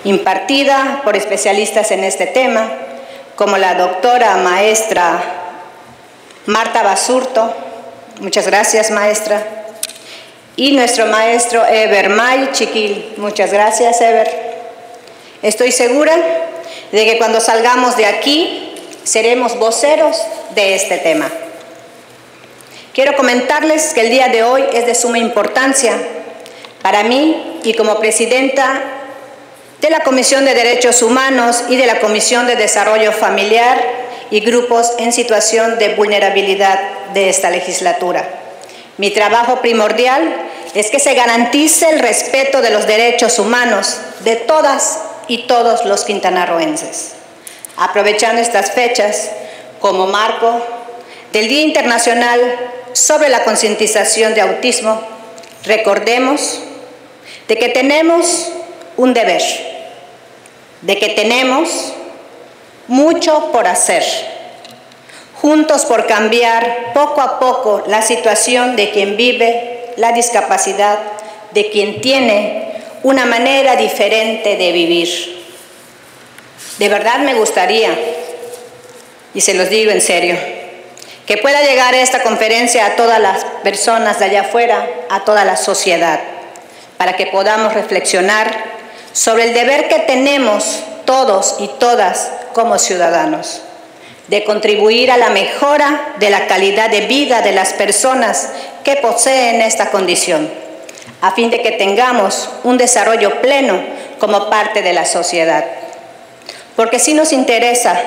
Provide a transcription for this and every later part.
impartida por especialistas en este tema, como la doctora maestra Marta Basurto. Muchas gracias, maestra. Y nuestro maestro Eber May Chiquil. Muchas gracias, Eber. Estoy segura de que cuando salgamos de aquí seremos voceros de este tema. Quiero comentarles que el día de hoy es de suma importancia para mí y como presidenta de la Comisión de Derechos Humanos y de la Comisión de Desarrollo Familiar y Grupos en Situación de Vulnerabilidad de esta legislatura. Mi trabajo primordial es que se garantice el respeto de los derechos humanos de todas y todos los quintanarroenses. Aprovechando estas fechas como marco del Día Internacional sobre la concientización de autismo, recordemos de que tenemos un deber, de que tenemos mucho por hacer, juntos por cambiar poco a poco la situación de quien vive la discapacidad, de quien tiene una manera diferente de vivir. De verdad me gustaría, y se los digo en serio, que pueda llegar esta conferencia a todas las personas de allá afuera, a toda la sociedad, para que podamos reflexionar sobre el deber que tenemos todos y todas como ciudadanos, de contribuir a la mejora de la calidad de vida de las personas que poseen esta condición, a fin de que tengamos un desarrollo pleno como parte de la sociedad. Porque sí nos interesa,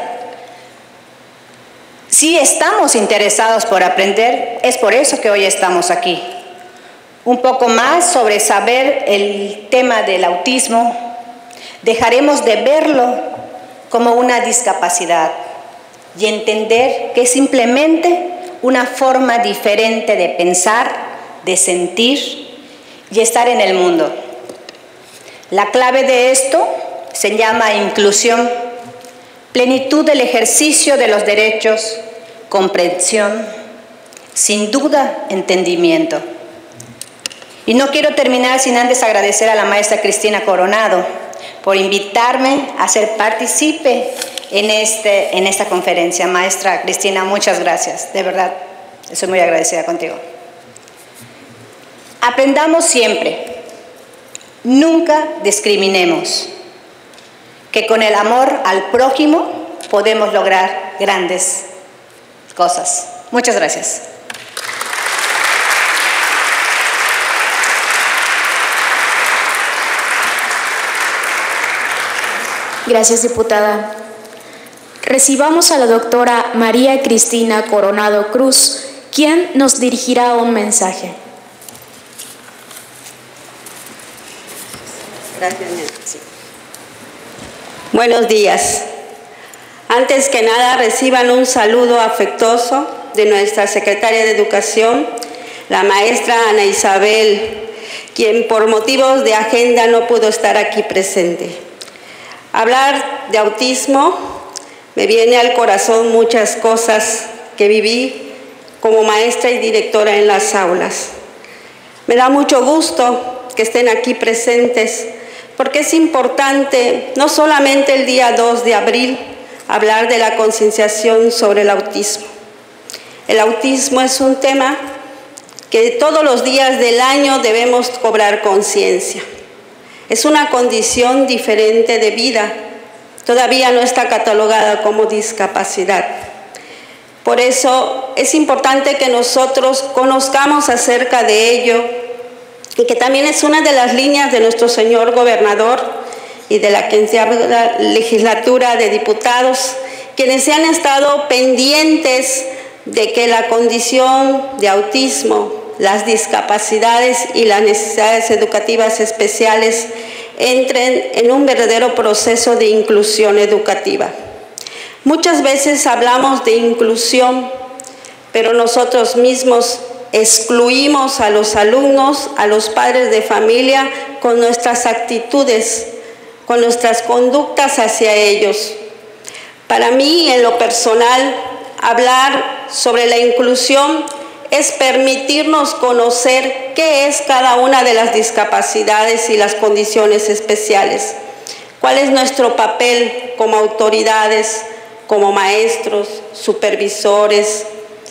si estamos interesados por aprender, es por eso que hoy estamos aquí. Un poco más sobre saber el tema del autismo, dejaremos de verlo como una discapacidad y entender que es simplemente una forma diferente de pensar, de sentir y estar en el mundo. La clave de esto se llama inclusión, plenitud del ejercicio de los derechos, comprensión, sin duda, entendimiento. Y no quiero terminar sin antes agradecer a la maestra Cristina Coronado por invitarme a ser partícipe en esta conferencia. Maestra Cristina, muchas gracias, de verdad, estoy muy agradecida contigo. Aprendamos siempre, nunca discriminemos, que con el amor al prójimo podemos lograr grandes cosas. Muchas gracias. Gracias, diputada. Recibamos a la doctora María Cristina Coronado Cruz, quien nos dirigirá un mensaje. Gracias, sí. Buenos días. Antes que nada, reciban un saludo afectuoso de nuestra secretaria de Educación, la maestra Ana Isabel, quien por motivos de agenda no pudo estar aquí presente. Hablar de autismo me viene al corazón muchas cosas que viví como maestra y directora en las aulas. Me da mucho gusto que estén aquí presentes porque es importante no solamente el día 2 de abril hablar de la concienciación sobre el autismo. El autismo es un tema que todos los días del año debemos cobrar conciencia. Es una condición diferente de vida, todavía no está catalogada como discapacidad. Por eso es importante que nosotros conozcamos acerca de ello y que también es una de las líneas de nuestro señor gobernador y de la legislatura de diputados, quienes se han estado pendientes de que la condición de autismo, las discapacidades y las necesidades educativas especiales entren en un verdadero proceso de inclusión educativa. Muchas veces hablamos de inclusión, pero nosotros mismos excluimos a los alumnos, a los padres de familia con nuestras actitudes, con nuestras conductas hacia ellos. Para mí, en lo personal, hablar sobre la inclusión es permitirnos conocer qué es cada una de las discapacidades y las condiciones especiales. ¿Cuál es nuestro papel como autoridades, como maestros, supervisores,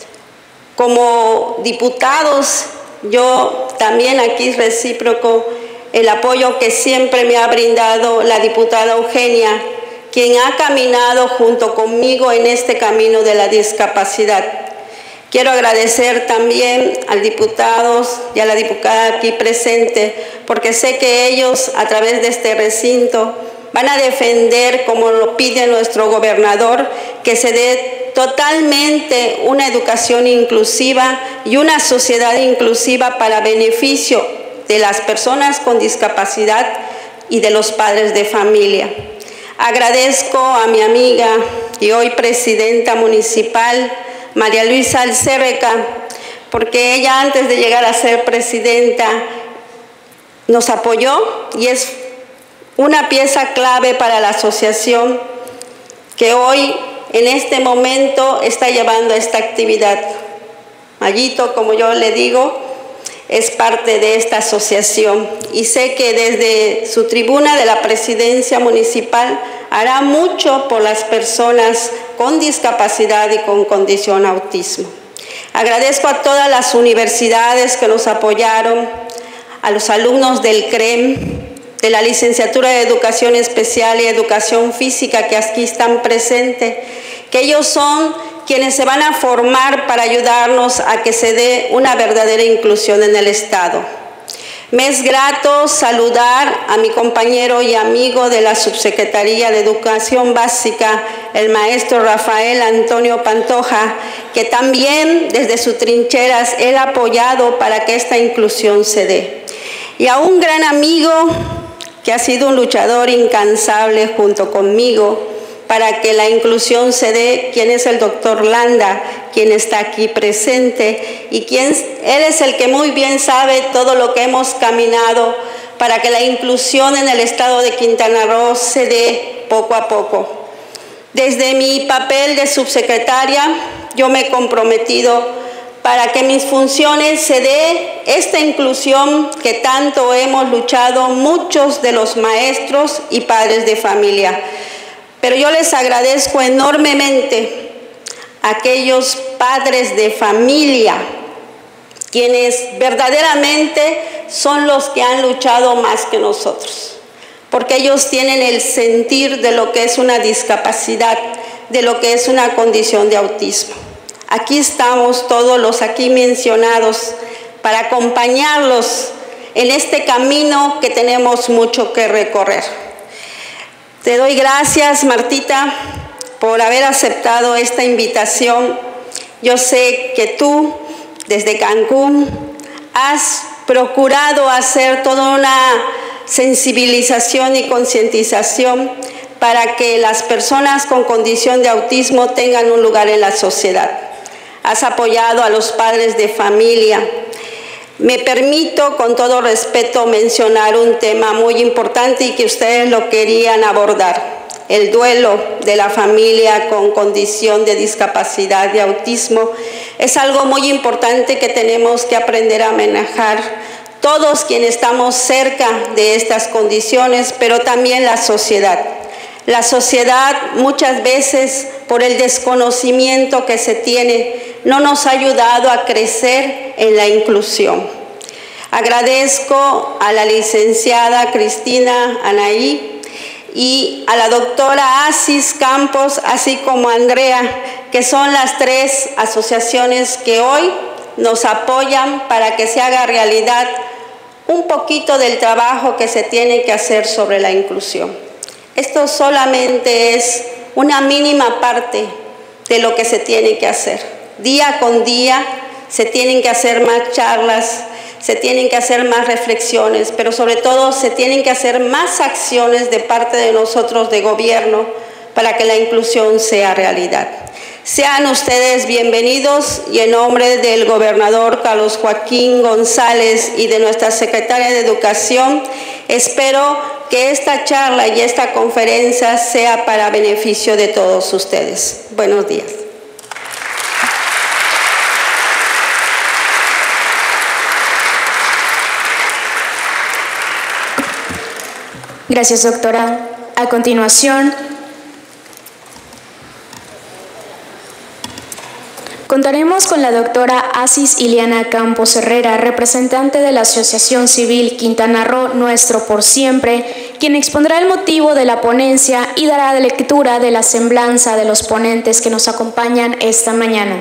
como diputados? Yo también aquí recíproco el apoyo que siempre me ha brindado la diputada Eugenia, quien ha caminado junto conmigo en este camino de la discapacidad. Quiero agradecer también al diputado y a la diputada aquí presente, porque sé que ellos, a través de este recinto, van a defender, como lo pide nuestro gobernador, que se dé totalmente una educación inclusiva y una sociedad inclusiva para beneficio de las personas con discapacidad y de los padres de familia. Agradezco a mi amiga y hoy presidenta municipal, María Luisa Alcérreca, porque ella antes de llegar a ser presidenta nos apoyó y es una pieza clave para la asociación que hoy en este momento está llevando esta actividad. Mayito, como yo le digo, es parte de esta asociación y sé que desde su tribuna de la presidencia municipal hará mucho por las personas con discapacidad y con condición autismo. Agradezco a todas las universidades que nos apoyaron, a los alumnos del CREM, de la Licenciatura de Educación Especial y Educación Física que aquí están presentes, que ellos son quienes se van a formar para ayudarnos a que se dé una verdadera inclusión en el Estado. Me es grato saludar a mi compañero y amigo de la Subsecretaría de Educación Básica, el maestro Rafael Antonio Pantoja, que también desde sus trincheras él ha apoyado para que esta inclusión se dé. Y a un gran amigo que ha sido un luchador incansable junto conmigo para que la inclusión se dé, quien es el doctor Landa, quien está aquí presente y él es el que muy bien sabe todo lo que hemos caminado para que la inclusión en el estado de Quintana Roo se dé poco a poco. Desde mi papel de subsecretaria, yo me he comprometido para que mis funciones se dé esta inclusión que tanto hemos luchado muchos de los maestros y padres de familia. Pero yo les agradezco enormemente a aquellos padres de familia, quienes verdaderamente son los que han luchado más que nosotros, porque ellos tienen el sentir de lo que es una discapacidad, de lo que es una condición de autismo. Aquí estamos todos los aquí mencionados para acompañarlos en este camino que tenemos mucho que recorrer. Te doy gracias, Martita, por haber aceptado esta invitación. Yo sé que tú, desde Cancún, has procurado hacer toda una sensibilización y concientización para que las personas con condición de autismo tengan un lugar en la sociedad. Has apoyado a los padres de familia. Me permito, con todo respeto, mencionar un tema muy importante y que ustedes lo querían abordar: el duelo de la familia con condición de discapacidad de autismo. Es algo muy importante que tenemos que aprender a manejar todos quienes estamos cerca de estas condiciones, pero también la sociedad. La sociedad muchas veces, por el desconocimiento que se tiene, no nos ha ayudado a crecer en la inclusión. Agradezco a la licenciada Cristina Anaí y a la doctora Asis Campos, así como a Andrea, que son las tres asociaciones que hoy nos apoyan para que se haga realidad un poquito del trabajo que se tiene que hacer sobre la inclusión. Esto solamente es una mínima parte de lo que se tiene que hacer. Día con día se tienen que hacer más charlas, se tienen que hacer más reflexiones, pero sobre todo se tienen que hacer más acciones de parte de nosotros de gobierno para que la inclusión sea realidad. Sean ustedes bienvenidos y en nombre del gobernador Carlos Joaquín González y de nuestra secretaria de Educación, espero que esta charla y esta conferencia sea para beneficio de todos ustedes. Buenos días. Gracias, doctora. A continuación, contaremos con la doctora Asis Iliana Campos Herrera, representante de la Asociación Civil Quintana Roo Nuestro por Siempre, quien expondrá el motivo de la ponencia y dará lectura de la semblanza de los ponentes que nos acompañan esta mañana.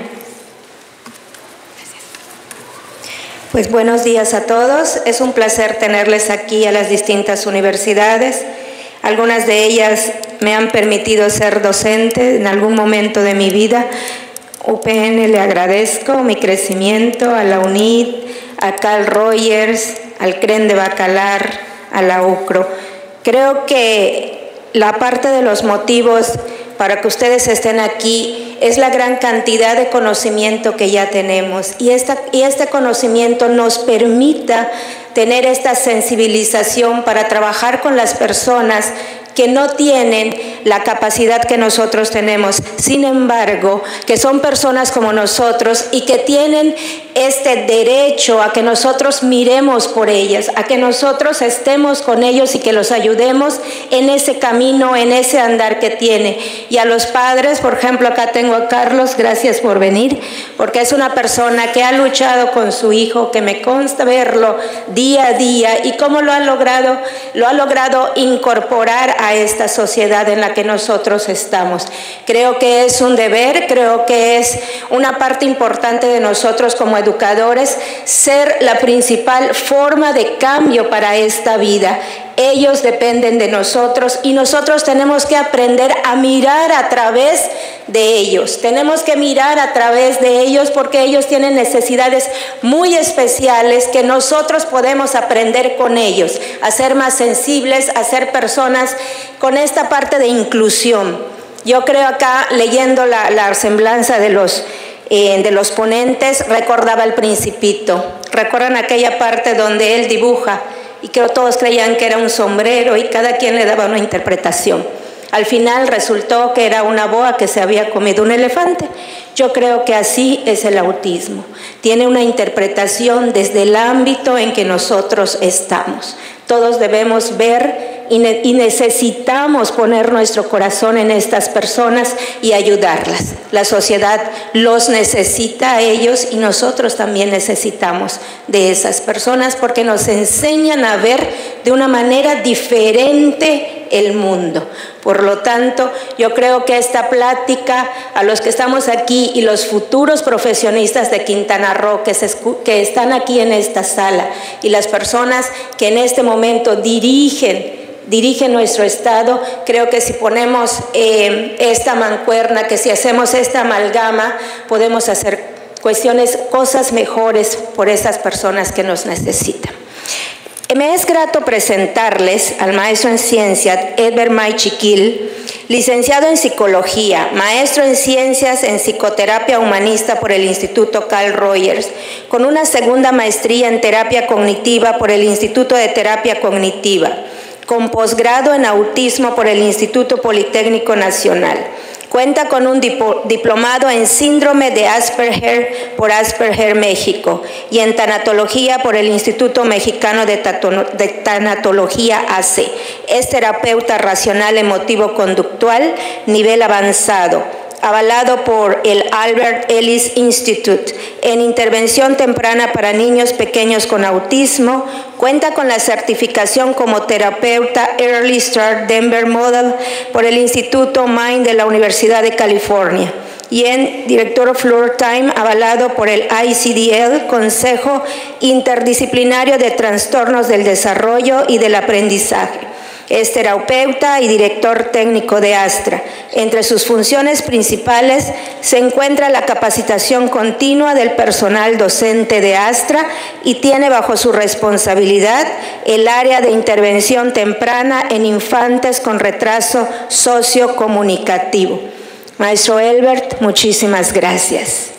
Pues buenos días a todos. Es un placer tenerles aquí a las distintas universidades. Algunas de ellas me han permitido ser docente en algún momento de mi vida. UPN le agradezco mi crecimiento, a la UNID, a Carl Rogers, al CREN de Bacalar, a la UCRO. Creo que la parte de los motivos para que ustedes estén aquí es la gran cantidad de conocimiento que ya tenemos y este conocimiento nos permita tener esta sensibilización para trabajar con las personas que no tienen la capacidad que nosotros tenemos, sin embargo, que son personas como nosotros y que tienen este derecho a que nosotros miremos por ellas, a que nosotros estemos con ellos y que los ayudemos en ese camino, en ese andar que tiene. Y a los padres, por ejemplo, acá tengo a Carlos, gracias por venir, porque es una persona que ha luchado con su hijo, que me consta verlo día a día y cómo lo ha logrado incorporar a esta sociedad en la que nosotros estamos. Creo que es un deber, creo que es una parte importante de nosotros como educadores, ser la principal forma de cambio para esta vida. Ellos dependen de nosotros y nosotros tenemos que aprender a mirar a través de ellos. Tenemos que mirar a través de ellos porque ellos tienen necesidades muy especiales que nosotros podemos aprender con ellos, a ser más sensibles, a ser personas con esta parte de inclusión. Yo creo acá, leyendo la semblanza de los ponentes, recordaba al Principito. ¿Recuerdan aquella parte donde él dibuja? Y que todos creían que era un sombrero y cada quien le daba una interpretación. Al final resultó que era una boa que se había comido un elefante. Yo creo que así es el autismo. Tiene una interpretación desde el ámbito en que nosotros estamos. Todos debemos ver y necesitamos poner nuestro corazón en estas personas y ayudarlas. La sociedad los necesita a ellos y nosotros también necesitamos de esas personas porque nos enseñan a ver de una manera diferente el mundo. Por lo tanto, yo creo que esta plática, a los que estamos aquí y los futuros profesionistas de Quintana Roo que están aquí en esta sala y las personas que en este momento dirigen nuestro Estado, creo que si ponemos esta mancuerna, que si hacemos esta amalgama, podemos hacer cosas mejores por esas personas que nos necesitan. Me es grato presentarles al maestro en ciencias Edber May Chiquil, licenciado en psicología, maestro en ciencias en psicoterapia humanista por el Instituto Carl Rogers, con una segunda maestría en terapia cognitiva por el Instituto de Terapia Cognitiva, con posgrado en autismo por el Instituto Politécnico Nacional. Cuenta con un diplomado en síndrome de Asperger por Asperger México y en tanatología por el Instituto Mexicano de Tanatología AC. Es terapeuta racional emotivo-conductual, nivel avanzado, avalado por el Albert Ellis Institute en intervención temprana para niños pequeños con autismo. Cuenta con la certificación como terapeuta Early Start Denver Model por el Instituto Mind de la Universidad de California y en director Floor Time avalado por el ICDL, Consejo Interdisciplinario de Trastornos del Desarrollo y del Aprendizaje. Es terapeuta y director técnico de ASTRA. Entre sus funciones principales se encuentra la capacitación continua del personal docente de ASTRA y tiene bajo su responsabilidad el área de intervención temprana en infantes con retraso sociocomunicativo. Maestro Elbert, muchísimas gracias.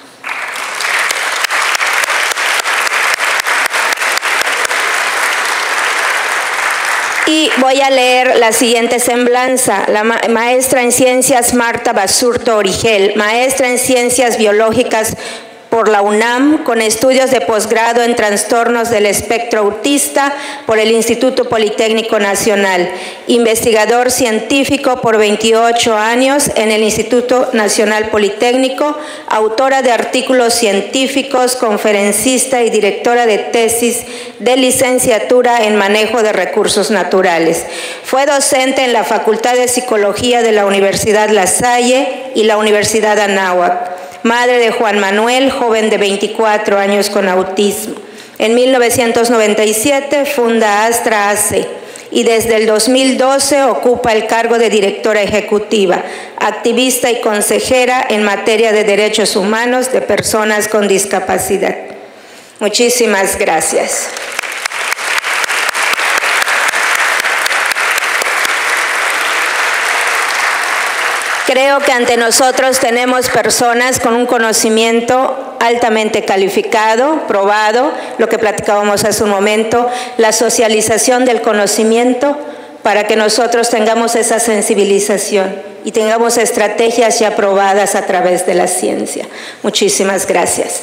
Y voy a leer la siguiente semblanza. La maestra en ciencias Marta Basurto Origel, maestra en ciencias biológicas por la UNAM, con estudios de posgrado en trastornos del espectro autista por el Instituto Politécnico Nacional, investigador científico por 28 años en el Instituto Nacional Politécnico, autora de artículos científicos, conferencista y directora de tesis de licenciatura en manejo de recursos naturales. Fue docente en la Facultad de Psicología de la Universidad La Salle y la Universidad Anáhuac. Madre de Juan Manuel, joven de 24 años con autismo. En 1997 funda Astra AC y desde el 2012 ocupa el cargo de directora ejecutiva, activista y consejera en materia de derechos humanos de personas con discapacidad. Muchísimas gracias. Creo que ante nosotros tenemos personas con un conocimiento altamente calificado, probado, lo que platicábamos hace un momento, la socialización del conocimiento para que nosotros tengamos esa sensibilización y tengamos estrategias ya probadas a través de la ciencia. Muchísimas gracias.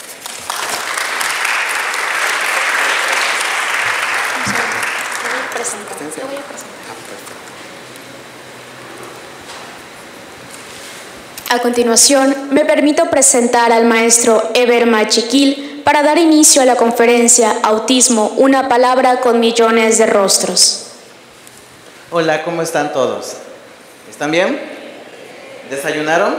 A continuación, me permito presentar al maestro Eber Machiquil para dar inicio a la conferencia Autismo, una palabra con millones de rostros. Hola, ¿cómo están todos? ¿Están bien? ¿Desayunaron?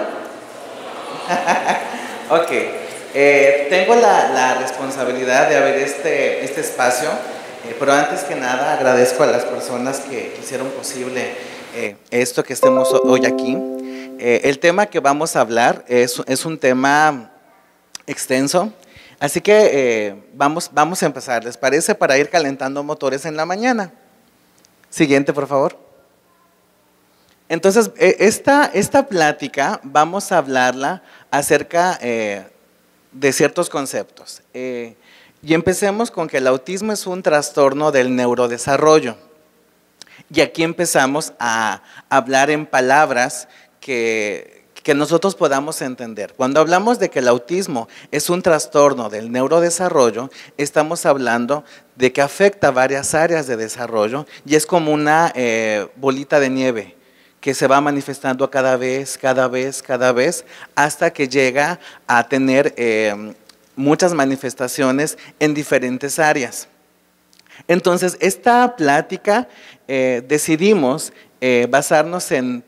Ok. Tengo la responsabilidad de abrir este espacio, pero antes que nada agradezco a las personas que hicieron posible esto que estemos hoy aquí. El tema que vamos a hablar es un tema extenso, así que vamos a empezar. ¿Les parece? Para ir calentando motores en la mañana. Siguiente, por favor. Entonces, esta plática vamos a hablarla acerca de ciertos conceptos. Y empecemos con que el autismo es un trastorno del neurodesarrollo. Y aquí empezamos a hablar en palabras que nosotros podamos entender. Cuando hablamos de que el autismo es un trastorno del neurodesarrollo, estamos hablando de que afecta varias áreas de desarrollo y es como una bolita de nieve que se va manifestando cada vez, hasta que llega a tener muchas manifestaciones en diferentes áreas. Entonces, esta plática decidimos basarnos en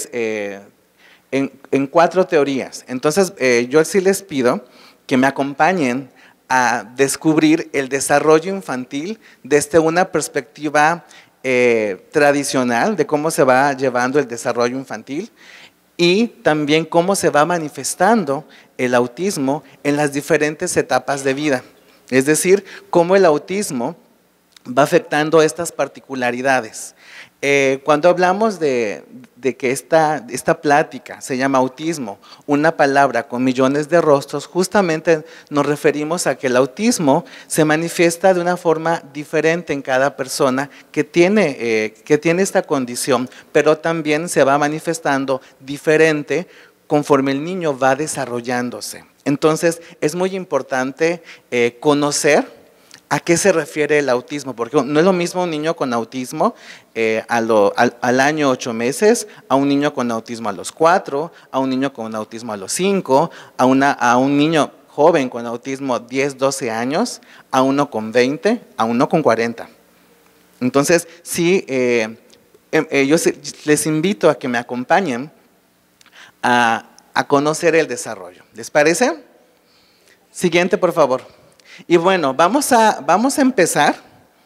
cuatro teorías. Entonces, yo sí les pido que me acompañen a descubrir el desarrollo infantil desde una perspectiva tradicional de cómo se va llevando el desarrollo infantil y también cómo se va manifestando el autismo en las diferentes etapas de vida. Es decir, cómo el autismo va afectando estas particularidades. Cuando hablamos de que esta plática se llama autismo, una palabra con millones de rostros, justamente nos referimos a que el autismo se manifiesta de una forma diferente en cada persona que tiene esta condición, pero también se va manifestando diferente conforme el niño va desarrollándose. Entonces, es muy importante conocer ¿a qué se refiere el autismo? Porque no es lo mismo un niño con autismo al año 8 meses, a un niño con autismo a los 4, a un niño con autismo a los 5, a un niño joven con autismo 10, 12 años, a uno con 20, a uno con 40. Entonces, sí, yo les invito a que me acompañen a conocer el desarrollo. ¿Les parece? Siguiente, por favor. Y bueno, vamos a empezar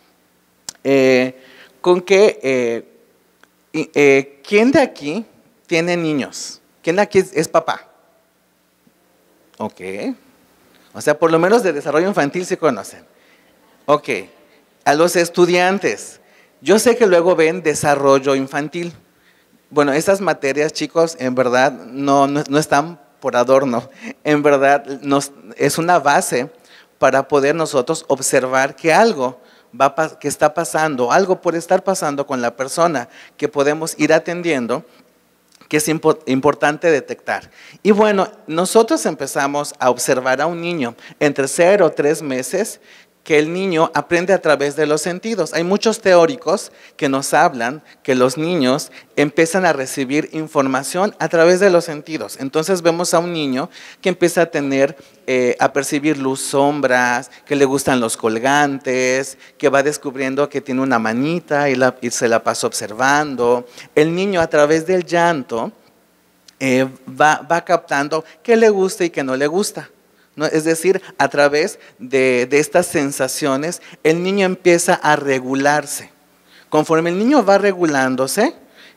con que, ¿quién de aquí tiene niños? ¿Quién de aquí es papá? Ok. O sea, por lo menos de desarrollo infantil se conocen. Ok. A los estudiantes, yo sé que luego ven desarrollo infantil. Bueno, esas materias, chicos, en verdad no están por adorno. En verdad es una base para poder nosotros observar que algo que está pasando, algo puede estar pasando con la persona que podemos ir atendiendo que es importante detectar. Y bueno, nosotros empezamos a observar a un niño entre 0 o 3 meses, que el niño aprende a través de los sentidos. Hay muchos teóricos que nos hablan que los niños empiezan a recibir información a través de los sentidos. Entonces vemos a un niño que empieza a percibir luz, sombras, que le gustan los colgantes, que va descubriendo que tiene una manita y se la pasa observando. El niño a través del llanto va captando qué le gusta y qué no le gusta. ¿No? Es decir, a través de estas sensaciones, el niño empieza a regularse. Conforme el niño va regulándose,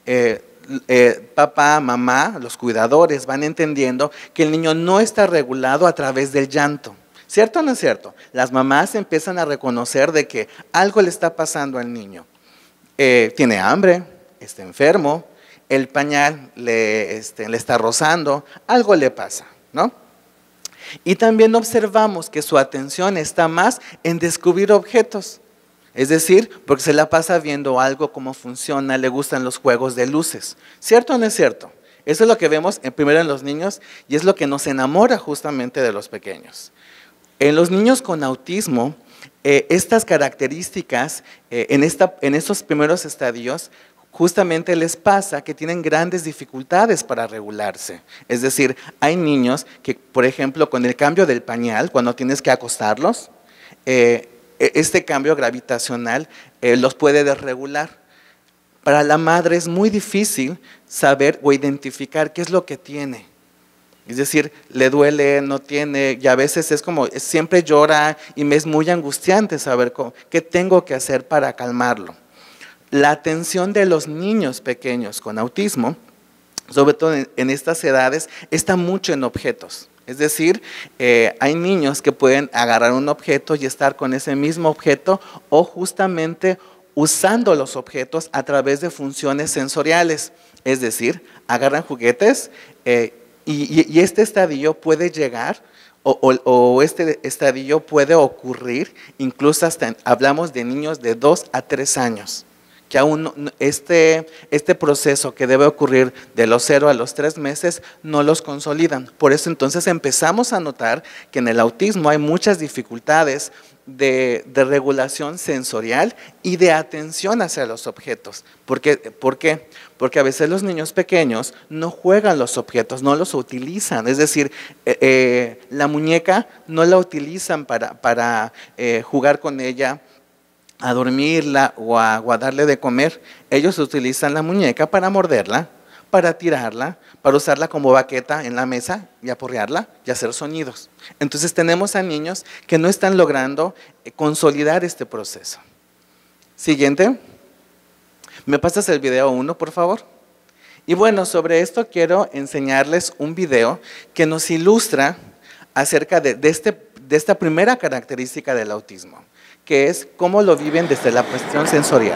papá, mamá, los cuidadores van entendiendo que el niño no está regulado a través del llanto. ¿Cierto o no es cierto? Las mamás empiezan a reconocer de que algo le está pasando al niño. Tiene hambre, está enfermo, el pañal le está rozando, algo le pasa, ¿no? Y también observamos que su atención está más en descubrir objetos. Es decir, porque se la pasa viendo algo, cómo funciona, le gustan los juegos de luces. ¿Cierto o no es cierto? Eso es lo que vemos primero en los niños y es lo que nos enamora justamente de los pequeños. En los niños con autismo, estas características, en estos primeros estadios, justamente les pasa que tienen grandes dificultades para regularse. Es decir, hay niños que, por ejemplo, con el cambio del pañal, cuando tienes que acostarlos, este cambio gravitacional los puede desregular. Para la madre es muy difícil saber o identificar qué es lo que tiene. Es decir, le duele, no tiene, y a veces es como, siempre llora y me es muy angustiante saber qué tengo que hacer para calmarlo. La atención de los niños pequeños con autismo, sobre todo en estas edades, está mucho en objetos. Es decir, hay niños que pueden agarrar un objeto y estar con ese mismo objeto o justamente usando los objetos a través de funciones sensoriales. Es decir, agarran juguetes y este estadio puede llegar o este estadio puede ocurrir incluso hasta, hablamos de niños de 2 a 3 años. Que aún este proceso que debe ocurrir de los 0 a los 3 meses no los consolidan. Por eso entonces empezamos a notar que en el autismo hay muchas dificultades de regulación sensorial y de atención hacia los objetos. ¿Por qué? Porque a veces los niños pequeños no juegan los objetos, no los utilizan. Es decir, la muñeca no la utilizan para jugar con ella, a dormirla o a darle de comer. Ellos utilizan la muñeca para morderla, para tirarla, para usarla como baqueta en la mesa y aporrearla y hacer sonidos. Entonces tenemos a niños que no están logrando consolidar este proceso. Siguiente. ¿Me pasas el video 1, por favor? Y bueno, sobre esto quiero enseñarles un video que nos ilustra acerca de esta primera característica del autismo, que es cómo lo viven desde la cuestión sensorial.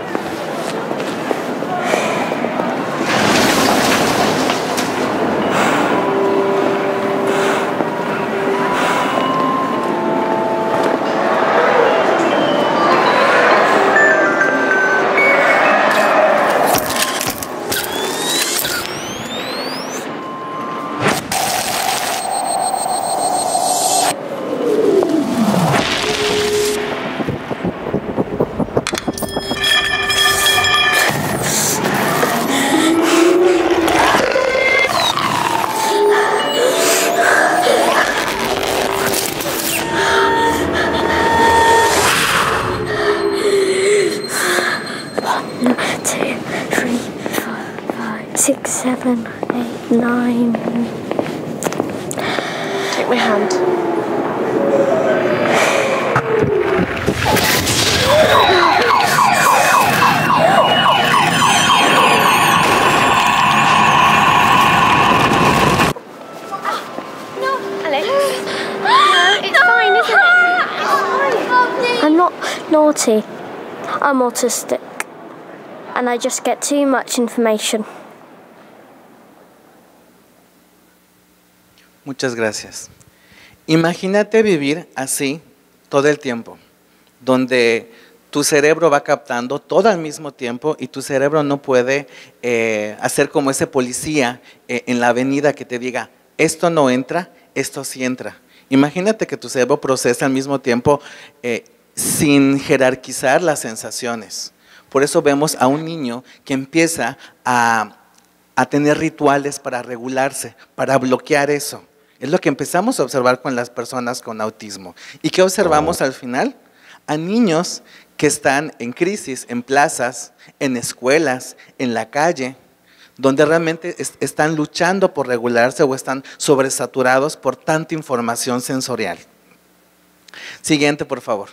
Six, seven, eight, nine. Take my hand. No, Alex. No, it's fine, isn't it? It's fine. I'm not naughty. I'm autistic. And I just get too much information. Muchas gracias. Imagínate vivir así todo el tiempo, donde tu cerebro va captando todo al mismo tiempo y tu cerebro no puede hacer como ese policía en la avenida que te diga, esto no entra, esto sí entra. Imagínate que tu cerebro procesa al mismo tiempo sin jerarquizar las sensaciones. Por eso vemos a un niño que empieza a tener rituales para regularse, para bloquear eso. Es lo que empezamos a observar con las personas con autismo. ¿Y qué observamos al final? A niños que están en crisis, en plazas, en escuelas, en la calle, donde realmente están luchando por regularse o están sobresaturados por tanta información sensorial. Siguiente, por favor.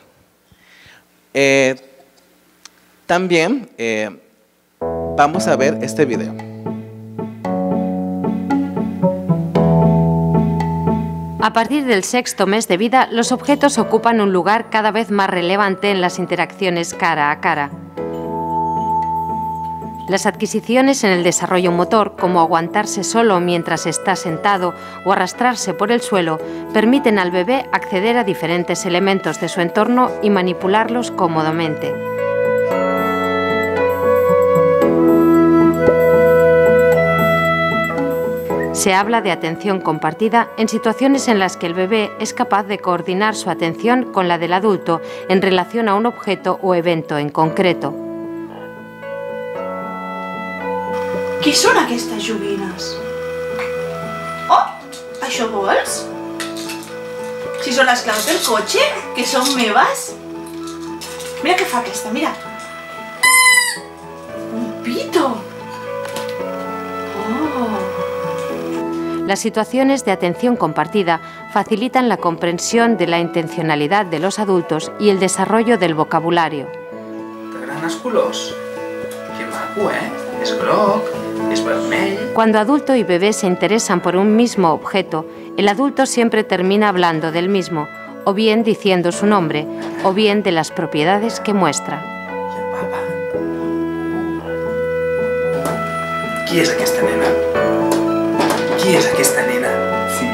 También vamos a ver este video. A partir del 6º mes de vida, los objetos ocupan un lugar cada vez más relevante en las interacciones cara a cara. Las adquisiciones en el desarrollo motor, como aguantarse solo mientras está sentado o arrastrarse por el suelo, permiten al bebé acceder a diferentes elementos de su entorno y manipularlos cómodamente. Se habla de atención compartida en situaciones en las que el bebé es capaz de coordinar su atención con la del adulto en relación a un objeto o evento en concreto. Què són aquestes joguines? Oh, això vols? Si són les claus del cotxe, que són meves. Mira què fa aquesta, mira. Un pito. Oh. Las situaciones de atención compartida facilitan la comprensión de la intencionalidad de los adultos y el desarrollo del vocabulario. T'agraden els colors? Que maco, És groc, és vermell... Cuando adulto y bebé se interesan por un mismo objeto, el adulto siempre termina hablando del mismo, o bien diciendo su nombre, o bien de las propiedades que muestra. I el papa? Qui és aquesta nena? Qui és aquesta nena? Sí.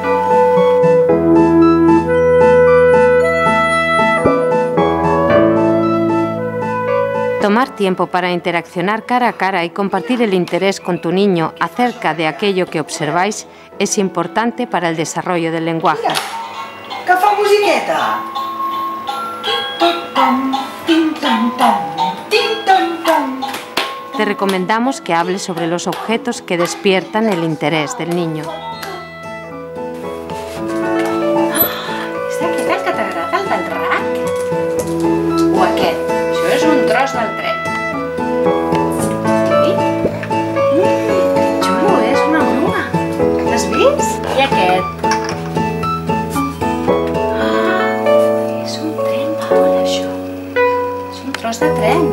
Tomar tiempo para interaccionar cara a cara y compartir el interés con tu niño acerca de aquello que observáis es importante para el desarrollo del lenguaje. Mira, que fa musiqueta. Te recomendamos que hables sobre los objetos que despiertan el interés del niño. És aquest el que t'agrada, el del RAC? O aquest? Això és un tros del tren. Sí? Que xulo, és una grua. L'has vist? I aquest? És un tren, Paola, això. És un tros de tren.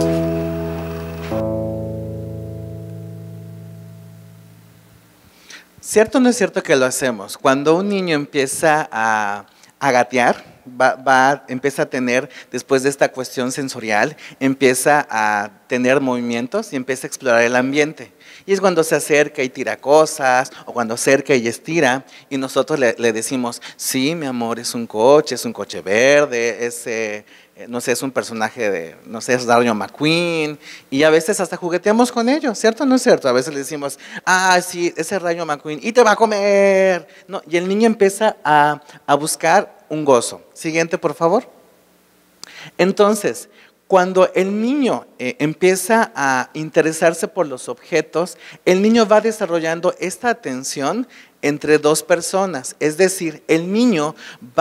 ¿Cierto o no es cierto que lo hacemos? Cuando un niño empieza a gatear, empieza a tener, después de esta cuestión sensorial, empieza a tener movimientos y empieza a explorar el ambiente. Y es cuando se acerca y tira cosas, o cuando acerca y estira, y nosotros le decimos, sí, mi amor, es un coche verde, no sé, es un personaje de, no sé, es Rayo McQueen, y a veces hasta jugueteamos con ellos, ¿cierto o no es cierto? A veces le decimos, ah, sí, ese Rayo McQueen, y te va a comer, no, y el niño empieza a buscar un gozo. Siguiente, por favor. Entonces, cuando el niño empieza a interesarse por los objetos, el niño va desarrollando esta atención entre dos personas, es decir, el niño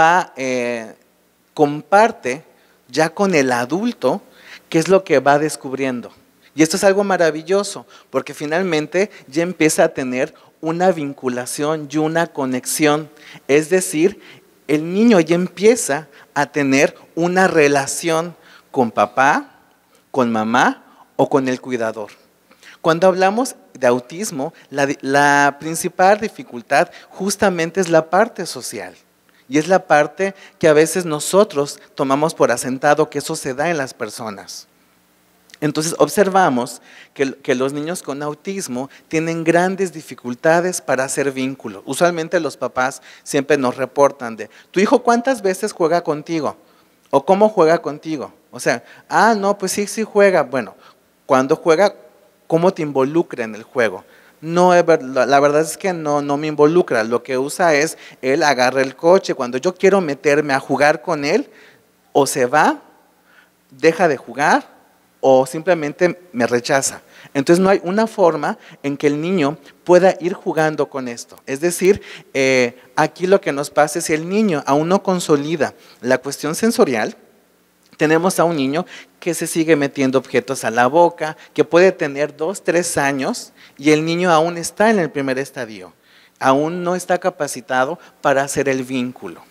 comparte ya con el adulto qué es lo que va descubriendo. Y esto es algo maravilloso, porque finalmente ya empieza a tener una vinculación y una conexión, es decir, el niño ya empieza a tener una relación con papá, con mamá o con el cuidador. Cuando hablamos de autismo, la principal dificultad justamente es la parte social. Y es la parte que a veces nosotros tomamos por asentado que eso se da en las personas. Entonces observamos que los niños con autismo tienen grandes dificultades para hacer vínculos. Usualmente los papás siempre nos reportan de, ¿tu hijo cuántas veces juega contigo? ¿O cómo juega contigo? O sea, no, pues sí juega. Bueno, cuando juega, ¿cómo te involucra en el juego? No, la verdad es que no me involucra. Lo que usa es, él agarra el coche. Cuando yo quiero meterme a jugar con él, o se va, deja de jugar, o simplemente me rechaza. Entonces no hay una forma en que el niño pueda ir jugando con esto. Es decir, aquí lo que nos pasa es que el niño aún no consolida la cuestión sensorial. Tenemos a un niño que se sigue metiendo objetos a la boca, que puede tener 2, 3 años y el niño aún está en el primer estadio. Aún no está capacitado para hacer el vínculo.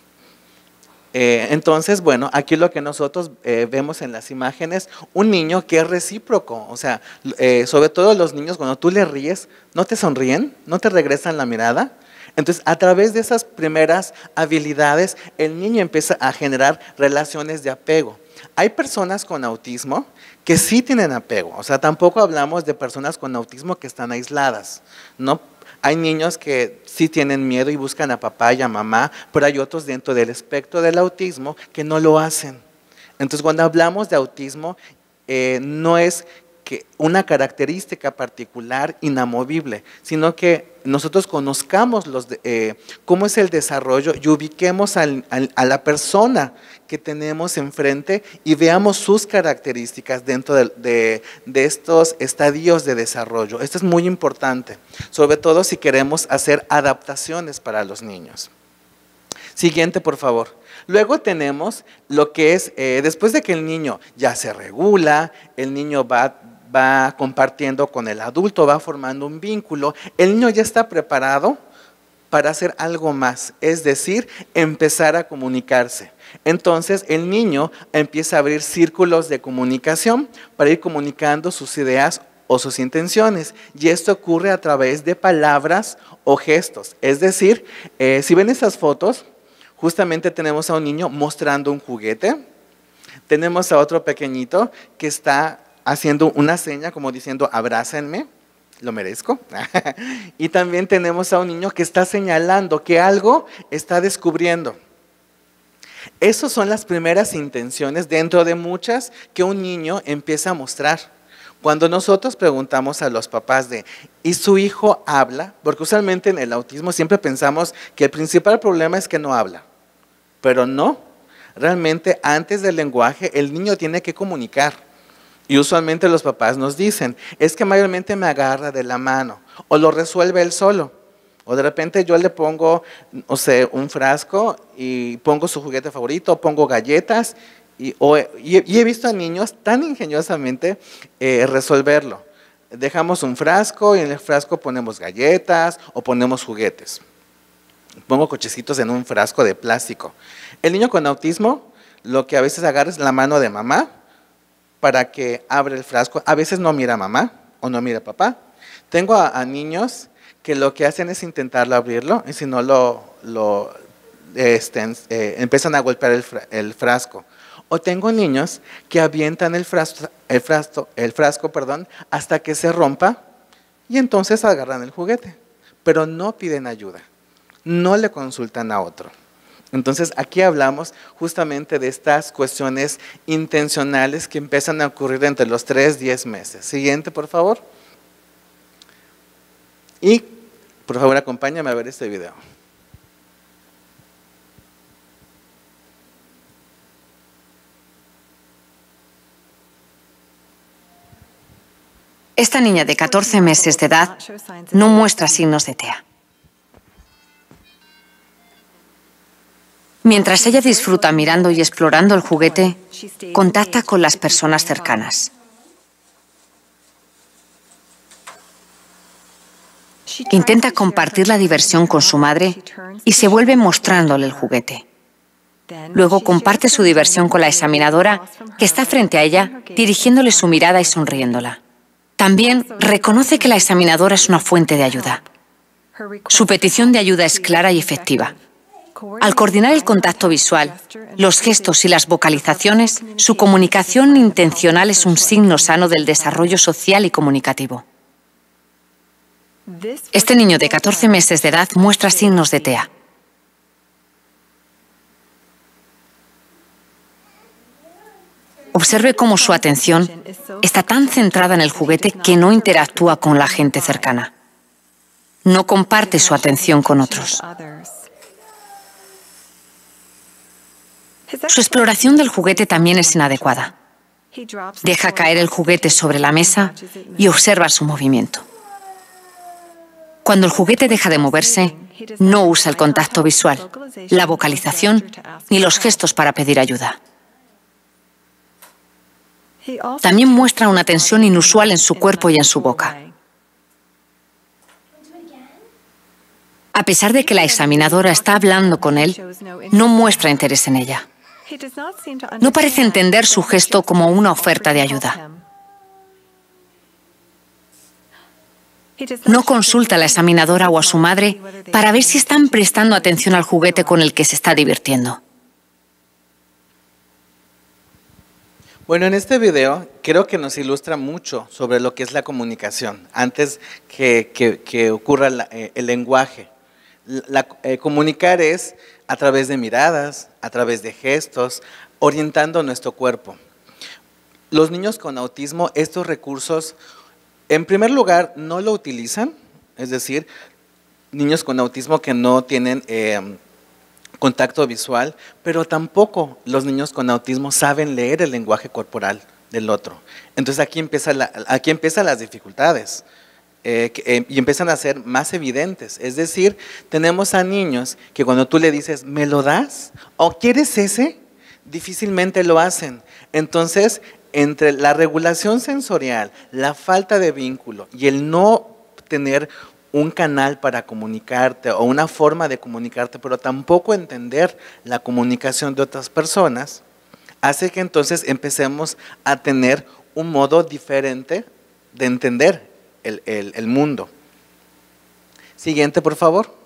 Entonces, bueno, aquí lo que nosotros vemos en las imágenes, un niño que es recíproco, o sea, sobre todo los niños cuando tú le ríes, no te sonríen, no te regresan la mirada. Entonces, a través de esas primeras habilidades, el niño empieza a generar relaciones de apego. Hay personas con autismo que sí tienen apego, o sea, tampoco hablamos de personas con autismo que están aisladas, ¿no? Hay niños que sí tienen miedo y buscan a papá y a mamá, pero hay otros dentro del espectro del autismo que no lo hacen. Entonces, cuando hablamos de autismo, no es que una característica particular inamovible, sino que nosotros conozcamos cómo es el desarrollo y ubiquemos a la persona que tenemos enfrente y veamos sus características dentro de estos estadios de desarrollo. Esto es muy importante, sobre todo si queremos hacer adaptaciones para los niños. Siguiente, por favor. Luego tenemos lo que es, después de que el niño ya se regula, el niño va compartiendo con el adulto, va formando un vínculo, el niño ya está preparado para hacer algo más, es decir, empezar a comunicarse. Entonces el niño empieza a abrir círculos de comunicación para ir comunicando sus ideas o sus intenciones, y esto ocurre a través de palabras o gestos. Es decir, si ven esas fotos, justamente tenemos a un niño mostrando un juguete, tenemos a otro pequeñito que está haciendo una seña como diciendo abrácenme, lo merezco. Y también tenemos a un niño que está señalando que algo está descubriendo. Esas son las primeras intenciones dentro de muchas que un niño empieza a mostrar. Cuando nosotros preguntamos a los papás ¿y su hijo habla? Porque usualmente en el autismo siempre pensamos que el principal problema es que no habla, pero no. Realmente antes del lenguaje el niño tiene que comunicar. Y usualmente los papás nos dicen, es que mayormente me agarra de la mano, o lo resuelve él solo, o de repente yo le pongo, no sé, un frasco y pongo su juguete favorito, pongo galletas, y he visto a niños tan ingeniosamente resolverlo. Dejamos un frasco y en el frasco ponemos galletas o ponemos juguetes. Pongo cochecitos en un frasco de plástico. El niño con autismo, lo que a veces agarra es la mano de mamá, para que abra el frasco. A veces no mira a mamá o no mira a papá. Tengo a niños que lo que hacen es intentarlo abrirlo y si no empiezan a golpear el frasco. O tengo niños que avientan el frasco, hasta que se rompa y entonces agarran el juguete, pero no piden ayuda, no le consultan a otro. Entonces, aquí hablamos justamente de estas cuestiones intencionales que empiezan a ocurrir entre los 3 y 10 meses. Siguiente, por favor. Y, por favor, acompáñame a ver este video. Esta niña de 14 meses de edad no muestra signos de TEA. Mientras ella disfruta mirando y explorando el juguete, contacta con las personas cercanas. Intenta compartir la diversión con su madre y se vuelve mostrándole el juguete. Luego comparte su diversión con la examinadora que está frente a ella, dirigiéndole su mirada y sonriéndola. También reconoce que la examinadora es una fuente de ayuda. Su petición de ayuda es clara y efectiva. Al coordinar el contacto visual, los gestos y las vocalizaciones, su comunicación intencional es un signo sano del desarrollo social y comunicativo. Este niño de 14 meses de edad muestra signos de TEA. Observe cómo su atención está tan centrada en el juguete que no interactúa con la gente cercana. No comparte su atención con otros. Su exploración del juguete también es inadecuada. Deja caer el juguete sobre la mesa y observa su movimiento. Cuando el juguete deja de moverse, no usa el contacto visual, la vocalización ni los gestos para pedir ayuda. También muestra una tensión inusual en su cuerpo y en su boca. A pesar de que la examinadora está hablando con él, no muestra interés en ella. No parece entender su gesto como una oferta de ayuda. No consulta a la examinadora o a su madre para ver si están prestando atención al juguete con el que se está divirtiendo. Bueno, en este video creo que nos ilustra mucho sobre lo que es la comunicación, antes que ocurra el lenguaje. Comunicar es a través de miradas, a través de gestos, orientando nuestro cuerpo. Los niños con autismo, estos recursos, en primer lugar, no lo utilizan, es decir, niños con autismo que no tienen contacto visual, pero tampoco los niños con autismo saben leer el lenguaje corporal del otro. Entonces aquí empiezan las dificultades y empiezan a ser más evidentes. Es decir, tenemos a niños que cuando tú le dices, ¿me lo das? ¿O quieres ese? Difícilmente lo hacen. Entonces, entre la regulación sensorial, la falta de vínculo y el no tener un canal para comunicarte o una forma de comunicarte, pero tampoco entender la comunicación de otras personas, hace que entonces empecemos a tener un modo diferente de entender el mundo. Siguiente, por favor.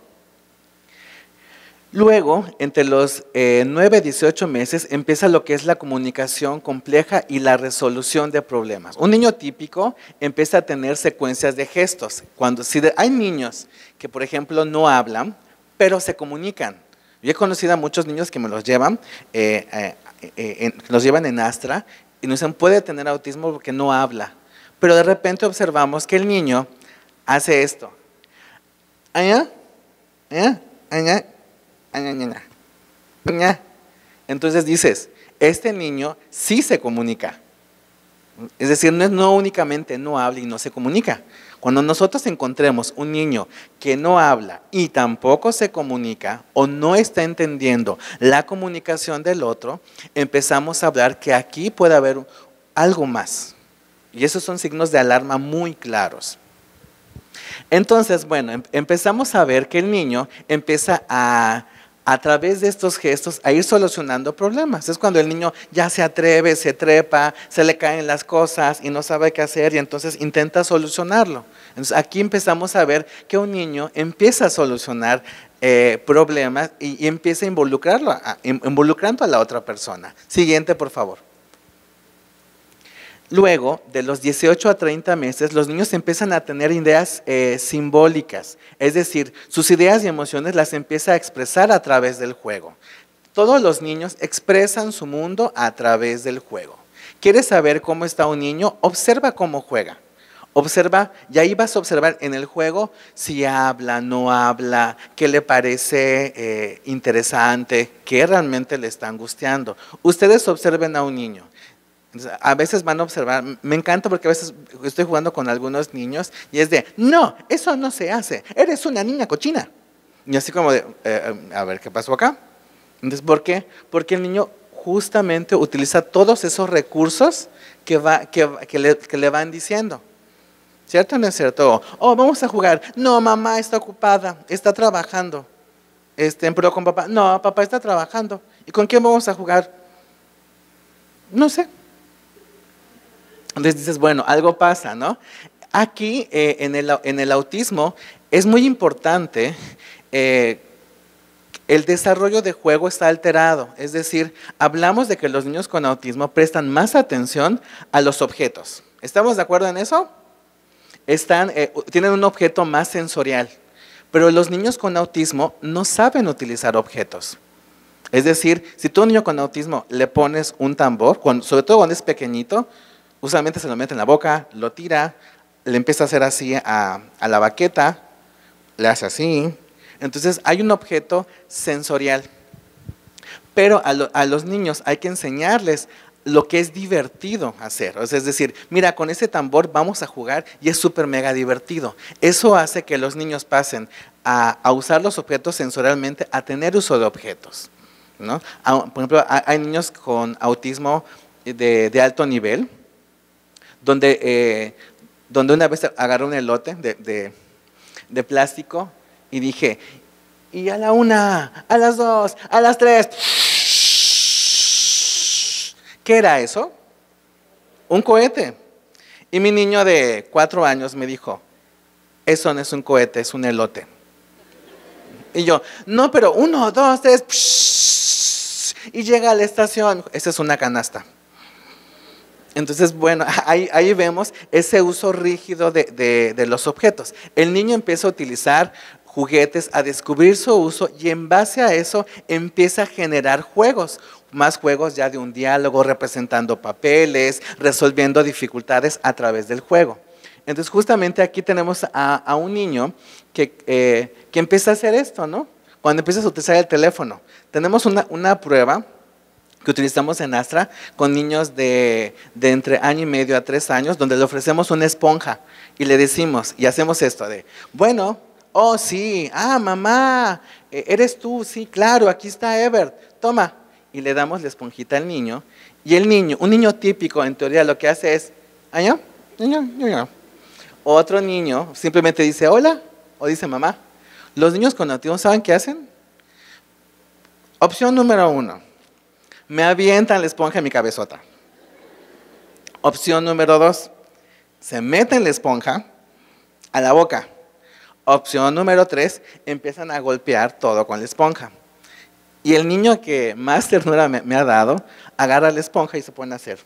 Luego, entre los 9 y 18 meses, empieza lo que es la comunicación compleja y la resolución de problemas. Un niño típico empieza a tener secuencias de gestos. Hay niños que, por ejemplo, no hablan, pero se comunican. Yo he conocido a muchos niños que me los llevan, en Astra, y nos dicen, puede tener autismo porque no habla. Pero de repente observamos que el niño hace esto. Entonces dices, este niño sí se comunica. Es decir, no únicamente no habla y no se comunica. Cuando nosotros encontremos un niño que no habla y tampoco se comunica o no está entendiendo la comunicación del otro, empezamos a hablar que aquí puede haber algo más. Y esos son signos de alarma muy claros. Entonces, bueno, empezamos a ver que el niño empieza a través de estos gestos a ir solucionando problemas. Es cuando el niño ya se atreve, se trepa, se le caen las cosas y no sabe qué hacer y entonces intenta solucionarlo. Entonces aquí empezamos a ver que un niño empieza a solucionar problemas y empieza a involucrando a la otra persona. Siguiente, por favor. Luego, de los 18 a 30 meses, los niños empiezan a tener ideas simbólicas, es decir, sus ideas y emociones las empieza a expresar a través del juego. Todos los niños expresan su mundo a través del juego. ¿Quieres saber cómo está un niño? Observa cómo juega. Observa, y ahí vas a observar en el juego si habla, no habla, qué le parece interesante, qué realmente le está angustiando. Ustedes observen a un niño. A veces van a observar, me encanta porque a veces estoy jugando con algunos niños y es de, no, eso no se hace, eres una niña cochina. Y así como de, a ver, ¿qué pasó acá? Entonces, ¿por qué? Porque el niño justamente utiliza todos esos recursos que le van diciendo. ¿Cierto o no es cierto? Oh, vamos a jugar. No, mamá está ocupada, está trabajando. Pero con papá, no, papá está trabajando. ¿Y con quién vamos a jugar? No sé. Entonces dices, bueno, algo pasa, ¿no? Aquí, en el autismo, es muy importante, el desarrollo de juego está alterado. Es decir, hablamos de que los niños con autismo prestan más atención a los objetos. ¿Estamos de acuerdo en eso? Tienen un objeto más sensorial, pero los niños con autismo no saben utilizar objetos. Es decir, si tú a un niño con autismo le pones un tambor, sobre todo cuando es pequeñito, usualmente se lo mete en la boca, lo tira, le empieza a hacer así a la baqueta, le hace así. Entonces hay un objeto sensorial. Pero a los niños hay que enseñarles lo que es divertido hacer. O sea, es decir, mira, con ese tambor vamos a jugar y es súper mega divertido. Eso hace que los niños pasen a usar los objetos sensorialmente, a tener uso de objetos, ¿no? Por ejemplo, hay niños con autismo de alto nivel, donde una vez agarré un elote de plástico y dije, y a la 1, a las 2, a las 3... ¿Qué era eso? Un cohete. Y mi niño de 4 años me dijo, eso no es un cohete, es un elote. Y yo, no, pero 1, 2, 3, y llega a la estación, esa es una canasta. Entonces, bueno, ahí vemos ese uso rígido de los objetos. El niño empieza a utilizar juguetes, a descubrir su uso y en base a eso empieza a generar juegos. Más juegos ya de un diálogo, representando papeles, resolviendo dificultades a través del juego. Entonces, justamente aquí tenemos a un niño que empieza a hacer esto, ¿no? Cuando empiezas a utilizar el teléfono. Tenemos una prueba que utilizamos en Astra con niños de entre 1 año y medio a 3 años, donde le ofrecemos una esponja y le decimos, y hacemos esto de, bueno, oh sí, mamá, eres tú, sí, claro, aquí está Ebert, toma. Y le damos la esponjita al niño, y el niño, un niño típico, en teoría lo que hace es, ¿año? Otro niño simplemente dice hola, o dice mamá. Los niños con autismo, ¿saben qué hacen? Opción número 1, me avientan la esponja en mi cabezota. Opción número 2, se meten la esponja a la boca. Opción número 3, empiezan a golpear todo con la esponja. Y el niño que más ternura me ha dado, agarra la esponja y se pone a hacer.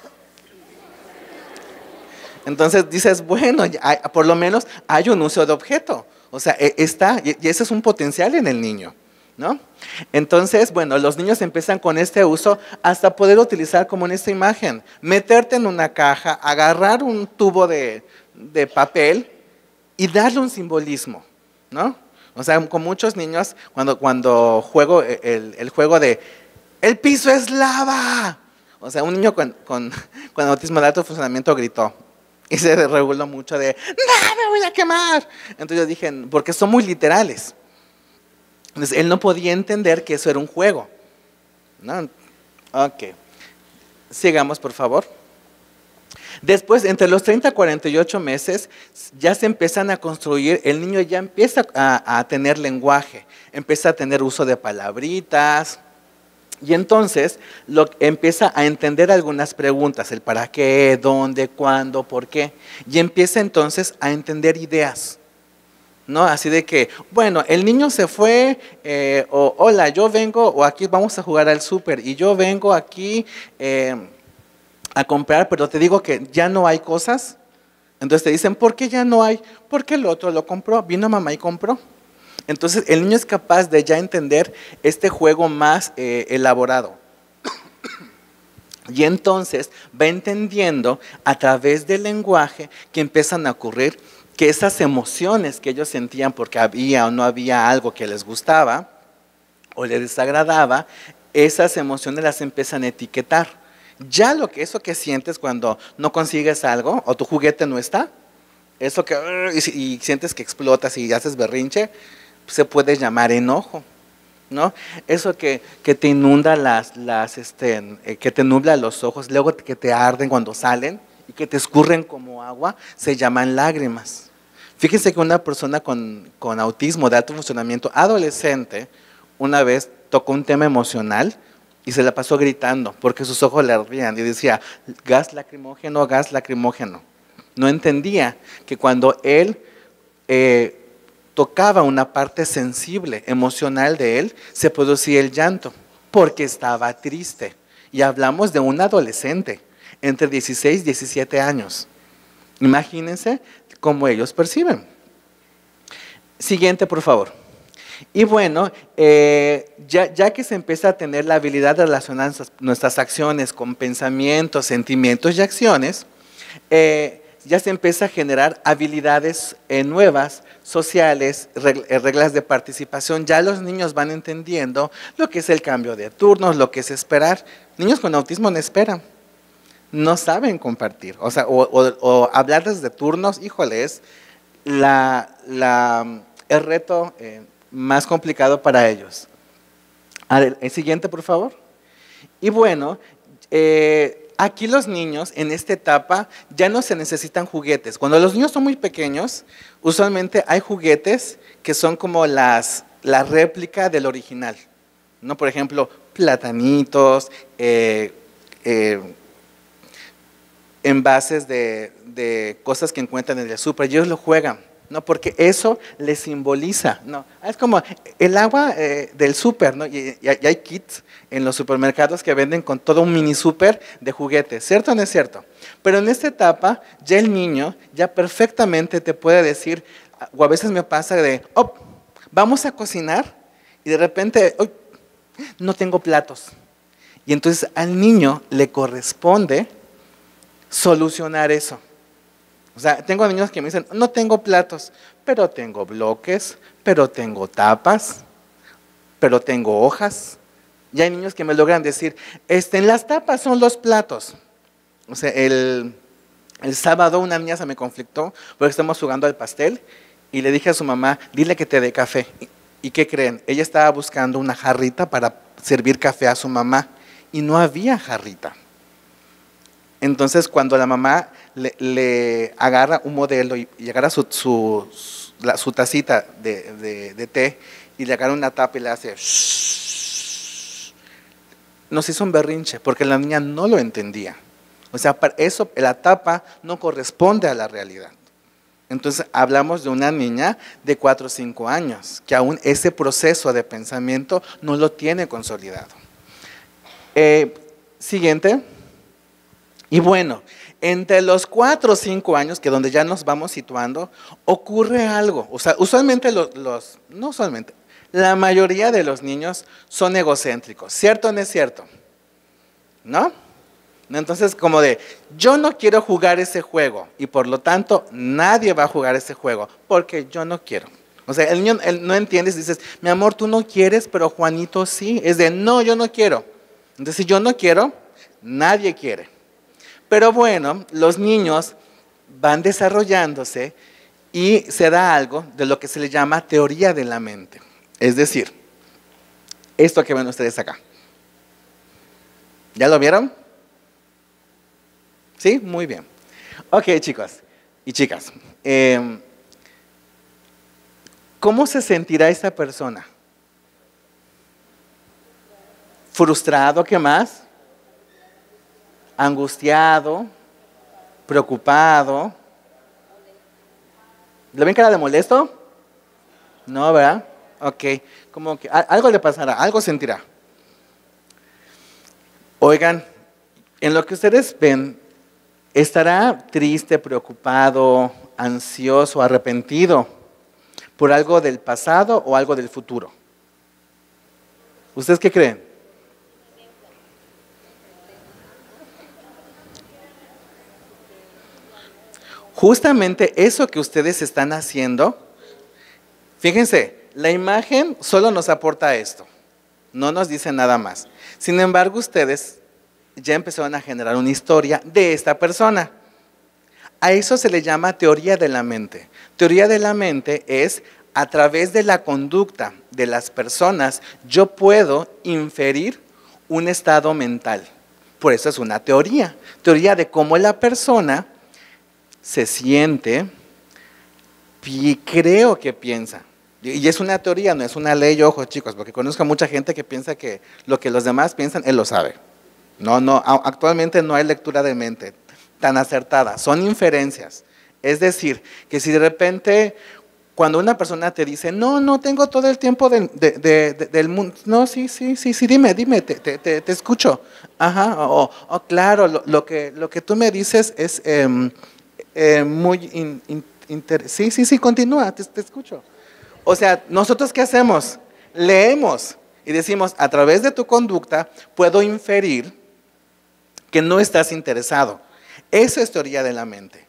Entonces dices, bueno, por lo menos hay un uso de objeto. O sea, está, y ese es un potencial en el niño, ¿no? Entonces, bueno, los niños empiezan con este uso hasta poder utilizar como en esta imagen, meterte en una caja, agarrar un tubo de papel y darle un simbolismo, ¿no? O sea, con muchos niños, cuando juego el juego de ¡el piso es lava! O sea, un niño con autismo de alto funcionamiento gritó y se reguló mucho de ¡no, me voy a quemar! Entonces yo dije, porque son muy literales. Entonces él no podía entender que eso era un juego, ¿no? Ok. Sigamos, por favor. Después, entre los 30 a 48 meses, ya se empiezan a construir, el niño ya empieza a tener lenguaje, empieza a tener uso de palabritas, y entonces empieza a entender algunas preguntas, el para qué, dónde, cuándo, por qué, y empieza entonces a entender ideas, ¿no? Así de que, bueno, el niño se fue, o hola, yo vengo, o aquí vamos a jugar al súper, y yo vengo aquí a comprar, pero te digo que ya no hay cosas. Entonces te dicen, ¿por qué ya no hay? Porque el otro lo compró, vino mamá y compró. Entonces el niño es capaz de ya entender este juego más elaborado. Y entonces va entendiendo a través del lenguaje que empiezan a ocurrir que esas emociones que ellos sentían porque había o no había algo que les gustaba o les desagradaba, esas emociones las empiezan a etiquetar. Ya eso que sientes cuando no consigues algo o tu juguete no está, eso que y sientes que explotas y haces berrinche, se puede llamar enojo, ¿no? Eso que te inunda que te nubla los ojos, luego que te arden cuando salen y que te escurren como agua, se llaman lágrimas. Fíjense que una persona con autismo de alto funcionamiento adolescente una vez tocó un tema emocional y se la pasó gritando porque sus ojos le ardían y decía, gas lacrimógeno, gas lacrimógeno. No entendía que cuando él tocaba una parte sensible, emocional de él, se producía el llanto porque estaba triste. Y hablamos de un adolescente entre 16 y 17 años. Imagínense cómo ellos perciben. Siguiente, por favor. Y bueno, ya que se empieza a tener la habilidad de relacionar nuestras acciones con pensamientos, sentimientos y acciones, ya se empieza a generar habilidades nuevas, sociales, reglas de participación. Ya los niños van entendiendo lo que es el cambio de turnos, lo que es esperar. Niños con autismo no esperan, no saben compartir. O sea, o hablarles de turnos, híjole, es el reto más complicado para ellos. El siguiente, por favor. Y bueno, aquí los niños en esta etapa ya no se necesitan juguetes. Cuando los niños son muy pequeños, usualmente hay juguetes que son como la réplica del original, ¿no? Por ejemplo, platanitos, envases de cosas que encuentran en el súper, ellos lo juegan, ¿no? Porque eso les simboliza, ¿no? Es como el agua del súper, ¿no? Y hay kits en los supermercados que venden con todo un mini súper de juguetes, ¿cierto o no es cierto? Pero en esta etapa ya el niño ya perfectamente te puede decir, o a veces me pasa de, oh, vamos a cocinar y de repente, oh, no tengo platos. Y entonces al niño le corresponde solucionar eso. O sea, tengo niños que me dicen, no tengo platos, pero tengo bloques, pero tengo tapas, pero tengo hojas. Y hay niños que me logran decir, en las tapas son los platos. O sea, el sábado una niña se me conflictó porque estamos jugando al pastel y le dije a su mamá, dile que te dé café. ¿Y qué creen? Ella estaba buscando una jarrita para servir café a su mamá y no había jarrita. Entonces, cuando la mamá le agarra un modelo y agarra su tacita de té y le agarra una tapa y le hace shhh, nos hizo un berrinche porque la niña no lo entendía. O sea, para eso la tapa no corresponde a la realidad. Entonces, hablamos de una niña de 4 o 5 años que aún ese proceso de pensamiento no lo tiene consolidado. Siguiente. Y bueno, entre los 4 o 5 años, que donde ya nos vamos situando, ocurre algo. O sea, usualmente no usualmente, la mayoría de los niños son egocéntricos. ¿Cierto o no es cierto? ¿No? Entonces, como de, yo no quiero jugar ese juego y por lo tanto nadie va a jugar ese juego porque yo no quiero. O sea, el niño no entiendes, dices, mi amor, tú no quieres, pero Juanito sí. Es de, no, yo no quiero. Entonces, si yo no quiero, nadie quiere. Pero bueno, los niños van desarrollándose y se da algo de lo que se le llama teoría de la mente. Es decir, esto que ven ustedes acá. ¿Ya lo vieron? ¿Sí? Muy bien. Ok, chicos y chicas. ¿Cómo se sentirá esa persona? ¿Frustrado? ¿Qué más? Angustiado, preocupado. ¿Le ven cara de molesto? No, ¿verdad? Ok, como que algo le pasará, algo sentirá. Oigan, en lo que ustedes ven, ¿estará triste, preocupado, ansioso, arrepentido por algo del pasado o algo del futuro? ¿Ustedes qué creen? Justamente eso que ustedes están haciendo, fíjense, la imagen solo nos aporta esto, no nos dice nada más. Sin embargo, ustedes ya empezaron a generar una historia de esta persona. A eso se le llama teoría de la mente. Teoría de la mente es, a través de la conducta de las personas, yo puedo inferir un estado mental. Por eso es una teoría. Teoría de cómo la persona se siente y creo que piensa. Y es una teoría, no es una ley, ojo chicos, porque conozco a mucha gente que piensa que lo que los demás piensan, él lo sabe. No, actualmente no hay lectura de mente tan acertada, son inferencias. Es decir, que si de repente, cuando una persona te dice, no tengo todo el tiempo del mundo, no, sí, dime, te escucho. Ajá, claro, lo que tú me dices es muy sí, continúa, te escucho. O sea, ¿nosotros qué hacemos? Leemos y decimos, a través de tu conducta puedo inferir que no estás interesado. Eso es teoría de la mente.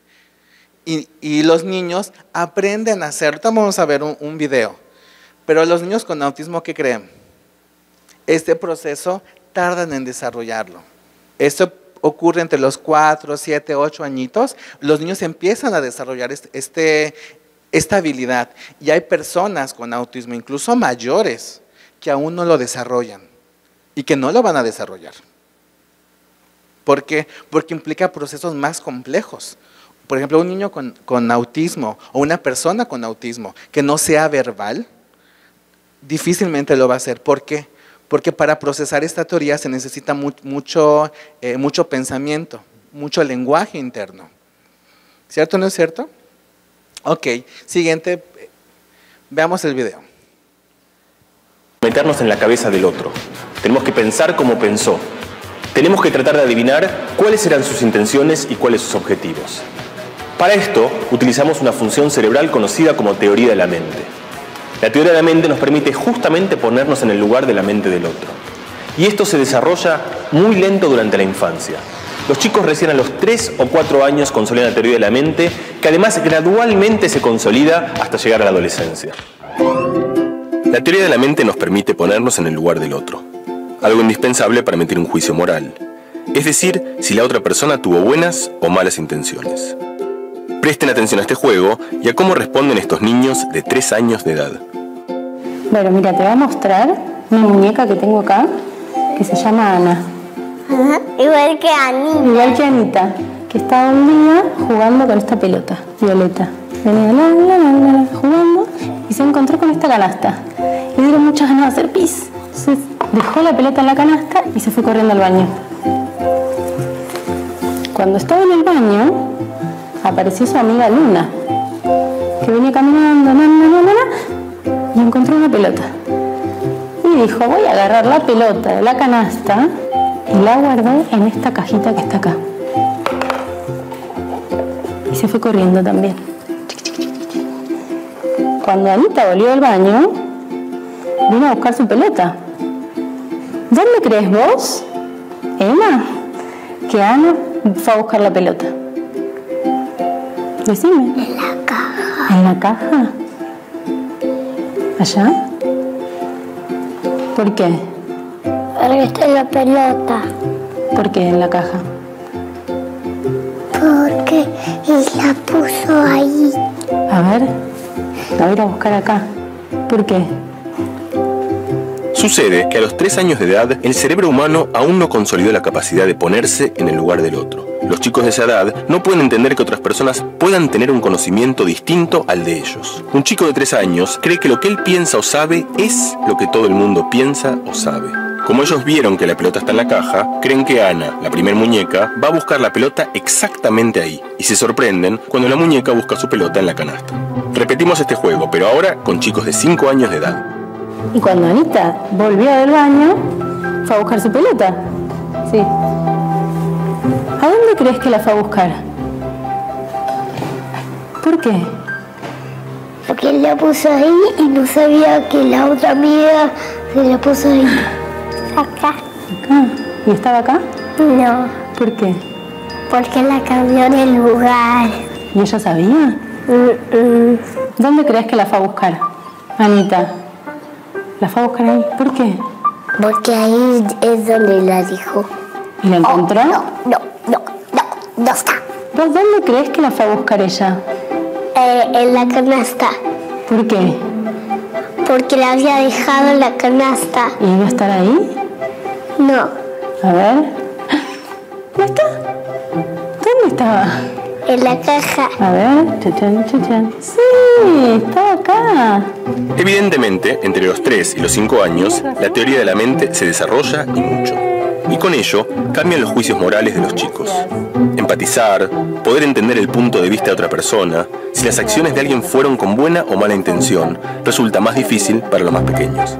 Y los niños aprenden a hacer. Ahorita vamos a ver un video. Pero los niños con autismo, ¿qué creen? Este proceso tardan en desarrollarlo. Esto ocurre entre los 4, 7, 8 añitos. Los niños empiezan a desarrollar esta habilidad. Y hay personas con autismo, incluso mayores, que aún no lo desarrollan y que no lo van a desarrollar. ¿Por qué? Porque implica procesos más complejos. Por ejemplo, un niño con autismo o una persona con autismo que no sea verbal, difícilmente lo va a hacer. ¿Por qué? Porque para procesar esta teoría se necesita mucho pensamiento, mucho lenguaje interno. ¿Cierto o no es cierto? Ok, siguiente, veamos el video. Meternos en la cabeza del otro. Tenemos que pensar como pensó. Tenemos que tratar de adivinar cuáles eran sus intenciones y cuáles sus objetivos. Para esto, utilizamos una función cerebral conocida como teoría de la mente. La teoría de la mente nos permite justamente ponernos en el lugar de la mente del otro. Y esto se desarrolla muy lento durante la infancia. Los chicos recién a los 3 o 4 años consolidan la teoría de la mente, que además gradualmente se consolida hasta llegar a la adolescencia. La teoría de la mente nos permite ponernos en el lugar del otro, algo indispensable para emitir un juicio moral, es decir, si la otra persona tuvo buenas o malas intenciones. Presten atención a este juego y a cómo responden estos niños de 3 años de edad. Bueno, mira, te voy a mostrar una muñeca que tengo acá, que se llama Ana. Igual que Anita. Igual que Anita, que estaba un día jugando con esta pelota violeta. Venía jugando y se encontró con esta canasta. Le dieron muchas ganas de hacer pis. Entonces dejó la pelota en la canasta y se fue corriendo al baño. Cuando estaba en el baño, apareció su amiga Luna, que venía caminando, y encontró una pelota. Y dijo, voy a agarrar la pelota de la canasta y la guardé en esta cajita que está acá. Y se fue corriendo también. Cuando Anita volvió del baño, vino a buscar su pelota. ¿Dónde crees vos, Emma, que Ana fue a buscar la pelota? Decime. En la caja. ¿En la caja? ¿Allá? ¿Por qué? Porque está en la pelota. ¿Por qué en la caja? Porque la puso ahí. A ver, la voy a ir a buscar acá. ¿Por qué? Sucede que a los 3 años de edad, el cerebro humano aún no consolidó la capacidad de ponerse en el lugar del otro. Los chicos de esa edad no pueden entender que otras personas puedan tener un conocimiento distinto al de ellos. Un chico de 3 años cree que lo que él piensa o sabe es lo que todo el mundo piensa o sabe. Como ellos vieron que la pelota está en la caja, creen que Ana, la primer muñeca, va a buscar la pelota exactamente ahí, y se sorprenden cuando la muñeca busca su pelota en la canasta. Repetimos este juego, pero ahora con chicos de 5 años de edad. Y cuando Anita volvió del baño, fue a buscar su pelota. Sí. ¿A dónde crees que la fue a buscar? ¿Por qué? Porque él la puso ahí y no sabía que la otra amiga se la puso ahí. Acá. ¿Acá? ¿Y estaba acá? No. ¿Por qué? Porque la cambió de lugar. ¿Y ella sabía? ¿Dónde crees que la fue a buscar, Anita? ¿La fue a buscar ahí? ¿Por qué? Porque ahí es donde la dijo. ¿Y la encontró? No está. ¿Vos dónde crees que la fue a buscar ella? En la canasta. ¿Por qué? Porque la había dejado en la canasta. ¿Y iba a estar ahí? No. A ver. ¿No está? ¿Dónde estaba? En la caja. A ver, chachan. Sí, estaba acá. Evidentemente, entre los 3 y los 5 años, la teoría de la mente se desarrolla y mucho. Y con ello, cambian los juicios morales de los chicos. Empatizar, poder entender el punto de vista de otra persona, si las acciones de alguien fueron con buena o mala intención, resulta más difícil para los más pequeños.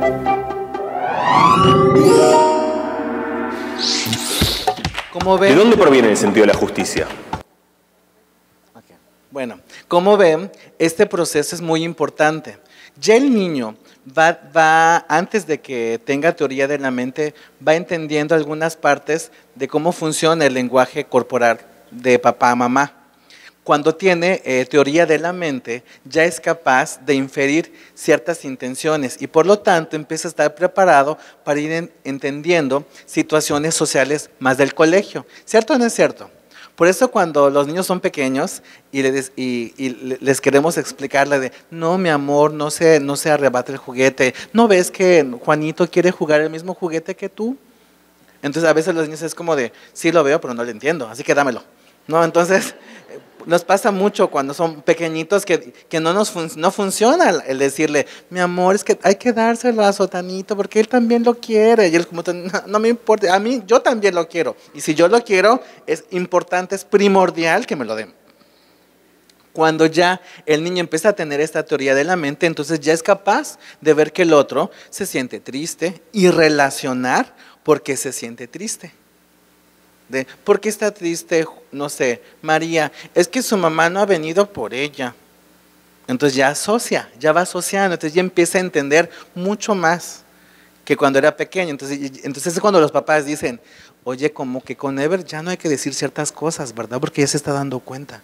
¿De dónde proviene el sentido de la justicia? Bueno, como ven, este proceso es muy importante. Ya el niño va, antes de que tenga teoría de la mente, va entendiendo algunas partes de cómo funciona el lenguaje corporal de papá, mamá. Cuando tiene teoría de la mente, ya es capaz de inferir ciertas intenciones y por lo tanto empieza a estar preparado para ir entendiendo situaciones sociales más del colegio. ¿Cierto o no es cierto? Por eso cuando los niños son pequeños y les queremos explicarle de, no, mi amor, no se arrebate el juguete, ¿no ves que Juanito quiere jugar el mismo juguete que tú? Entonces a veces los niños es como de, sí lo veo, pero no lo entiendo, así que dámelo. ¿No? Entonces nos pasa mucho cuando son pequeñitos que no funciona el decirle, mi amor, es que hay que dárselo a Sotanito porque él también lo quiere. Y él como, no me importa, a mí yo también lo quiero. Y si yo lo quiero, es importante, es primordial que me lo den. Cuando ya el niño empieza a tener esta teoría de la mente, entonces ya es capaz de ver que el otro se siente triste y relacionar por qué se siente triste. ¿Por qué está triste? No sé, María, es que su mamá no ha venido por ella. Entonces ya asocia, ya va asociando, entonces ya empieza a entender mucho más que cuando era pequeño. Entonces es cuando los papás dicen, oye, como que con Ever ya no hay que decir ciertas cosas, ¿verdad? Porque ya se está dando cuenta.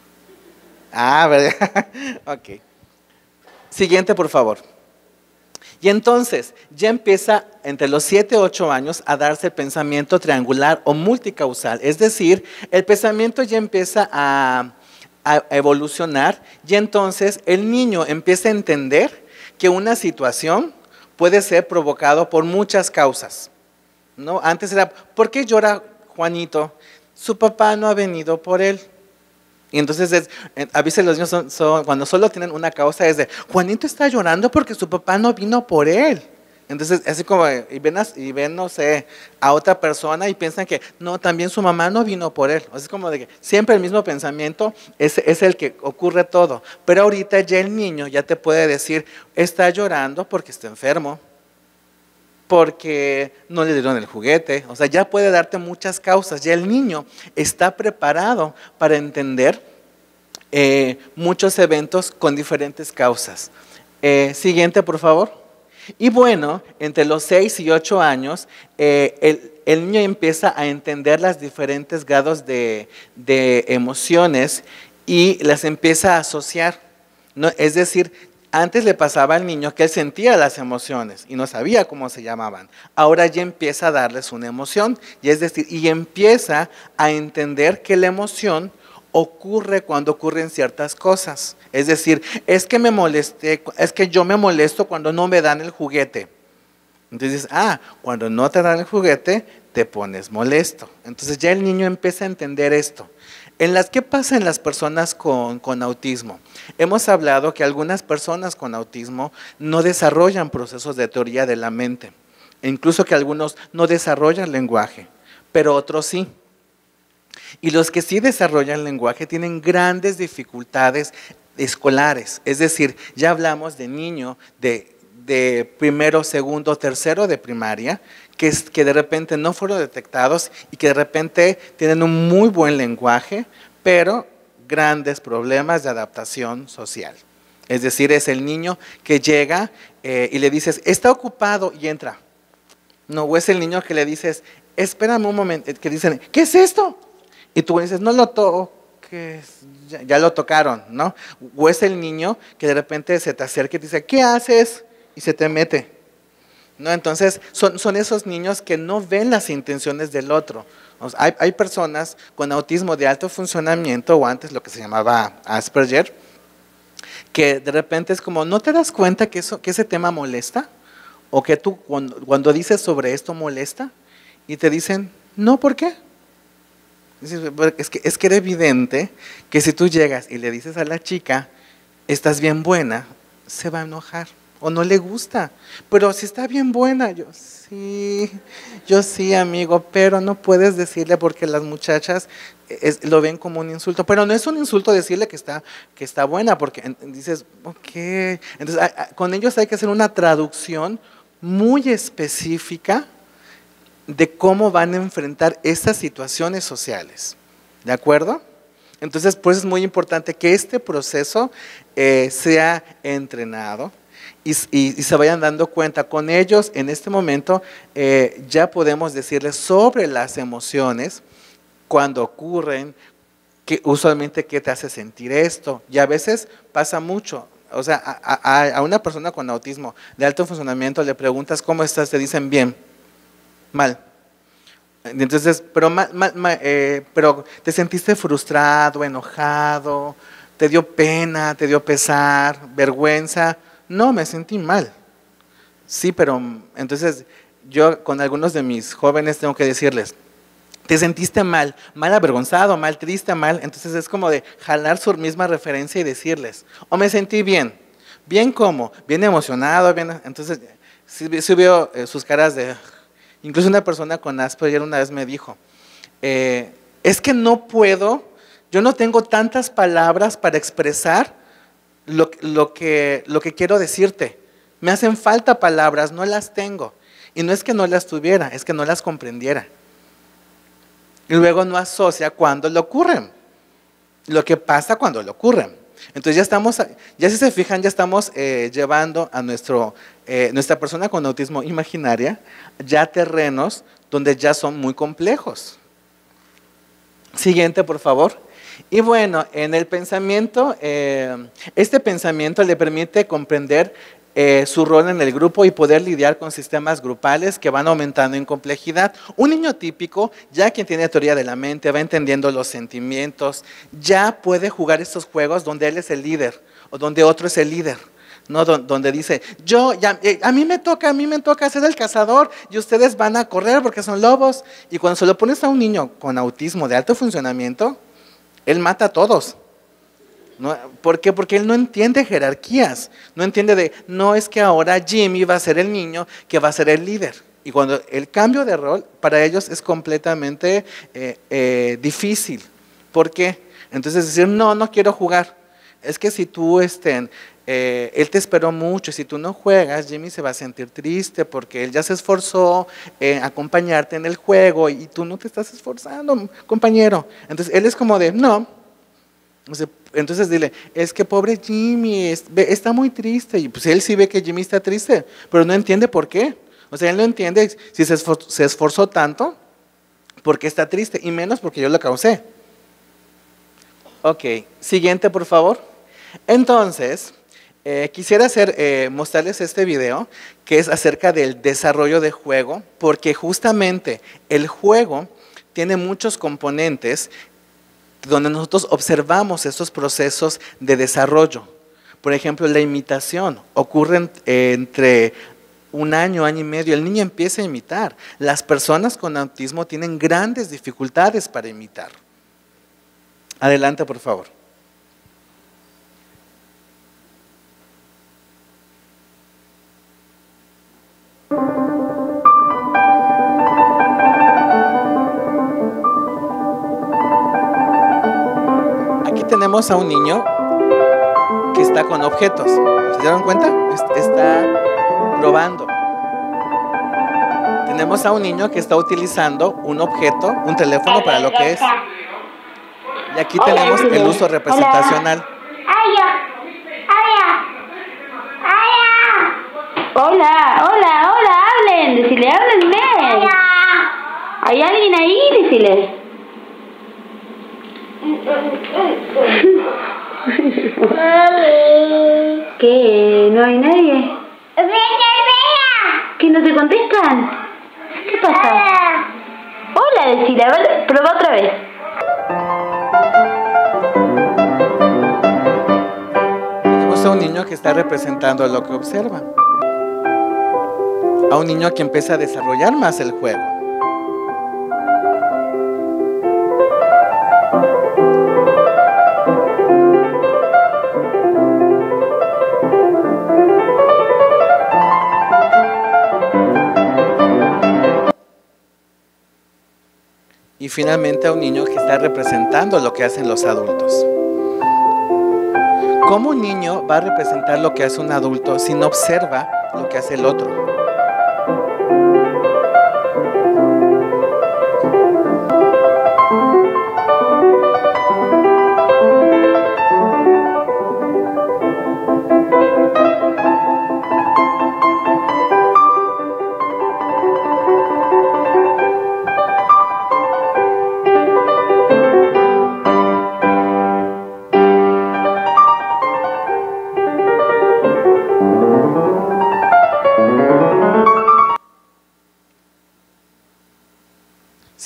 Ah, ¿verdad? Ok. Siguiente, por favor. Y entonces ya empieza entre los 7 u 8 años a darse el pensamiento triangular o multicausal. Es decir, el pensamiento ya empieza a evolucionar y entonces el niño empieza a entender que una situación puede ser provocada por muchas causas, ¿no? Antes era, ¿por qué llora Juanito? Su papá no ha venido por él. Y entonces a veces los niños cuando solo tienen una causa es de, Juanito está llorando porque su papá no vino por él. Entonces así como, y ven, no sé, a otra persona y piensan que, no, también su mamá no vino por él. O sea, es como de que siempre el mismo pensamiento es el que ocurre todo. Pero ahorita ya el niño ya te puede decir, está llorando porque está enfermo, porque no le dieron el juguete, o sea, ya puede darte muchas causas, ya el niño está preparado para entender muchos eventos con diferentes causas. Siguiente, por favor. Y bueno, entre los 6 y 8 años, el niño empieza a entender los diferentes grados de emociones y las empieza a asociar, ¿no? Es decir, antes le pasaba al niño que él sentía las emociones y no sabía cómo se llamaban. Ahora ya empieza a darles una emoción, y es decir, y empieza a entender que la emoción ocurre cuando ocurren ciertas cosas. Es decir, es que yo me molesto cuando no me dan el juguete. Entonces, cuando no te dan el juguete, te pones molesto. Entonces ya el niño empieza a entender esto. ¿Qué pasa en las personas con autismo? Hemos hablado que algunas personas con autismo no desarrollan procesos de teoría de la mente, e incluso que algunos no desarrollan lenguaje, pero otros sí. Y los que sí desarrollan lenguaje tienen grandes dificultades escolares, es decir, ya hablamos de niño de primero, segundo, tercero de primaria, que de repente no fueron detectados y que de repente tienen un muy buen lenguaje, pero grandes problemas de adaptación social. Es decir, es el niño que llega y le dices, está ocupado y entra. No, o es el niño que le dices, espérame un momento, que dicen, ¿qué es esto? Y tú le dices, no lo toques, ya lo tocaron, ¿no? O es el niño que de repente se te acerca y te dice, ¿qué haces? Y se te mete, ¿no? Entonces son esos niños que no ven las intenciones del otro. O sea, hay personas con autismo de alto funcionamiento, o antes lo que se llamaba Asperger, que de repente es como, ¿no te das cuenta que ese tema molesta? O que tú cuando dices sobre esto molesta, y te dicen, no, ¿por qué? Es que era evidente que si tú llegas y le dices a la chica, estás bien buena, se va a enojar. O no le gusta, pero si está bien buena, yo sí, amigo, pero no puedes decirle porque las muchachas lo ven como un insulto, pero no es un insulto decirle que está buena, porque dices, ok, entonces con ellos hay que hacer una traducción muy específica de cómo van a enfrentar estas situaciones sociales, ¿de acuerdo? Entonces, pues es muy importante que este proceso sea entrenado. y se vayan dando cuenta. Con ellos, en este momento, ya podemos decirles sobre las emociones, cuando ocurren, que usualmente qué te hace sentir esto. Y a veces pasa mucho. O sea, a una persona con autismo de alto funcionamiento le preguntas ¿cómo estás? Te dicen bien, mal. Entonces, pero te sentiste frustrado, enojado, te dio pena, te dio pesar, vergüenza. No, me sentí mal. Sí, pero entonces yo con algunos de mis jóvenes tengo que decirles, te sentiste mal, mal avergonzado, mal triste, mal. Entonces es como de jalar su misma referencia y decirles, o me sentí bien. ¿Bien cómo? Bien emocionado, bien. Entonces, sí veo sus caras de... Incluso una persona con Asperger una vez me dijo, es que no puedo, yo no tengo tantas palabras para expresar lo que quiero decirte. Me hacen falta palabras, no las tengo. Y no es que no las tuviera, es que no las comprendiera. Y luego no asocia cuando le ocurren, lo que pasa cuando le ocurren. Entonces ya si se fijan, ya estamos llevando a nuestra persona con autismo imaginaria ya terrenos donde ya son muy complejos. Siguiente, por favor. Y bueno, en el pensamiento, este pensamiento le permite comprender su rol en el grupo y poder lidiar con sistemas grupales que van aumentando en complejidad. Un niño típico, ya quien tiene teoría de la mente, va entendiendo los sentimientos, ya puede jugar estos juegos donde él es el líder o donde otro es el líder, ¿no? Donde dice, a mí me toca ser el cazador y ustedes van a correr porque son lobos. Y cuando se lo pones a un niño con autismo de alto funcionamiento, él mata a todos. ¿No? ¿Por qué? Porque él no entiende jerarquías, no entiende no es que ahora Jimmy va a ser el niño que va a ser el líder. Y cuando el cambio de rol para ellos es completamente difícil. ¿Por qué? Entonces decir, no quiero jugar. Es que si tú, él te esperó mucho, si tú no juegas, Jimmy se va a sentir triste porque él ya se esforzó en acompañarte en el juego y tú no te estás esforzando, compañero. Entonces él es como de, no. Entonces dile, es que pobre Jimmy, está muy triste. Y pues él sí ve que Jimmy está triste, pero no entiende por qué. O sea, él no entiende si se esforzó tanto, por qué está triste, y menos porque yo lo causé. Ok, siguiente por favor. Entonces, quisiera mostrarles este video, que es acerca del desarrollo de juego, porque justamente el juego tiene muchos componentes donde nosotros observamos estos procesos de desarrollo. Por ejemplo, la imitación ocurre entre 1 año, año y medio, el niño empieza a imitar. Las personas con autismo tienen grandes dificultades para imitar. Adelante, por favor. Tenemos a un niño que está con objetos. ¿Se dieron cuenta? Está probando. Tenemos a un niño que está utilizando un objeto, un teléfono para lo que es. Y aquí tenemos el uso representacional. Hola, hablen, decile, háblenme. ¿Hay alguien ahí? Decile. ¿Qué? ¿No hay nadie? ¿Que no te contestan? ¿Qué pasa? Hola, decile, a ver, prueba otra vez. Tenemos a un niño que está representando lo que observa. A un niño que empieza a desarrollar más el juego. Y finalmente a un niño que está representando lo que hacen los adultos. ¿Cómo un niño va a representar lo que hace un adulto si no observa lo que hace el otro?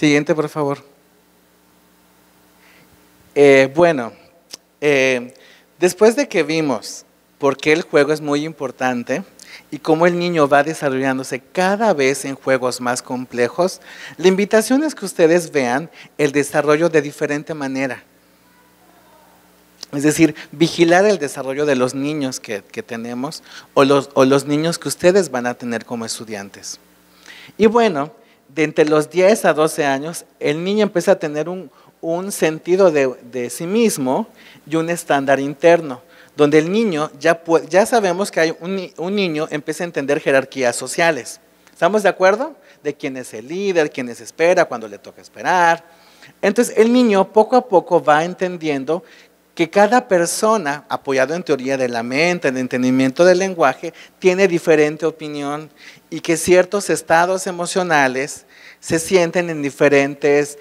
Siguiente, por favor. Después de que vimos por qué el juego es muy importante y cómo el niño va desarrollándose cada vez en juegos más complejos, la invitación es que ustedes vean el desarrollo de diferente manera. Es decir, vigilar el desarrollo de los niños que tenemos o los niños que ustedes van a tener como estudiantes. Y bueno, de entre los 10 a 12 años, el niño empieza a tener un sentido de sí mismo y un estándar interno, donde el niño, ya sabemos que hay un niño empieza a entender jerarquías sociales. ¿Estamos de acuerdo? De quién es el líder, quién espera, cuándo le toca esperar. Entonces el niño poco a poco va entendiendo que cada persona, apoyado en teoría de la mente, en entendimiento del lenguaje, tiene diferente opinión y que ciertos estados emocionales se sienten en diferentes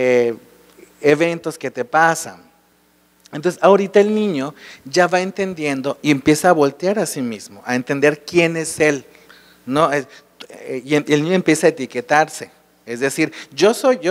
eventos que te pasan. Entonces, ahorita el niño ya va entendiendo y empieza a voltear a sí mismo, a entender quién es él, ¿no? Y el niño empieza a etiquetarse. Es decir, yo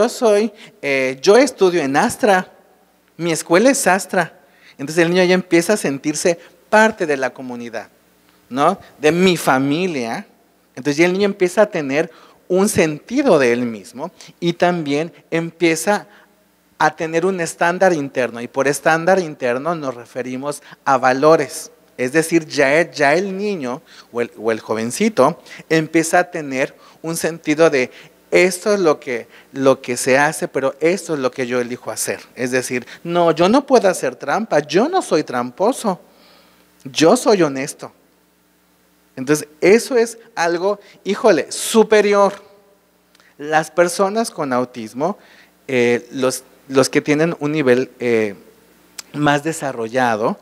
estudio en Astra, mi escuela es Astra. Entonces el niño ya empieza a sentirse parte de la comunidad, ¿no? De mi familia. Entonces ya el niño empieza a tener un sentido de él mismo y también empieza a tener un estándar interno. Y por estándar interno nos referimos a valores. Es decir, ya el niño o el jovencito empieza a tener un sentido de esto es lo que se hace, pero esto es lo que yo elijo hacer. Es decir, no, yo no puedo hacer trampa, yo no soy tramposo, yo soy honesto. Entonces, eso es algo, híjole, superior. Las personas con autismo, los que tienen un nivel más desarrollado,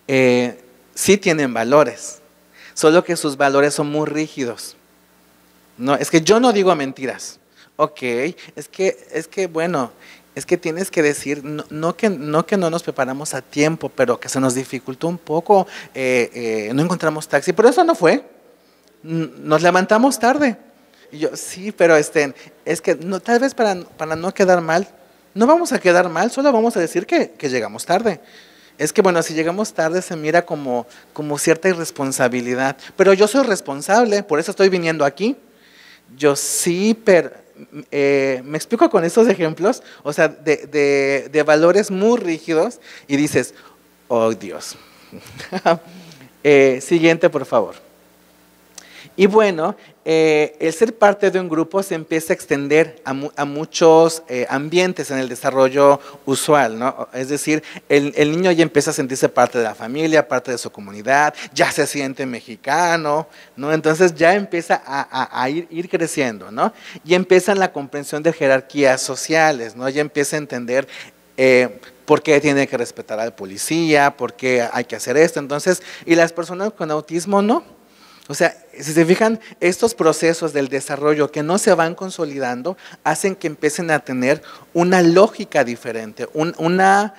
sí tienen valores, solo que sus valores son muy rígidos. No, es que yo no digo mentiras. Ok, es que bueno, es que tienes que decir, no que no nos preparamos a tiempo, pero que se nos dificultó un poco, no encontramos taxi, pero eso no fue, nos levantamos tarde. Y yo, sí, pero es que no, tal vez para no quedar mal, no vamos a quedar mal, solo vamos a decir que llegamos tarde. Es que bueno, si llegamos tarde se mira como cierta irresponsabilidad, pero yo soy responsable, por eso estoy viniendo aquí. Yo sí, pero me explico con estos ejemplos, o sea, de valores muy rígidos y dices, oh Dios. Siguiente, por favor. Y bueno, el ser parte de un grupo se empieza a extender a muchos ambientes en el desarrollo usual, ¿no? Es decir, el niño ya empieza a sentirse parte de la familia, parte de su comunidad, ya se siente mexicano, ¿no? Entonces ya empieza a ir creciendo, ¿no? Y empieza la comprensión de jerarquías sociales, ¿no? Ya empieza a entender por qué tiene que respetar al policía, por qué hay que hacer esto. Entonces, y las personas con autismo no. O sea, si se fijan, estos procesos del desarrollo que no se van consolidando hacen que empiecen a tener una lógica diferente, una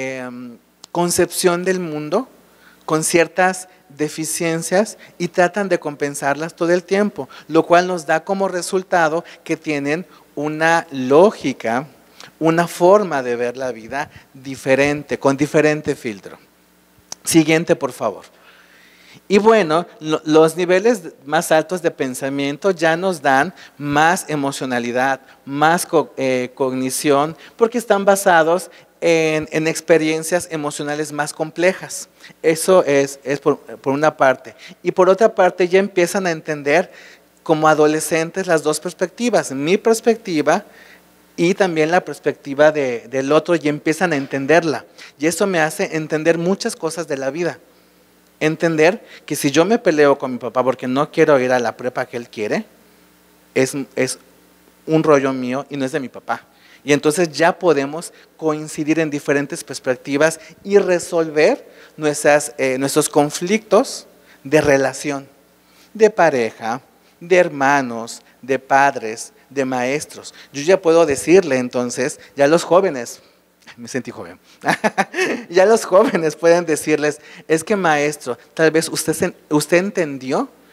concepción del mundo con ciertas deficiencias y tratan de compensarlas todo el tiempo, lo cual nos da como resultado que tienen una lógica, una forma de ver la vida diferente, con diferente filtro. Siguiente, por favor. Y bueno, los niveles más altos de pensamiento ya nos dan más emocionalidad, más cognición, porque están basados en experiencias emocionales más complejas. Eso es por una parte. Y por otra parte ya empiezan a entender como adolescentes las dos perspectivas, mi perspectiva y también la perspectiva del otro, y empiezan a entenderla. Y eso me hace entender muchas cosas de la vida. Entender que si yo me peleo con mi papá porque no quiero ir a la prepa que él quiere, es un rollo mío y no es de mi papá. Y entonces ya podemos coincidir en diferentes perspectivas y resolver nuestros conflictos de relación, de pareja, de hermanos, de padres, de maestros. Yo ya puedo decirle entonces, ya los jóvenes, me sentí joven, ya los jóvenes pueden decirles, es que maestro, tal vez usted entendió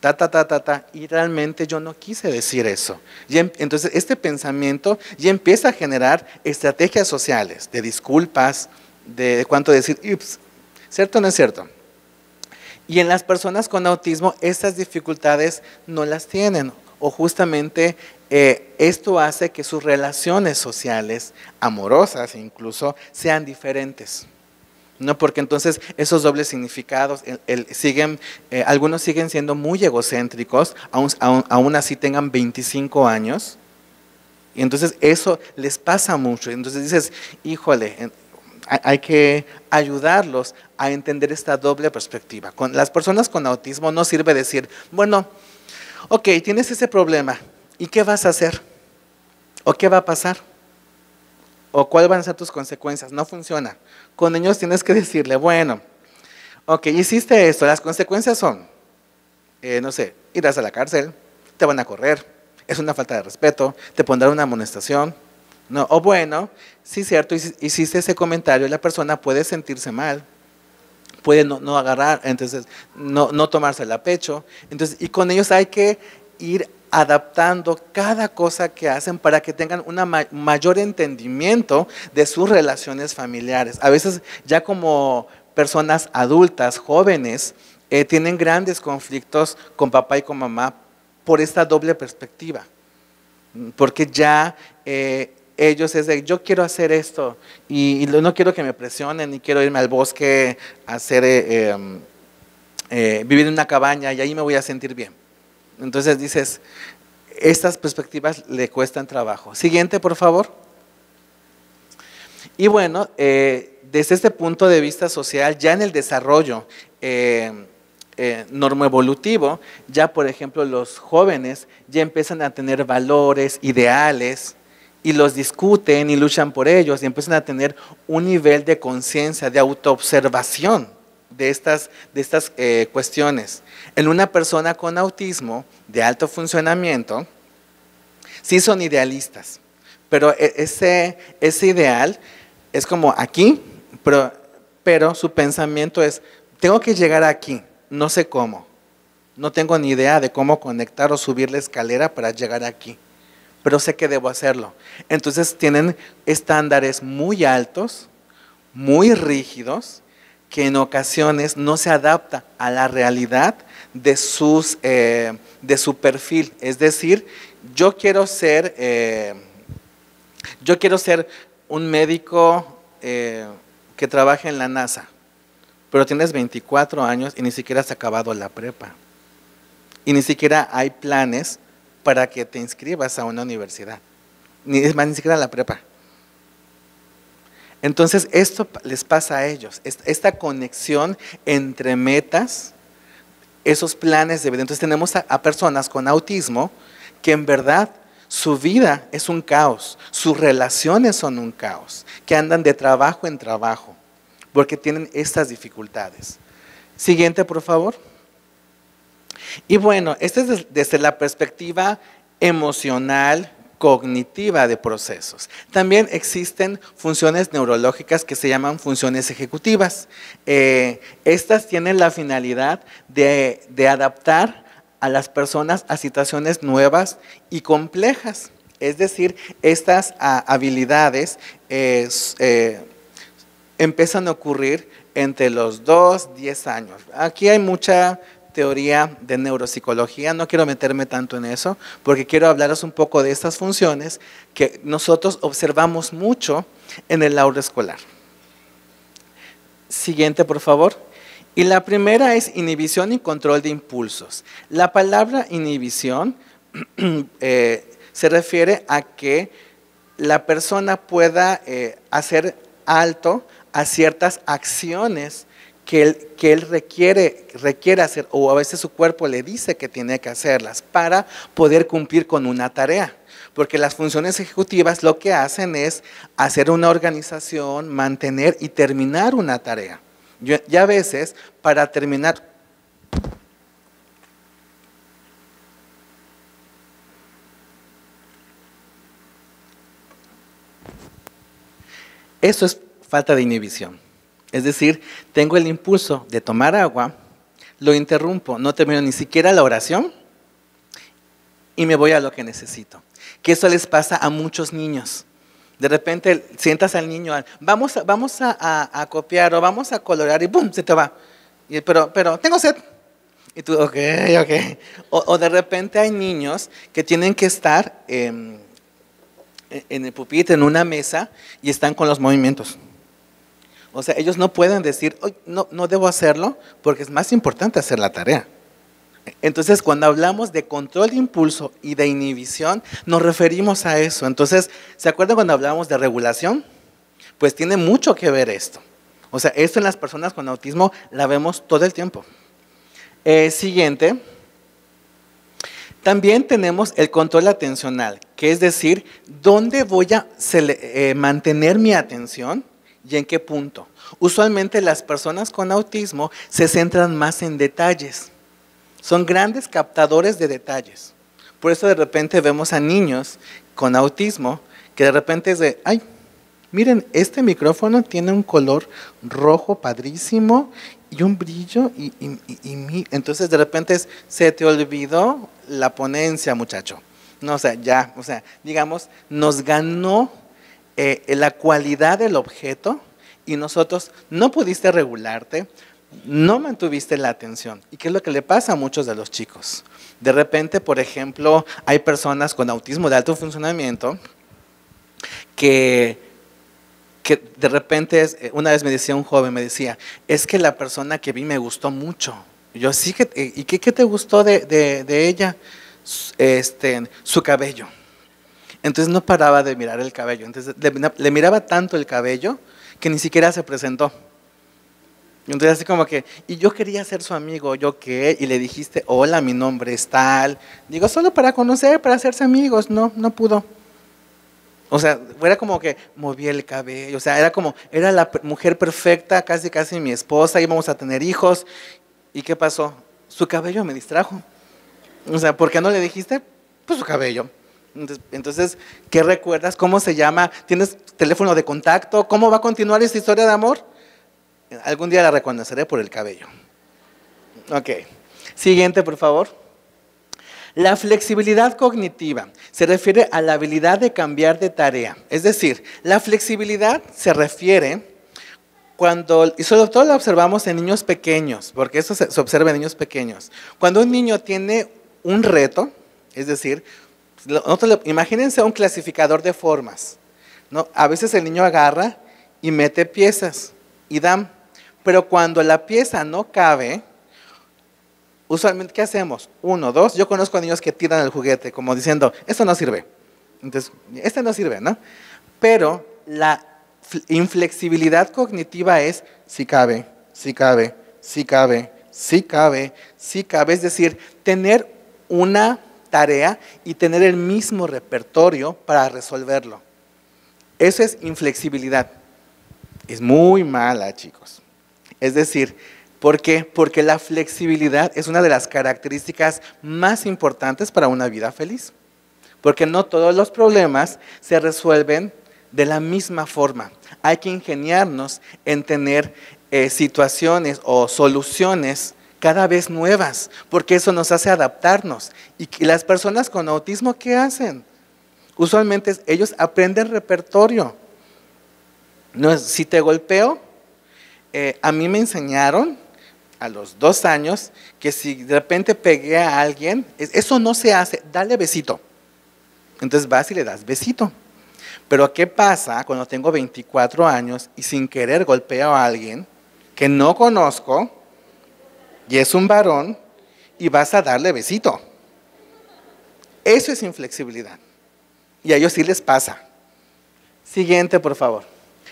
y realmente yo no quise decir eso. Entonces, este pensamiento ya empieza a generar estrategias sociales, de disculpas, de cuánto decir, ups, ¿cierto o no es cierto? Y en las personas con autismo, estas dificultades no las tienen, o justamente esto hace que sus relaciones sociales, amorosas incluso, sean diferentes. No, porque entonces esos dobles significados algunos siguen siendo muy egocéntricos, aún así tengan 25 años, y entonces eso les pasa mucho. Entonces dices, híjole, hay que ayudarlos a entender esta doble perspectiva. Con las personas con autismo no sirve decir, bueno, ok, tienes ese problema, ¿y qué vas a hacer? ¿O qué va a pasar? ¿O cuáles van a ser tus consecuencias? No funciona. Con ellos tienes que decirle, bueno, ok, hiciste esto, las consecuencias son, no sé, irás a la cárcel, te van a correr, es una falta de respeto, te pondrán una amonestación, no, o bueno, sí, cierto, hiciste ese comentario y la persona puede sentirse mal, puede no agarrar, entonces no tomársela a pecho, entonces, y con ellos hay que ir adaptando cada cosa que hacen para que tengan un mayor entendimiento de sus relaciones familiares. A veces ya como personas adultas, jóvenes, tienen grandes conflictos con papá y con mamá por esta doble perspectiva, porque ya ellos es de, yo quiero hacer esto y no quiero que me presionen, y quiero irme al bosque a hacer, vivir en una cabaña y ahí me voy a sentir bien. Entonces dices, estas perspectivas le cuestan trabajo. Siguiente, por favor. Y bueno, desde este punto de vista social, ya en el desarrollo normoevolutivo, ya por ejemplo los jóvenes ya empiezan a tener valores, ideales, y los discuten y luchan por ellos, y empiezan a tener un nivel de conciencia, de autoobservación de estas cuestiones. En una persona con autismo de alto funcionamiento, sí son idealistas, pero ese ideal es como aquí, pero su pensamiento es, tengo que llegar aquí, no sé cómo, no tengo ni idea de cómo conectar o subir la escalera para llegar aquí, pero sé que debo hacerlo. Entonces tienen estándares muy altos, muy rígidos, que en ocasiones no se adapta a la realidad de su perfil. Es decir, yo quiero ser un médico que trabaje en la NASA, pero tienes 24 años y ni siquiera has acabado la prepa. Y ni siquiera hay planes para que te inscribas a una universidad. Es más, ni siquiera la prepa. Entonces, esto les pasa a ellos, esta conexión entre metas, esos planes de vida. Entonces, tenemos a personas con autismo que en verdad su vida es un caos, sus relaciones son un caos, que andan de trabajo en trabajo, porque tienen estas dificultades. Siguiente, por favor. Y bueno, este es desde la perspectiva emocional, cognitiva de procesos. También existen funciones neurológicas que se llaman funciones ejecutivas. Estas tienen la finalidad de adaptar a las personas a situaciones nuevas y complejas. Es decir, estas habilidades empiezan a ocurrir entre los 2 y 10 años. Aquí hay mucha teoría de neuropsicología, no quiero meterme tanto en eso, porque quiero hablaros un poco de estas funciones que nosotros observamos mucho en el aula escolar. Siguiente, por favor. Y la primera es inhibición y control de impulsos. La palabra inhibición se refiere a que la persona pueda hacer alto a ciertas acciones que él requiere hacer, o a veces su cuerpo le dice que tiene que hacerlas para poder cumplir con una tarea. Porque las funciones ejecutivas lo que hacen es hacer una organización, mantener y terminar una tarea. Y a veces, para terminar... Eso es falta de inhibición. Es decir, tengo el impulso de tomar agua, lo interrumpo, no termino ni siquiera la oración y me voy a lo que necesito. Que eso les pasa a muchos niños. De repente sientas al niño, vamos a copiar o vamos a colorear y ¡pum! Se te va. Pero tengo sed. Y tú, ok. O de repente hay niños que tienen que estar en el pupitre, en una mesa, y están con los movimientos. O sea, ellos no pueden decir, no debo hacerlo, porque es más importante hacer la tarea. Entonces, cuando hablamos de control de impulso y de inhibición, nos referimos a eso. Entonces, ¿se acuerdan cuando hablábamos de regulación? Pues tiene mucho que ver esto. O sea, esto en las personas con autismo la vemos todo el tiempo. Siguiente. También tenemos el control atencional, que es decir, ¿dónde voy a mantener mi atención y en qué punto? Usualmente las personas con autismo se centran más en detalles. Son grandes captadores de detalles. Por eso de repente vemos a niños con autismo que de repente es de, ay, miren, este micrófono tiene un color rojo padrísimo y un brillo entonces de repente se te olvidó la ponencia, muchacho. No, digamos, nos ganó la cualidad del objeto y nosotros no pudiste regularte, no mantuviste la atención. ¿Y qué es lo que le pasa a muchos de los chicos? De repente, por ejemplo, hay personas con autismo de alto funcionamiento que de repente, una vez me decía un joven, me decía, es que la persona que vi me gustó mucho. Y yo, sí, ¿y qué te gustó de ella? Su cabello. Entonces no paraba de mirar el cabello. Entonces le miraba tanto el cabello que ni siquiera se presentó. Entonces así como que, y yo quería ser su amigo, ¿yo qué? Y le dijiste, hola, mi nombre es tal. Digo, solo para conocer, para hacerse amigos. No pudo. O sea, era como que movía el cabello, o sea, era la mujer perfecta, casi mi esposa, íbamos a tener hijos. ¿Y qué pasó? Su cabello me distrajo. O sea, ¿por qué no le dijiste? Pues su cabello. Entonces, ¿qué recuerdas? ¿Cómo se llama? ¿Tienes teléfono de contacto? ¿Cómo va a continuar esta historia de amor? Algún día la reconoceré por el cabello. Ok. Siguiente, por favor. La flexibilidad cognitiva se refiere a la habilidad de cambiar de tarea. Es decir, la flexibilidad se refiere y sobre todo la observamos en niños pequeños, porque eso se observa en niños pequeños. Cuando un niño tiene un reto, es decir, imagínense un clasificador de formas, ¿no? A veces el niño agarra y mete piezas y dan, pero cuando la pieza no cabe, usualmente, ¿qué hacemos? 1, 2, yo conozco a niños que tiran el juguete como diciendo, esto no sirve. Entonces, este no sirve, ¿no? Pero la inflexibilidad cognitiva es sí cabe, sí cabe, sí cabe, sí cabe, sí cabe. Es decir, tener una tarea y tener el mismo repertorio para resolverlo. Eso es inflexibilidad. Es muy mala, chicos. Es decir, ¿por qué? Porque la flexibilidad es una de las características más importantes para una vida feliz. Porque no todos los problemas se resuelven de la misma forma. Hay que ingeniarnos en tener situaciones o soluciones cada vez nuevas, porque eso nos hace adaptarnos. Y las personas con autismo, ¿qué hacen? Usualmente ellos aprenden repertorio. No, si te golpeo, a mí me enseñaron a los 2 años que si de repente pegué a alguien, eso no se hace, dale besito. Entonces vas y le das besito. Pero ¿qué pasa cuando tengo 24 años y sin querer golpeo a alguien que no conozco y es un varón y vas a darle besito? Eso es inflexibilidad. Y a ellos sí les pasa. Siguiente, por favor.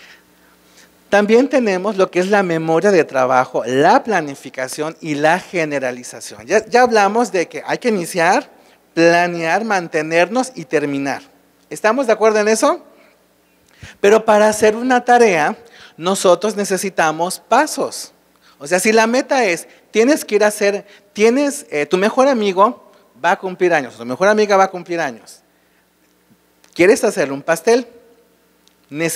También tenemos lo que es la memoria de trabajo, la planificación y la generalización. Ya hablamos de que hay que iniciar, planear, mantenernos y terminar. ¿Estamos de acuerdo en eso? Pero para hacer una tarea, nosotros necesitamos pasos. O sea, si la meta es, tienes que ir a hacer, tu mejor amigo va a cumplir años, tu mejor amiga va a cumplir años. ¿Quieres hacerle un pastel?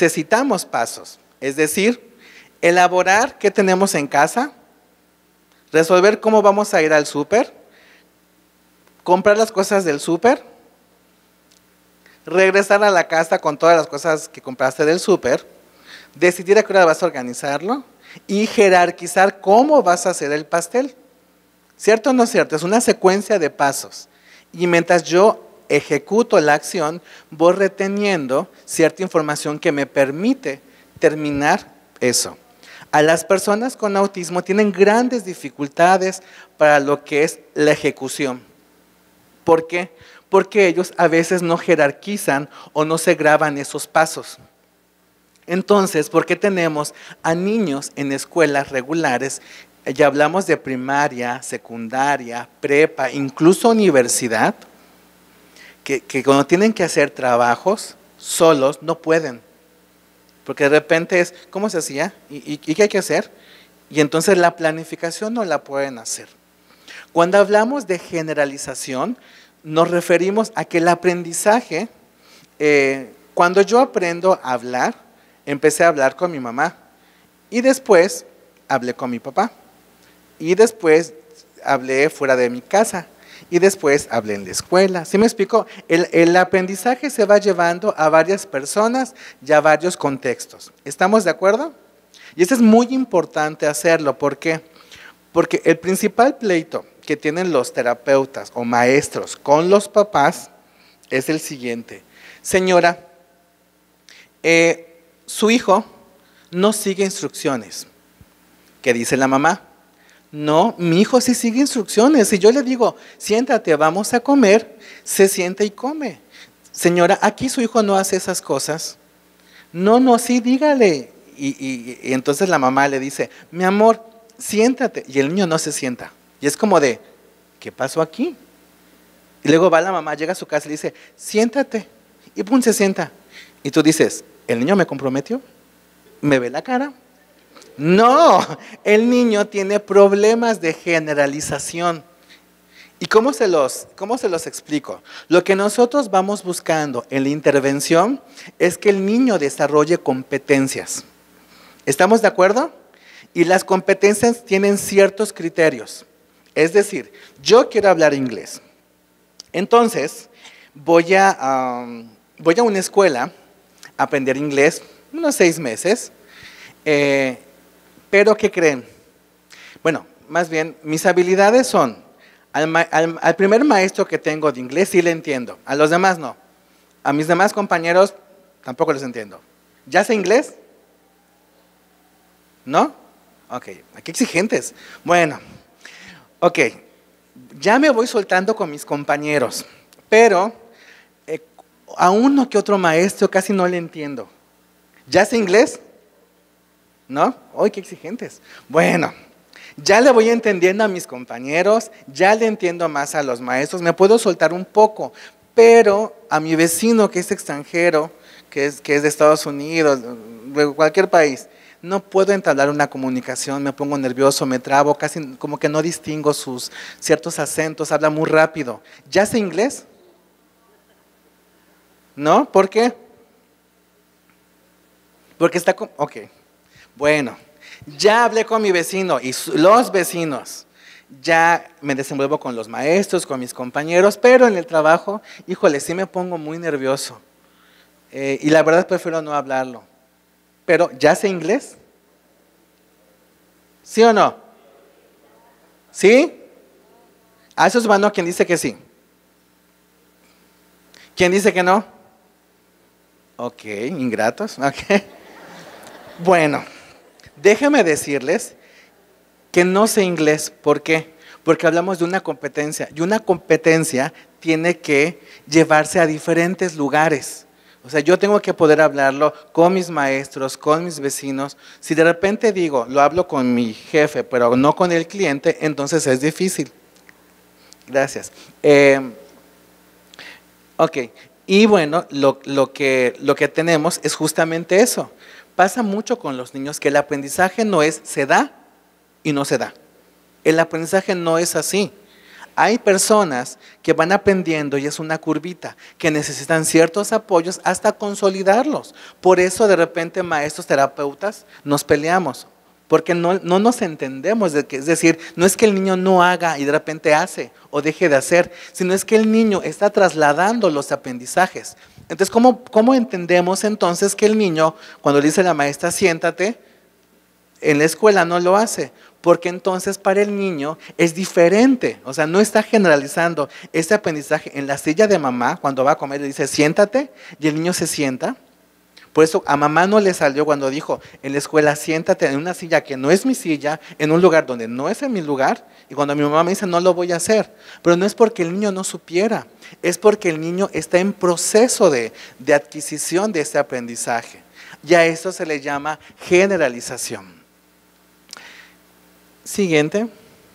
Necesitamos pasos. Es decir, elaborar qué tenemos en casa, resolver cómo vamos a ir al súper, comprar las cosas del súper, regresar a la casa con todas las cosas que compraste del súper, decidir a qué hora vas a organizarlo y jerarquizar cómo vas a hacer el pastel. ¿Cierto o no es cierto? Es una secuencia de pasos. Y mientras yo ejecuto la acción, voy reteniendo cierta información que me permite terminar eso. A las personas con autismo tienen grandes dificultades para lo que es la ejecución. ¿Por qué? Porque ellos a veces no jerarquizan o no se graban esos pasos. Entonces, ¿por qué tenemos a niños en escuelas regulares? Ya hablamos de primaria, secundaria, prepa, incluso universidad, que cuando tienen que hacer trabajos solos no pueden. Porque de repente es, ¿cómo se hacía? ¿Y qué hay que hacer? Y entonces la planificación no la pueden hacer. Cuando hablamos de generalización, nos referimos a que el aprendizaje, cuando yo aprendo a hablar, empecé a hablar con mi mamá y después hablé con mi papá y después hablé fuera de mi casa y después hablé en la escuela. ¿Sí me explico? El aprendizaje se va llevando a varias personas y a varios contextos. ¿Estamos de acuerdo? Y eso es muy importante hacerlo. ¿Por qué? Porque el principal pleito que tienen los terapeutas o maestros con los papás es el siguiente. Señora, su hijo no sigue instrucciones. ¿Qué dice la mamá? No, mi hijo sí sigue instrucciones. Si yo le digo, siéntate, vamos a comer, se sienta y come. Señora, aquí su hijo no hace esas cosas. No, sí, dígale. Y entonces la mamá le dice, mi amor, siéntate. Y el niño no se sienta. Y es como de, ¿qué pasó aquí? Y luego va la mamá, llega a su casa y le dice, siéntate. Y pum, se sienta. Y tú dices, ¿el niño me comprometió? ¿Me ve la cara? No, el niño tiene problemas de generalización. ¿Y cómo se los explico? Lo que nosotros vamos buscando en la intervención es que el niño desarrolle competencias. ¿Estamos de acuerdo? Y las competencias tienen ciertos criterios. Es decir, yo quiero hablar inglés. Entonces, voy a una escuela a aprender inglés, unos 6 meses. Pero, ¿qué creen? Bueno, más bien, mis habilidades son, al primer maestro que tengo de inglés sí le entiendo, a los demás no. A mis demás compañeros tampoco les entiendo. ¿Ya sé inglés? ¿No? Ok, qué exigentes. Bueno, ok, ya me voy soltando con mis compañeros, pero a uno que otro maestro casi no le entiendo. ¿Ya sé inglés? ¿No? ¡Ay, qué exigentes! Bueno, ya le voy entendiendo a mis compañeros, ya le entiendo más a los maestros, me puedo soltar un poco, pero a mi vecino que es extranjero, que es de Estados Unidos, de cualquier país, no puedo entablar una comunicación, me pongo nervioso, me trabo, casi como que no distingo sus ciertos acentos, habla muy rápido. ¿Ya sé inglés? ¿No? ¿Por qué? Porque está con... Ok. Bueno, ya hablé con mi vecino y los vecinos, ya me desenvuelvo con los maestros, con mis compañeros, pero en el trabajo, híjole, sí me pongo muy nervioso. Y la verdad prefiero no hablarlo. Pero, ¿ya sé inglés? ¿Sí o no? ¿Sí? A esos mano quien dice que sí. ¿Quién dice que no? Ok, ingratos. Ok. Bueno. Déjenme decirles que no sé inglés. ¿Por qué? Porque hablamos de una competencia y una competencia tiene que llevarse a diferentes lugares. O sea, yo tengo que poder hablarlo con mis maestros, con mis vecinos. Si de repente digo, lo hablo con mi jefe, pero no con el cliente, entonces es difícil. Gracias. Ok, y bueno, lo que tenemos es justamente eso. Pasa mucho con los niños que el aprendizaje no es se da y no se da. El aprendizaje no es así. Hay personas que van aprendiendo y es una curvita, que necesitan ciertos apoyos hasta consolidarlos. Por eso de repente maestros, terapeutas, nos peleamos. porque no nos entendemos, es decir, no es que el niño no haga y de repente hace o deje de hacer, sino es que el niño está trasladando los aprendizajes. Entonces, ¿cómo entendemos entonces que el niño, cuando le dice la maestra siéntate, en la escuela no lo hace? Porque entonces para el niño es diferente, o sea, no está generalizando este aprendizaje en la silla de mamá, cuando va a comer le dice siéntate, y el niño se sienta. Por eso a mamá no le salió cuando dijo en la escuela siéntate en una silla que no es mi silla, en un lugar donde no es en mi lugar, y cuando mi mamá me dice no lo voy a hacer, pero no es porque el niño no supiera, es porque el niño está en proceso de adquisición de este aprendizaje, y a eso se le llama generalización. Siguiente.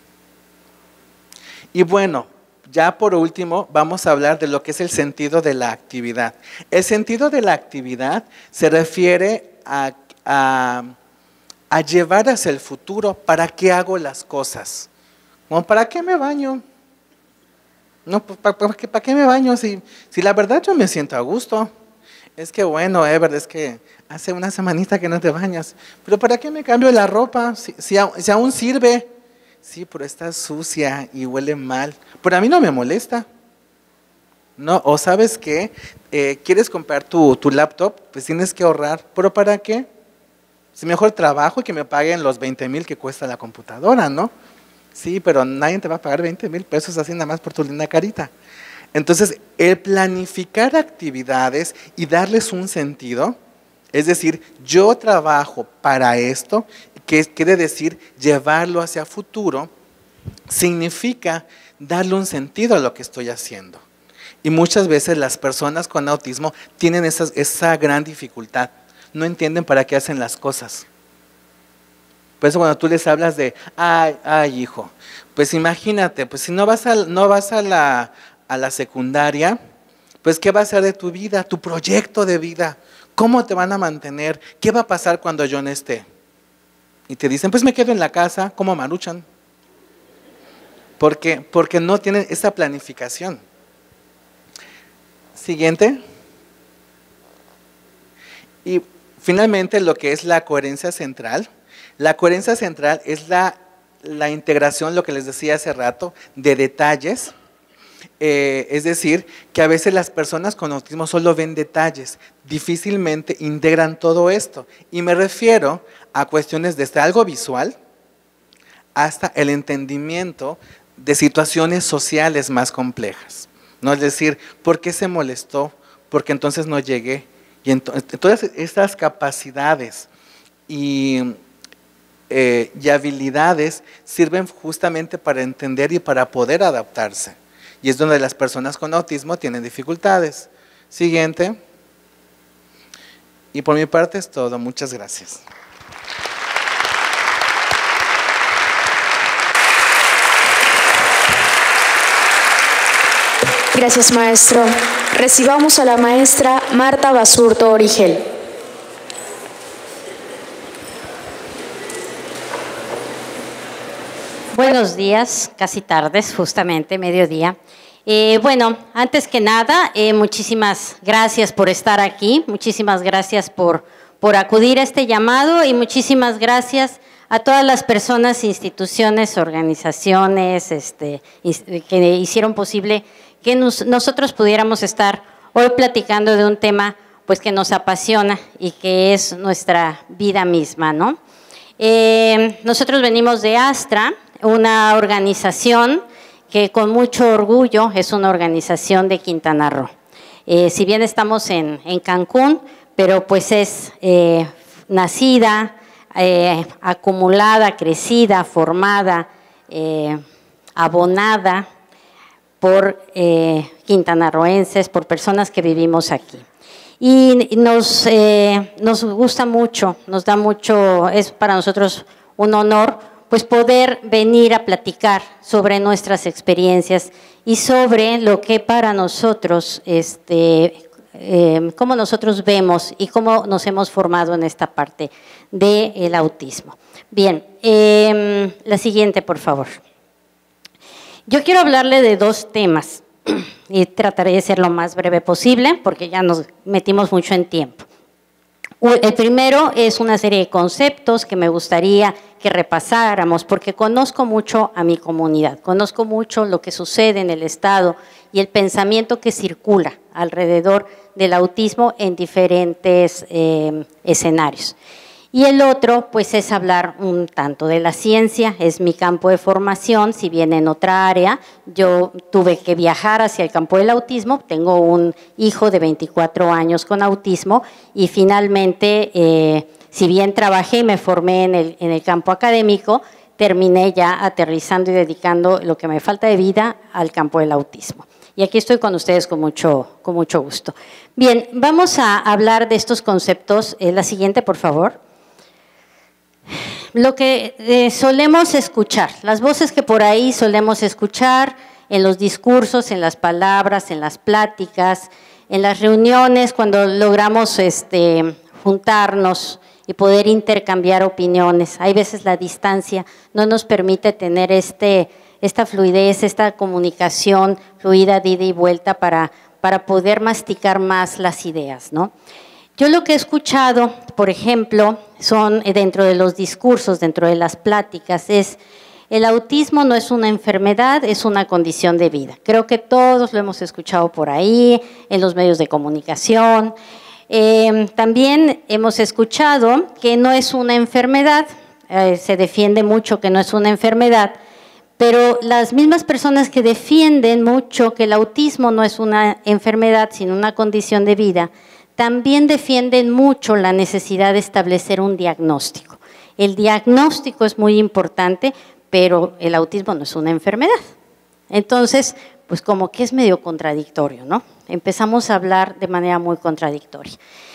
Y bueno, ya por último vamos a hablar de lo que es el sentido de la actividad. El sentido de la actividad se refiere a llevar hacia el futuro. ¿Para qué hago las cosas? Como, ¿para qué me baño? No, pues, ¿para qué me baño? Si la verdad yo me siento a gusto. Es que bueno, Ever, es que hace una semanita que no te bañas. Pero ¿para qué me cambio la ropa? Si aún sirve. Sí, pero está sucia y huele mal. Pero a mí no me molesta. No, o ¿sabes qué? ¿Quieres comprar tu laptop? Pues tienes que ahorrar. ¿Pero para qué? Si mejor trabajo y que me paguen los 20,000 que cuesta la computadora, ¿no? Sí, pero nadie te va a pagar 20,000 pesos así nada más por tu linda carita. Entonces, el planificar actividades y darles un sentido, es decir, yo trabajo para esto, que quiere decir llevarlo hacia futuro, significa darle un sentido a lo que estoy haciendo. Y muchas veces las personas con autismo tienen esa gran dificultad, no entienden para qué hacen las cosas. Por eso cuando tú les hablas de, ay hijo, pues imagínate, pues si no vas a la secundaria, pues ¿qué va a ser de tu vida, tu proyecto de vida? ¿Cómo te van a mantener? ¿Qué va a pasar cuando yo no esté? Y te dicen, pues me quedo en la casa, como Maruchan. Porque no tienen esa planificación. Siguiente. Y finalmente lo que es la coherencia central. La coherencia central es la integración, lo que les decía hace rato, de detalles. Es decir, que a veces las personas con autismo solo ven detalles, difícilmente integran todo esto. Y me refiero a cuestiones desde algo visual hasta el entendimiento de situaciones sociales más complejas. ¿No? Es decir, ¿por qué se molestó? Porque entonces no llegué. Y todas estas capacidades y habilidades sirven justamente para entender y para poder adaptarse. Y es donde las personas con autismo tienen dificultades. Siguiente. Y por mi parte es todo. Muchas gracias. Gracias, maestro. Recibamos a la maestra Marta Basurto Origel. Buenos días, casi tardes, justamente, mediodía. Bueno, antes que nada, muchísimas gracias por estar aquí, muchísimas gracias por acudir a este llamado y muchísimas gracias a todas las personas, instituciones, organizaciones que hicieron posible que nosotros pudiéramos estar hoy platicando de un tema pues, que nos apasiona y que es nuestra vida misma, ¿no? Nosotros venimos de Astra, una organización que con mucho orgullo es una organización de Quintana Roo. Si bien estamos en Cancún, pero pues es nacida, acumulada, crecida, formada, abonada por quintanarroenses, por personas que vivimos aquí. Y nos gusta mucho, nos da mucho, es para nosotros un honor pues poder venir a platicar sobre nuestras experiencias y sobre lo que para nosotros, cómo nosotros vemos y cómo nos hemos formado en esta parte del autismo. Bien, la siguiente, por favor. Yo quiero hablarle de dos temas y trataré de ser lo más breve posible porque ya nos metimos mucho en tiempo. El primero es una serie de conceptos que me gustaría que repasáramos, porque conozco mucho a mi comunidad, conozco mucho lo que sucede en el Estado y el pensamiento que circula alrededor del autismo en diferentes escenarios. Y el otro, pues, es hablar un tanto de la ciencia, es mi campo de formación, si bien en otra área. Yo tuve que viajar hacia el campo del autismo, tengo un hijo de 24 años con autismo y finalmente, si bien trabajé y me formé en el campo académico, terminé ya aterrizando y dedicando lo que me falta de vida al campo del autismo. Y aquí estoy con ustedes con mucho gusto. Bien, vamos a hablar de estos conceptos. La siguiente, por favor. Lo que solemos escuchar, las voces que por ahí solemos escuchar en los discursos, en las palabras, en las pláticas, en las reuniones, cuando logramos juntarnos y poder intercambiar opiniones. Hay veces la distancia no nos permite tener esta fluidez, esta comunicación fluida de ida y vuelta para poder masticar más las ideas, ¿no? Yo lo que he escuchado, por ejemplo, son dentro de los discursos, dentro de las pláticas, es el autismo no es una enfermedad, es una condición de vida. Creo que todos lo hemos escuchado por ahí, en los medios de comunicación. También hemos escuchado que no es una enfermedad, se defiende mucho que no es una enfermedad, pero las mismas personas que defienden mucho que el autismo no es una enfermedad, sino una condición de vida, también defienden mucho la necesidad de establecer un diagnóstico. El diagnóstico es muy importante, pero el autismo no es una enfermedad. Entonces, pues como que es medio contradictorio, ¿no? Empezamos a hablar de manera muy contradictoria.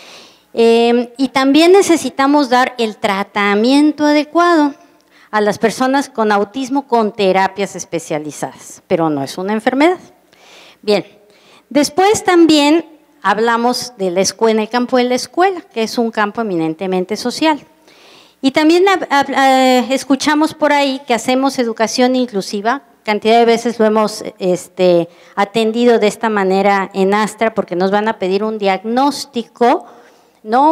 Y también necesitamos dar el tratamiento adecuado a las personas con autismo con terapias especializadas, pero no es una enfermedad. Bien, después también hablamos de la escuela, el campo de la escuela, que es un campo eminentemente social. Y también escuchamos por ahí que hacemos educación inclusiva, cantidad de veces lo hemos atendido de esta manera en Astra, porque nos van a pedir un diagnóstico, no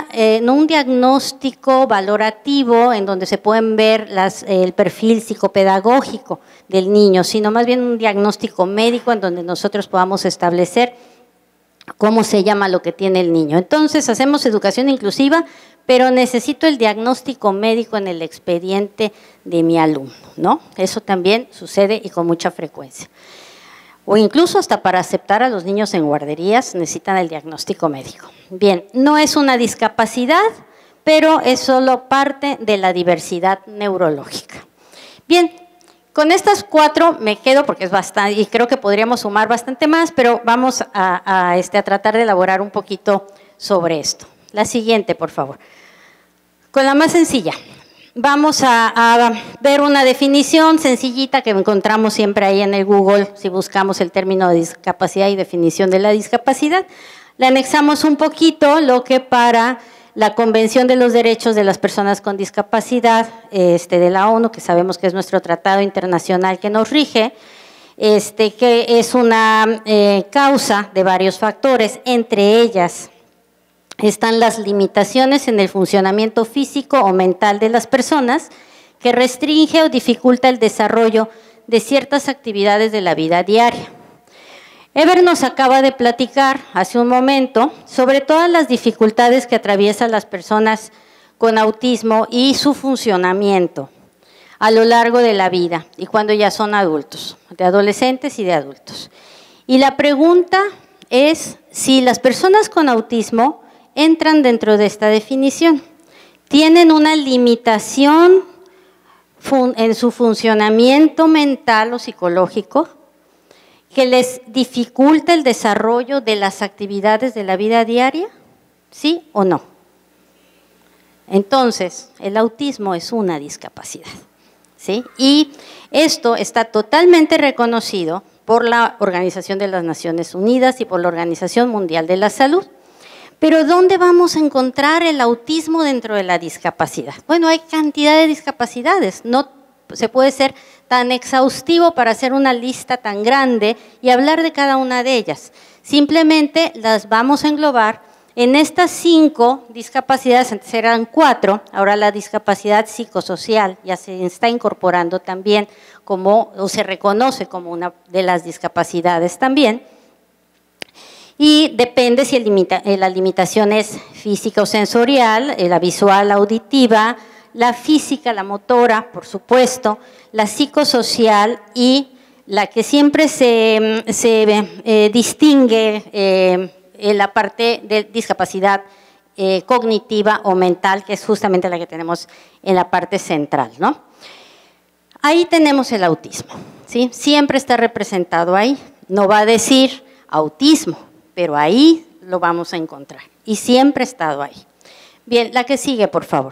un diagnóstico valorativo en donde se pueden ver el perfil psicopedagógico del niño, sino más bien un diagnóstico médico en donde nosotros podamos establecer cómo se llama lo que tiene el niño. Entonces, hacemos educación inclusiva, pero necesito el diagnóstico médico en el expediente de mi alumno, ¿no? Eso también sucede y con mucha frecuencia. O incluso hasta para aceptar a los niños en guarderías necesitan el diagnóstico médico. Bien, no es una discapacidad, pero es solo parte de la diversidad neurológica. Bien, con estas 4 me quedo porque es bastante, y creo que podríamos sumar bastante más, pero vamos a tratar de elaborar un poquito sobre esto. La siguiente, por favor. Con la más sencilla. Vamos a ver una definición sencillita que encontramos siempre ahí en el Google, si buscamos el término de discapacidad y definición de la discapacidad. Le anexamos un poquito lo que para la Convención de los Derechos de las Personas con Discapacidad de la ONU, que sabemos que es nuestro tratado internacional que nos rige, que es una causa de varios factores, entre ellas están las limitaciones en el funcionamiento físico o mental de las personas, que restringe o dificulta el desarrollo de ciertas actividades de la vida diaria. Ever nos acaba de platicar hace un momento sobre todas las dificultades que atraviesan las personas con autismo y su funcionamiento a lo largo de la vida y cuando ya son adultos, de adolescentes y de adultos. Y la pregunta es si las personas con autismo entran dentro de esta definición. ¿Tienen una limitación en su funcionamiento mental o psicológico que les dificulta el desarrollo de las actividades de la vida diaria? ¿Sí o no? Entonces, el autismo es una discapacidad, ¿sí? Y esto está totalmente reconocido por la Organización de las Naciones Unidas y por la Organización Mundial de la Salud. Pero ¿dónde vamos a encontrar el autismo dentro de la discapacidad? Bueno, hay cantidad de discapacidades, no se puede ser tan exhaustivo para hacer una lista tan grande y hablar de cada una de ellas. Simplemente las vamos a englobar En estas 5 discapacidades, antes eran 4, ahora la discapacidad psicosocial ya se está incorporando también como, o se reconoce como una de las discapacidades también. Y depende si la limitación es física o sensorial, la visual, auditiva, la física, la motora, por supuesto, la psicosocial y la que siempre se distingue en la parte de discapacidad cognitiva o mental, que es justamente la que tenemos en la parte central, ¿no? Ahí tenemos el autismo, ¿sí? Siempre está representado ahí. No va a decir autismo, pero ahí lo vamos a encontrar. Y siempre ha estado ahí. Bien, la que sigue, por favor.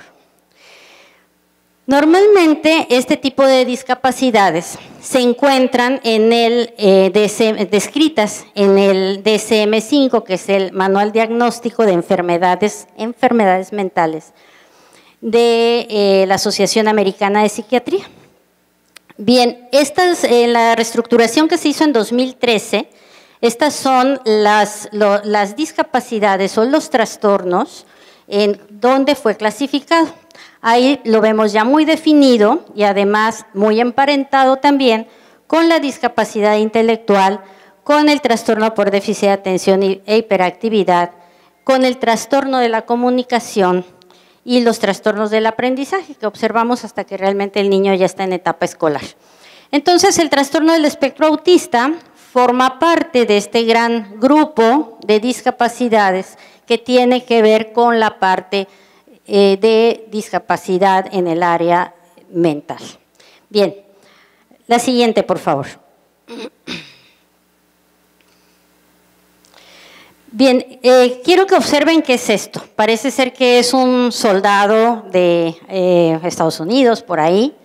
Normalmente este tipo de discapacidades se encuentran en descritas en el DSM-5, que es el Manual Diagnóstico de Enfermedades Mentales de la Asociación Americana de Psiquiatría. Bien, la reestructuración que se hizo en 2013, estas son las discapacidades o los trastornos en donde fue clasificado. Ahí lo vemos ya muy definido y además muy emparentado también con la discapacidad intelectual, con el trastorno por déficit de atención e hiperactividad, con el trastorno de la comunicación y los trastornos del aprendizaje que observamos hasta que realmente el niño ya está en etapa escolar. Entonces, el trastorno del espectro autista forma parte de este gran grupo de discapacidades que tiene que ver con la parte de discapacidad en el área mental. Bien, la siguiente, por favor. Bien, quiero que observen qué es esto. Parece ser que es un soldado de Estados Unidos, por ahí.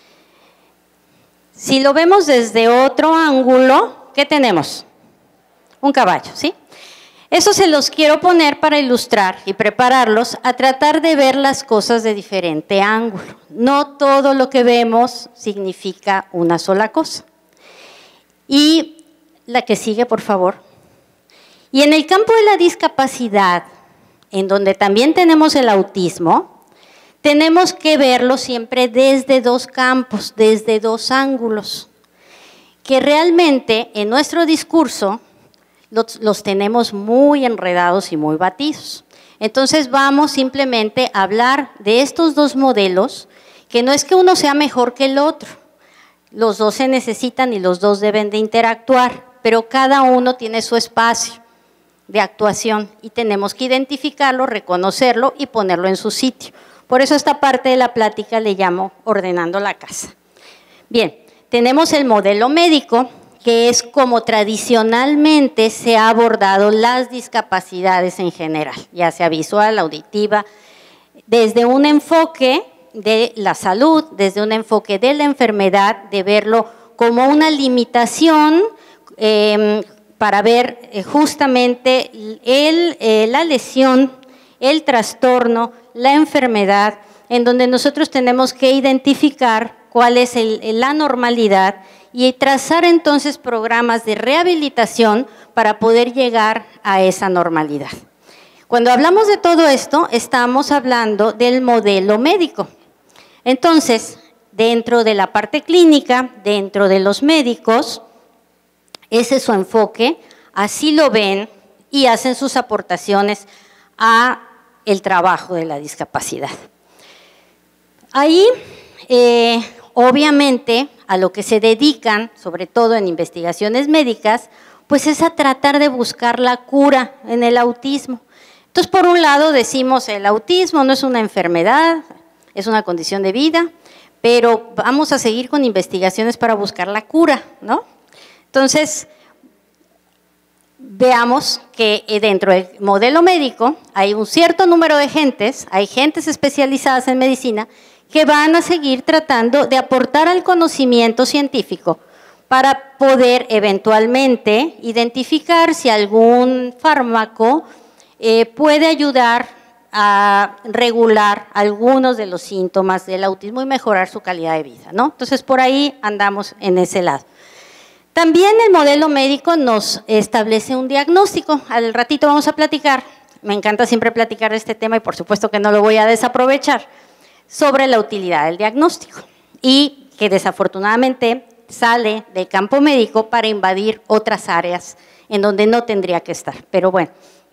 Si lo vemos desde otro ángulo, ¿qué tenemos? Un caballo, ¿sí? Eso se los quiero poner para ilustrar y prepararlos a tratar de ver las cosas de diferente ángulo. No todo lo que vemos significa una sola cosa. Y la que sigue, por favor. Y en el campo de la discapacidad, en donde también tenemos el autismo, tenemos que verlo siempre desde 2 campos, desde 2 ángulos, que realmente en nuestro discurso los tenemos muy enredados y muy batidos. Entonces vamos simplemente a hablar de estos 2 modelos, que no es que uno sea mejor que el otro, los 2 se necesitan y los 2 deben de interactuar, pero cada uno tiene su espacio de actuación y tenemos que identificarlo, reconocerlo y ponerlo en su sitio. Por eso esta parte de la plática le llamo ordenando la casa. Bien, tenemos el modelo médico, que es como tradicionalmente se ha abordado las discapacidades en general, ya sea visual, auditiva, desde un enfoque de la salud, desde un enfoque de la enfermedad, de verlo como una limitación para ver justamente la lesión, el trastorno, la enfermedad, en donde nosotros tenemos que identificar cuál es la normalidad y trazar entonces programas de rehabilitación para poder llegar a esa normalidad. Cuando hablamos de todo esto, estamos hablando del modelo médico. Entonces, dentro de la parte clínica, dentro de los médicos, ese es su enfoque, así lo ven y hacen sus aportaciones a el trabajo de la discapacidad. Ahí, obviamente, a lo que se dedican, sobre todo en investigaciones médicas, pues es a tratar de buscar la cura en el autismo. Entonces, por un lado decimos, el autismo no es una enfermedad, es una condición de vida, pero vamos a seguir con investigaciones para buscar la cura, ¿no? Entonces, veamos que dentro del modelo médico hay un cierto número de gentes, hay gentes especializadas en medicina que van a seguir tratando de aportar al conocimiento científico para poder eventualmente identificar si algún fármaco puede ayudar a regular algunos de los síntomas del autismo y mejorar su calidad de vida, ¿no? Entonces, por ahí andamos en ese lado. También el modelo médico nos establece un diagnóstico. Al ratito vamos a platicar me encanta siempre platicar de este tema y por supuesto que no lo voy a desaprovechar, sobre la utilidad del diagnóstico y que desafortunadamente sale del campo médico para invadir otras áreas en donde no tendría que estar. Pero bueno,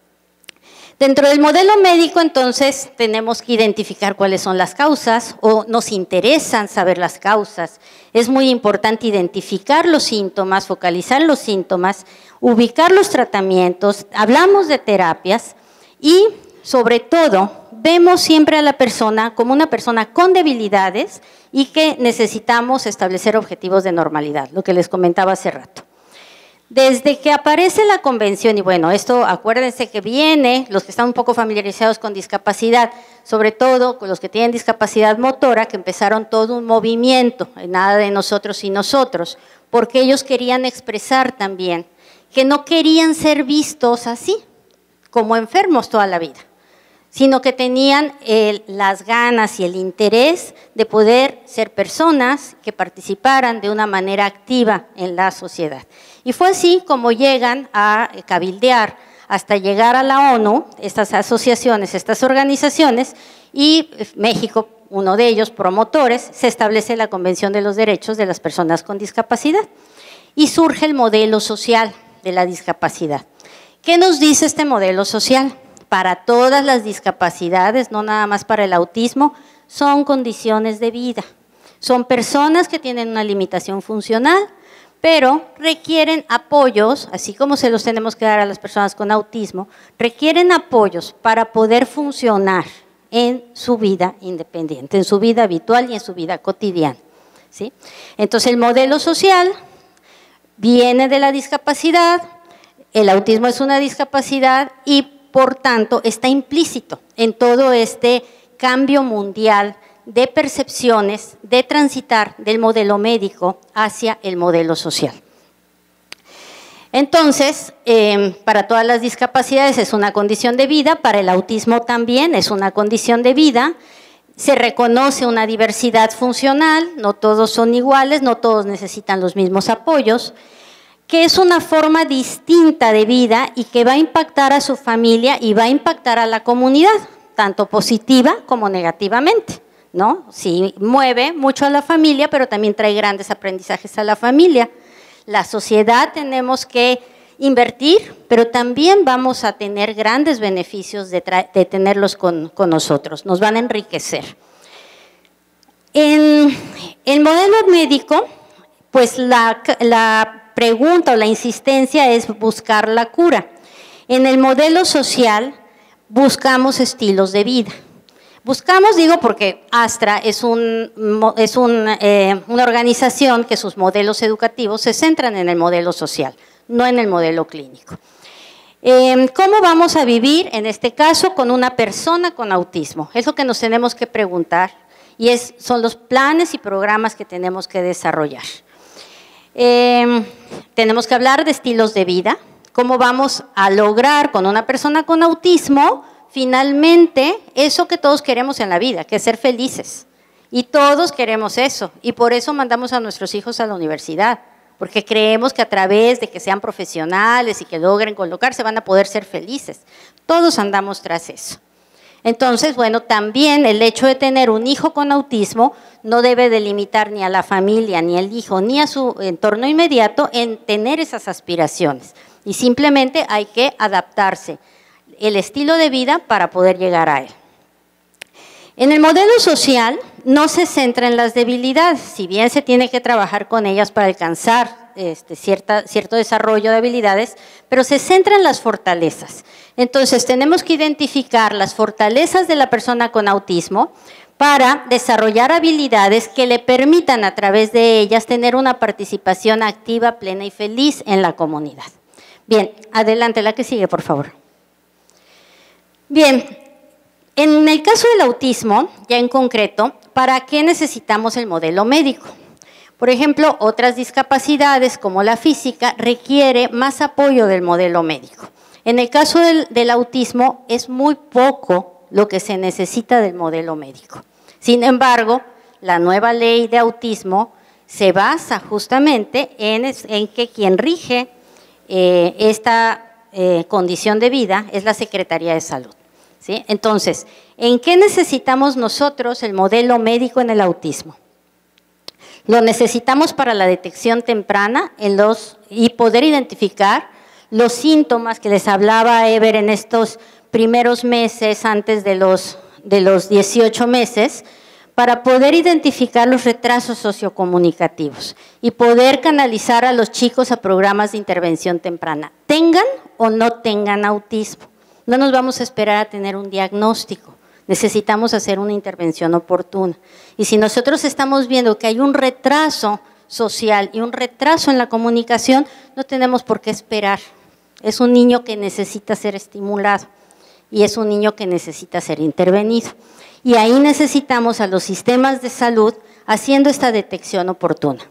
dentro del modelo médico entonces tenemos que identificar cuáles son las causas o nos interesan saber las causas. Es muy importante identificar los síntomas, focalizar los síntomas, ubicar los tratamientos, hablamos de terapias y sobre todo vemos siempre a la persona como una persona con debilidades y que necesitamos establecer objetivos de normalidad, lo que les comentaba hace rato. Desde que aparece la convención, y bueno, esto acuérdense que viene, los que están un poco familiarizados con discapacidad, sobre todo con los que tienen discapacidad motora, que empezaron todo un movimiento, nada de nosotros y nosotros, porque ellos querían expresar también que no querían ser vistos así, como enfermos toda la vida, sino que tenían las ganas y el interés de poder ser personas que participaran de una manera activa en la sociedad. Y fue así como llegan a cabildear hasta llegar a la ONU, estas asociaciones, estas organizaciones, y México, uno de ellos, promotores, se establece la Convención de los Derechos de las Personas con Discapacidad y surge el modelo social de la discapacidad. ¿Qué nos dice este modelo social? Para todas las discapacidades, no nada más para el autismo, son condiciones de vida. Son personas que tienen una limitación funcional, pero requieren apoyos, así como se los tenemos que dar a las personas con autismo, requieren apoyos para poder funcionar en su vida independiente, en su vida habitual y en su vida cotidiana, ¿sí? Entonces el modelo social viene de la discapacidad, el autismo es una discapacidad y por tanto está implícito en todo este cambio mundial de percepciones, de transitar del modelo médico hacia el modelo social. Entonces, para todas las discapacidades es una condición de vida, para el autismo también es una condición de vida, se reconoce una diversidad funcional, no todos son iguales, no todos necesitan los mismos apoyos, que es una forma distinta de vida y que va a impactar a su familia y va a impactar a la comunidad, tanto positiva como negativamente, ¿no? Sí, mueve mucho a la familia, pero también trae grandes aprendizajes a la familia. La sociedad tenemos que invertir, pero también vamos a tener grandes beneficios de tenerlos con nosotros, nos van a enriquecer. En el modelo médico, pues la pregunta o la insistencia es buscar la cura. En el modelo social buscamos estilos de vida. Buscamos, digo, porque Astra es una organización que sus modelos educativos se centran en el modelo social, no en el modelo clínico. ¿Cómo vamos a vivir, en este caso, con una persona con autismo? Es lo que nos tenemos que preguntar y son los planes y programas que tenemos que desarrollar. Tenemos que hablar de estilos de vida, cómo vamos a lograr con una persona con autismo finalmente eso que todos queremos en la vida, que es ser felices. Y todos queremos eso, y por eso mandamos a nuestros hijos a la universidad, porque creemos que a través de que sean profesionales y que logren colocarse van a poder ser felices. Todos andamos tras eso. Entonces, bueno, también el hecho de tener un hijo con autismo no debe delimitar ni a la familia, ni al hijo, ni a su entorno inmediato en tener esas aspiraciones. Y simplemente hay que adaptarse el estilo de vida para poder llegar a él. En el modelo social no se centra en las debilidades, si bien se tiene que trabajar con ellas para alcanzar cierto desarrollo de habilidades, pero se centra en las fortalezas. Entonces tenemos que identificar las fortalezas de la persona con autismo para desarrollar habilidades que le permitan a través de ellas tener una participación activa, plena y feliz en la comunidad. Bien, adelante, la que sigue, por favor. Bien, en el caso del autismo, ya en concreto, ¿para qué necesitamos el modelo médico? Por ejemplo, otras discapacidades como la física requiere más apoyo del modelo médico. En el caso del autismo es muy poco lo que se necesita del modelo médico. Sin embargo, la nueva ley de autismo se basa justamente en que quien rige esta condición de vida es la Secretaría de Salud, ¿sí? Entonces, ¿en qué necesitamos nosotros el modelo médico en el autismo? Lo necesitamos para la detección temprana y poder identificar los síntomas que les hablaba Ever en estos primeros meses antes de los 18 meses, para poder identificar los retrasos sociocomunicativos y poder canalizar a los chicos a programas de intervención temprana, tengan o no tengan autismo. No nos vamos a esperar a tener un diagnóstico, necesitamos hacer una intervención oportuna. Y si nosotros estamos viendo que hay un retraso social y un retraso en la comunicación, no tenemos por qué esperar. Es un niño que necesita ser estimulado y es un niño que necesita ser intervenido. Y ahí necesitamos a los sistemas de salud haciendo esta detección oportuna.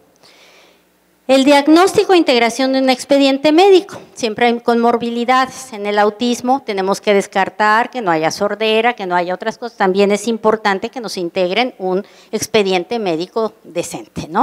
El diagnóstico e integración de un expediente médico. Siempre hay comorbilidades. En el autismo tenemos que descartar que no haya sordera, que no haya otras cosas. También es importante que nos integren un expediente médico decente, ¿no?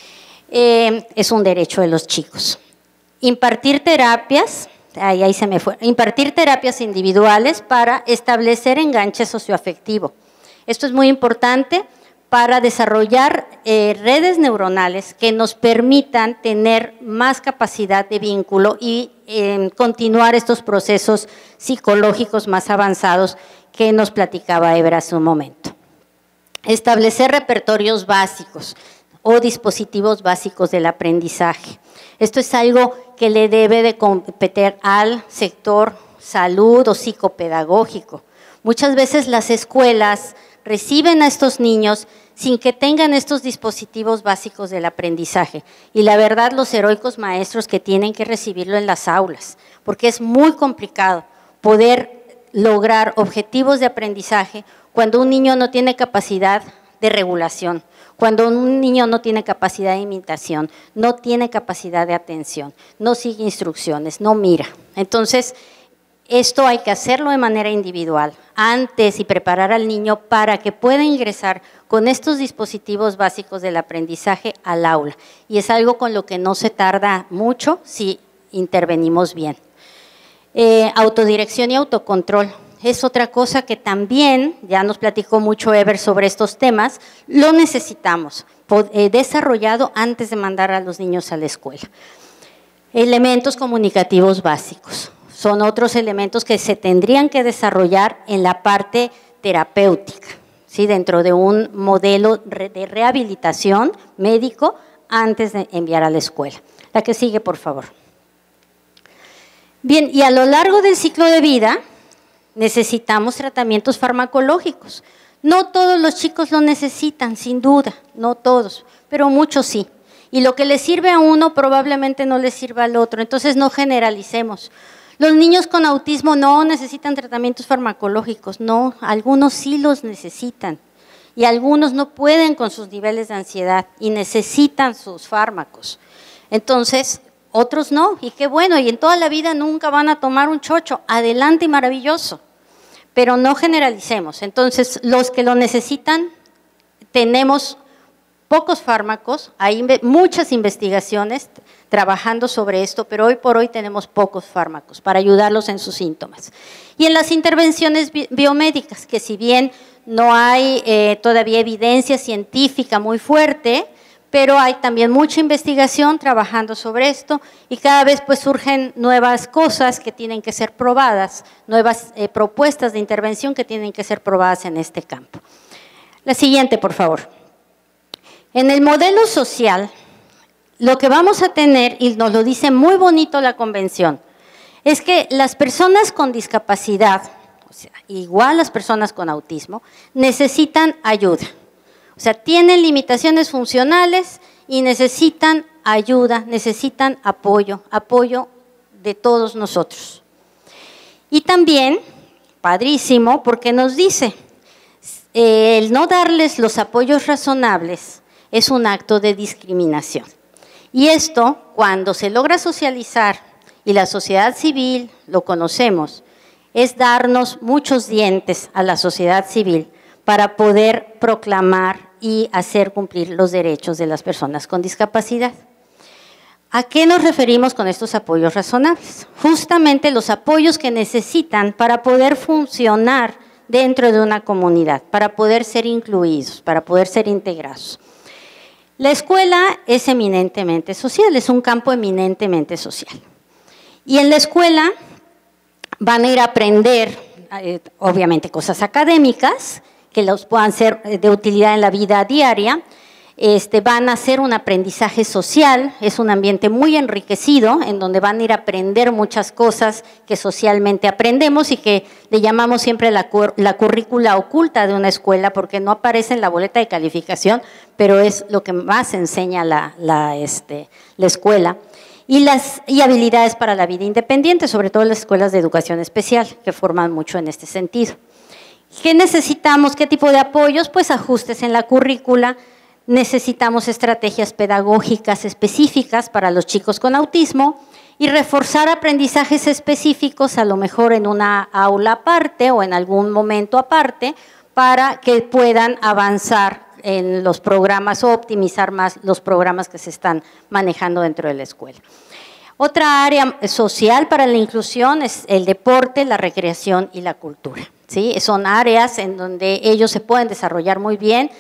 Es un derecho de los chicos. Impartir terapias, ahí se me fue, impartir terapias individuales para establecer enganche socioafectivo. Esto es muy importante para desarrollar redes neuronales que nos permitan tener más capacidad de vínculo y continuar estos procesos psicológicos más avanzados que nos platicaba Ever hace un momento. Establecer repertorios básicos o dispositivos básicos del aprendizaje. Esto es algo que le debe de competir al sector salud o psicopedagógico. Muchas veces las escuelas reciben a estos niños sin que tengan estos dispositivos básicos del aprendizaje. Y la verdad, los heroicos maestros que tienen que recibirlo en las aulas, porque es muy complicado poder lograr objetivos de aprendizaje cuando un niño no tiene capacidad de regulación, cuando un niño no tiene capacidad de imitación, no tiene capacidad de atención, no sigue instrucciones, no mira. Entonces, esto hay que hacerlo de manera individual antes y preparar al niño para que pueda ingresar con estos dispositivos básicos del aprendizaje al aula. Y es algo con lo que no se tarda mucho si intervenimos bien. Autodirección y autocontrol. Es otra cosa que también, ya nos platicó mucho Ever sobre estos temas, lo necesitamos desarrollado antes de mandar a los niños a la escuela. Elementos comunicativos básicos. Son otros elementos que se tendrían que desarrollar en la parte terapéutica, ¿sí? Dentro de un modelo de rehabilitación médico antes de enviar a la escuela. La que sigue, por favor. Bien, y a lo largo del ciclo de vida necesitamos tratamientos farmacológicos. No todos los chicos lo necesitan, sin duda, no todos, pero muchos sí. Y lo que le sirve a uno probablemente no le sirva al otro, entonces no generalicemos. Los niños con autismo no necesitan tratamientos farmacológicos, no, algunos sí los necesitan y algunos no pueden con sus niveles de ansiedad y necesitan sus fármacos. Entonces, otros no, y qué bueno, y en toda la vida nunca van a tomar un chocho, adelante y maravilloso, pero no generalicemos. Entonces, los que lo necesitan, tenemos pocos fármacos, hay muchas investigaciones trabajando sobre esto, pero hoy por hoy tenemos pocos fármacos para ayudarlos en sus síntomas. Y en las intervenciones biomédicas, que si bien no hay todavía evidencia científica muy fuerte, pero hay también mucha investigación trabajando sobre esto y cada vez pues surgen nuevas cosas que tienen que ser probadas, nuevas propuestas de intervención que tienen que ser probadas en este campo. La siguiente, por favor. En el modelo social, lo que vamos a tener, y nos lo dice muy bonito la convención, es que las personas con discapacidad, o sea, igual las personas con autismo, necesitan ayuda. O sea, tienen limitaciones funcionales y necesitan ayuda, necesitan apoyo de todos nosotros. Y también, padrísimo, porque nos dice, el no darles los apoyos razonables es un acto de discriminación. Y esto, cuando se logra socializar y la sociedad civil lo conocemos, es darnos muchos dientes a la sociedad civil para poder proclamar y hacer cumplir los derechos de las personas con discapacidad. ¿A qué nos referimos con estos apoyos razonables? Justamente los apoyos que necesitan para poder funcionar dentro de una comunidad, para poder ser incluidos, para poder ser integrados. La escuela es eminentemente social, es un campo eminentemente social. Y en la escuela van a ir a aprender, obviamente, cosas académicas que los puedan ser de utilidad en la vida diaria. Van a hacer un aprendizaje social, es un ambiente muy enriquecido en donde van a ir a aprender muchas cosas que socialmente aprendemos y que le llamamos siempre la currícula oculta de una escuela porque no aparece en la boleta de calificación, pero es lo que más enseña la escuela. Y habilidades para la vida independiente, sobre todo las escuelas de educación especial que forman mucho en este sentido. ¿Qué necesitamos? ¿Qué tipo de apoyos? Pues ajustes en la currícula. Necesitamos estrategias pedagógicas específicas para los chicos con autismo y reforzar aprendizajes específicos, a lo mejor en una aula aparte o en algún momento aparte, para que puedan avanzar en los programas o optimizar más los programas que se están manejando dentro de la escuela. Otra área social para la inclusión es el deporte, la recreación y la cultura, ¿sí? Son áreas en donde ellos se pueden desarrollar muy bien.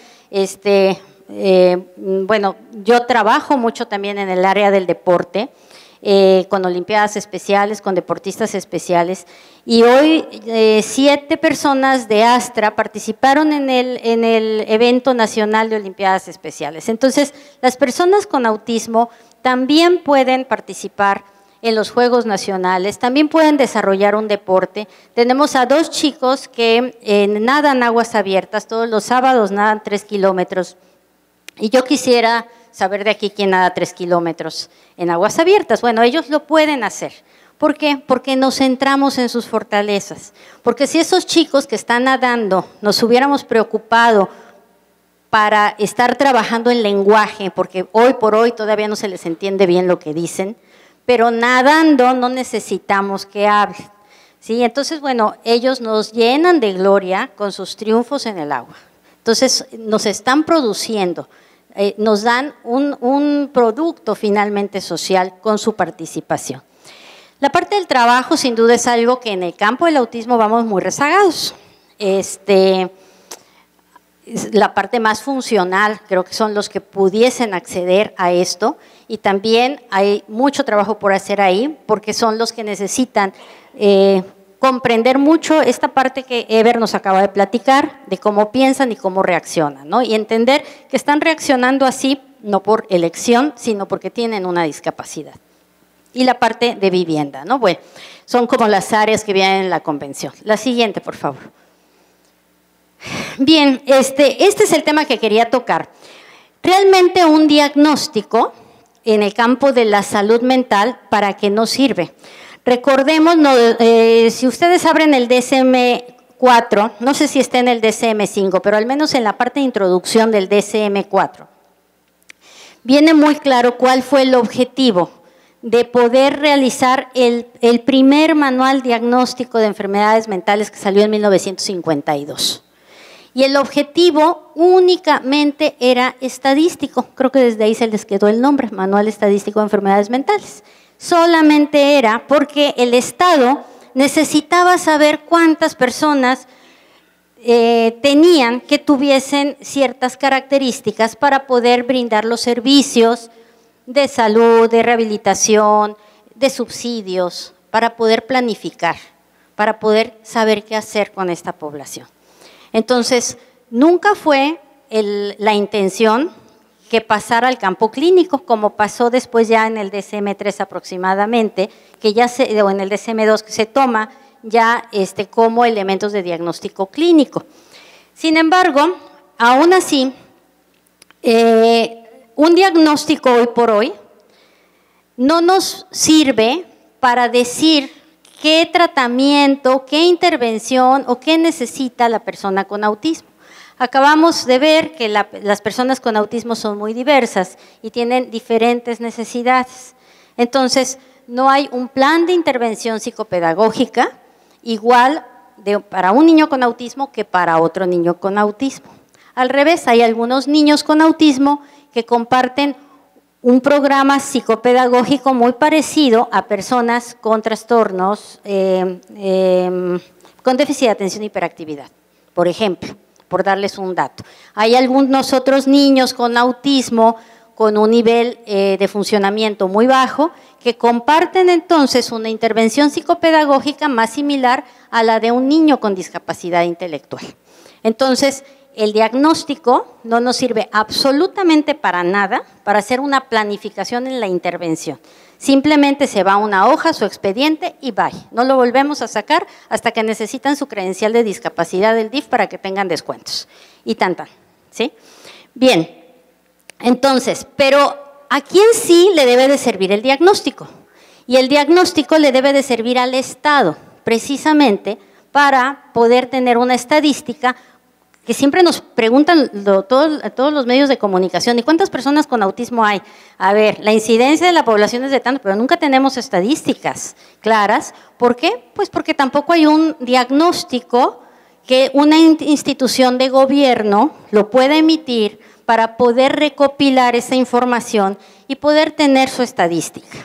Bueno, yo trabajo mucho también en el área del deporte, con olimpiadas especiales, con deportistas especiales, y hoy 7 personas de Astra participaron en el evento nacional de olimpiadas especiales. Entonces, las personas con autismo también pueden participar en los Juegos Nacionales, también pueden desarrollar un deporte. Tenemos a 2 chicos que nadan aguas abiertas, todos los sábados nadan 3 kilómetros. Y yo quisiera saber de aquí quién nada 3 kilómetros en aguas abiertas. Bueno, ellos lo pueden hacer. ¿Por qué? Porque nos centramos en sus fortalezas. Porque si esos chicos que están nadando nos hubiéramos preocupado para estar trabajando en lenguaje, porque hoy por hoy todavía no se les entiende bien lo que dicen, pero nadando no necesitamos que hablen, ¿sí? Entonces, bueno, ellos nos llenan de gloria con sus triunfos en el agua. Entonces, nos están produciendo, nos dan un producto finalmente social con su participación. La parte del trabajo, sin duda, es algo que en el campo del autismo vamos muy rezagados. La parte más funcional, creo que son los que pudiesen acceder a esto, y también hay mucho trabajo por hacer ahí, porque son los que necesitan comprender mucho esta parte que Ever nos acaba de platicar, de cómo piensan y cómo reaccionan, ¿no? Y entender que están reaccionando así, no por elección, sino porque tienen una discapacidad. Y la parte de vivienda, ¿no? Bueno, son como las áreas que vienen en la convención. La siguiente, por favor. Bien, este es el tema que quería tocar. Realmente un diagnóstico en el campo de la salud mental, ¿para qué nos sirve? Recordemos, si ustedes abren el DSM-4, no sé si está en el DSM-5, pero al menos en la parte de introducción del DSM-4, viene muy claro cuál fue el objetivo de poder realizar el primer manual diagnóstico de enfermedades mentales que salió en 1952. Y el objetivo únicamente era estadístico, creo que desde ahí se les quedó el nombre, Manual Estadístico de Enfermedades Mentales. Solamente era porque el Estado necesitaba saber cuántas personas tenían que tuviesen ciertas características para poder brindar los servicios de salud, de rehabilitación, de subsidios, para poder planificar, para poder saber qué hacer con esta población. Entonces, nunca fue la intención que pasara al campo clínico, como pasó después ya en el DSM-3 aproximadamente, o en el DSM-2 que se toma ya como elementos de diagnóstico clínico. Sin embargo, aún así, un diagnóstico hoy por hoy no nos sirve para decir qué tratamiento, qué intervención o qué necesita la persona con autismo. Acabamos de ver que las personas con autismo son muy diversas y tienen diferentes necesidades. Entonces, no hay un plan de intervención psicopedagógica igual para un niño con autismo que para otro niño con autismo. Al revés, hay algunos niños con autismo que comparten un programa psicopedagógico muy parecido a personas con trastornos, con déficit de atención e hiperactividad, por ejemplo, por darles un dato. Hay algunos otros niños con autismo con un nivel de funcionamiento muy bajo que comparten entonces una intervención psicopedagógica más similar a la de un niño con discapacidad intelectual. Entonces, el diagnóstico no nos sirve absolutamente para nada para hacer una planificación en la intervención. Simplemente se va a una hoja, su expediente y bye. No lo volvemos a sacar hasta que necesitan su credencial de discapacidad del DIF para que tengan descuentos. Y tan, ¿sí? Bien, entonces, pero ¿a quién sí le debe de servir el diagnóstico? Y el diagnóstico le debe de servir al Estado, precisamente para poder tener una estadística que siempre nos preguntan todos los medios de comunicación, ¿y cuántas personas con autismo hay? A ver, la incidencia de la población es de tanto, pero nunca tenemos estadísticas claras. ¿Por qué? Pues porque tampoco hay un diagnóstico que una institución de gobierno lo pueda emitir para poder recopilar esa información y poder tener su estadística.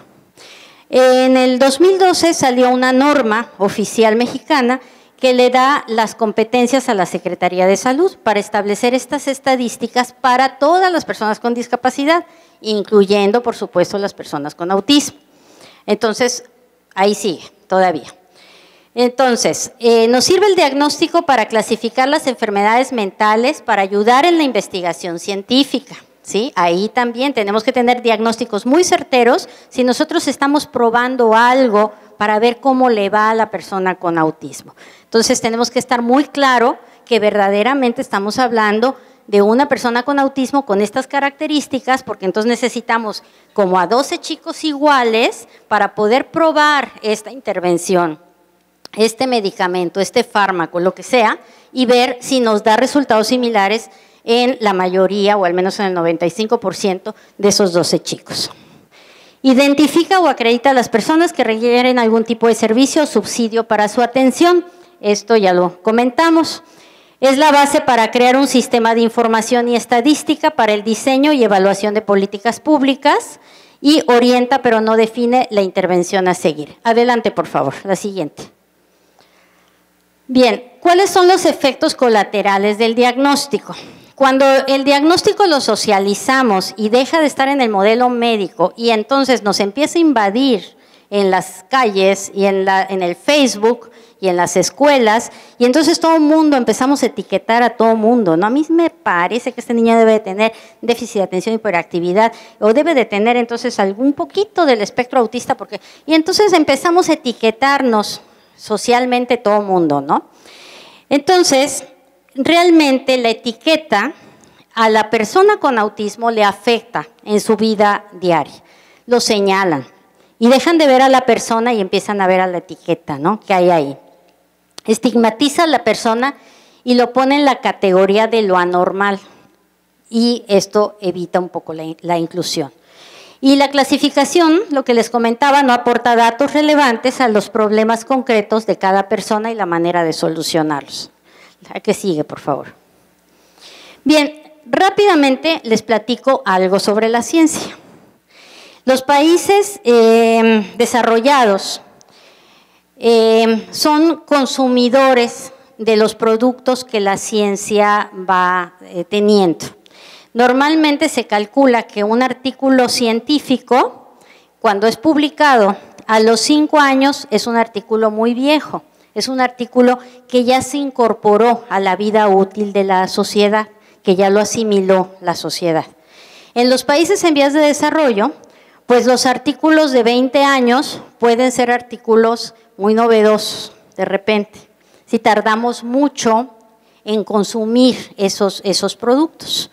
En el 2012 salió una norma oficial mexicana que le da las competencias a la Secretaría de Salud para establecer estas estadísticas para todas las personas con discapacidad, incluyendo, por supuesto, las personas con autismo. Entonces, ahí sigue, todavía. Entonces, nos sirve el diagnóstico para clasificar las enfermedades mentales, para ayudar en la investigación científica, ¿sí? Ahí también tenemos que tener diagnósticos muy certeros si nosotros estamos probando algo para ver cómo le va a la persona con autismo. Entonces tenemos que estar muy claro que verdaderamente estamos hablando de una persona con autismo con estas características, porque entonces necesitamos como a 12 chicos iguales para poder probar esta intervención, este medicamento, este fármaco, lo que sea, y ver si nos da resultados similares en la mayoría o al menos en el 95% de esos 12 chicos. Identifica o acredita a las personas que requieren algún tipo de servicio o subsidio para su atención. Esto ya lo comentamos. Es la base para crear un sistema de información y estadística para el diseño y evaluación de políticas públicas y orienta pero no define la intervención a seguir. Adelante, por favor, la siguiente. Bien, ¿cuáles son los efectos colaterales del diagnóstico? Cuando el diagnóstico lo socializamos y deja de estar en el modelo médico y entonces nos empieza a invadir en las calles y en el Facebook y en las escuelas, y entonces todo el mundo empezamos a etiquetar a todo el mundo, ¿no? A mí me parece que este niño debe de tener déficit de atención y hiperactividad, o debe de tener entonces algún poquito del espectro autista, y entonces empezamos a etiquetarnos socialmente todo el mundo, ¿no? Entonces, realmente la etiqueta a la persona con autismo le afecta en su vida diaria. Lo señalan y dejan de ver a la persona y empiezan a ver a la etiqueta, ¿no? Que hay ahí. Estigmatiza a la persona y lo pone en la categoría de lo anormal, y esto evita un poco la inclusión. Y la clasificación, lo que les comentaba, no aporta datos relevantes a los problemas concretos de cada persona y la manera de solucionarlos. La que sigue, por favor. Bien, rápidamente les platico algo sobre la ciencia. Los países desarrollados son consumidores de los productos que la ciencia va teniendo. Normalmente se calcula que un artículo científico, cuando es publicado a los 5 años, es un artículo muy viejo. Es un artículo que ya se incorporó a la vida útil de la sociedad, que ya lo asimiló la sociedad. En los países en vías de desarrollo, pues los artículos de 20 años pueden ser artículos muy novedosos de repente, si tardamos mucho en consumir esos productos.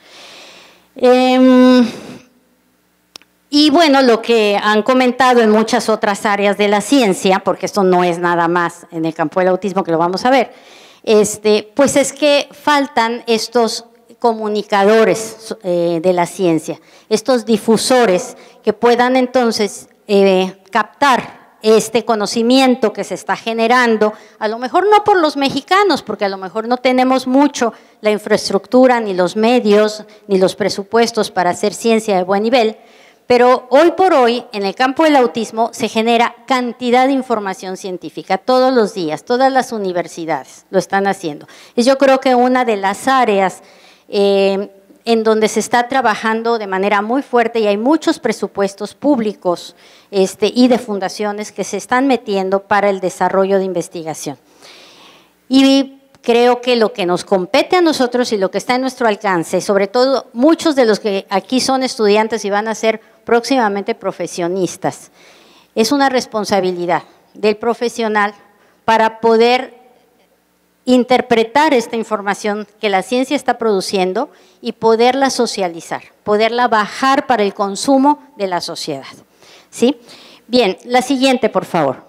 Y bueno, lo que han comentado en muchas otras áreas de la ciencia, porque esto no es nada más en el campo del autismo que lo vamos a ver, pues es que faltan estos comunicadores de la ciencia, estos difusores que puedan entonces captar este conocimiento que se está generando, a lo mejor no por los mexicanos, porque a lo mejor no tenemos mucho la infraestructura, ni los medios, ni los presupuestos para hacer ciencia de buen nivel, Pero hoy por hoy, en el campo del autismo, se genera cantidad de información científica todos los días, todas las universidades lo están haciendo. Y yo creo que una de las áreas en donde se está trabajando de manera muy fuerte y hay muchos presupuestos públicos y de fundaciones que se están metiendo para el desarrollo de investigación. Y creo que lo que nos compete a nosotros y lo que está en nuestro alcance, sobre todo muchos de los que aquí son estudiantes y van a ser próximamente profesionistas, es una responsabilidad del profesional para poder interpretar esta información que la ciencia está produciendo y poderla socializar, poderla bajar para el consumo de la sociedad. ¿Sí? Bien, la siguiente, por favor.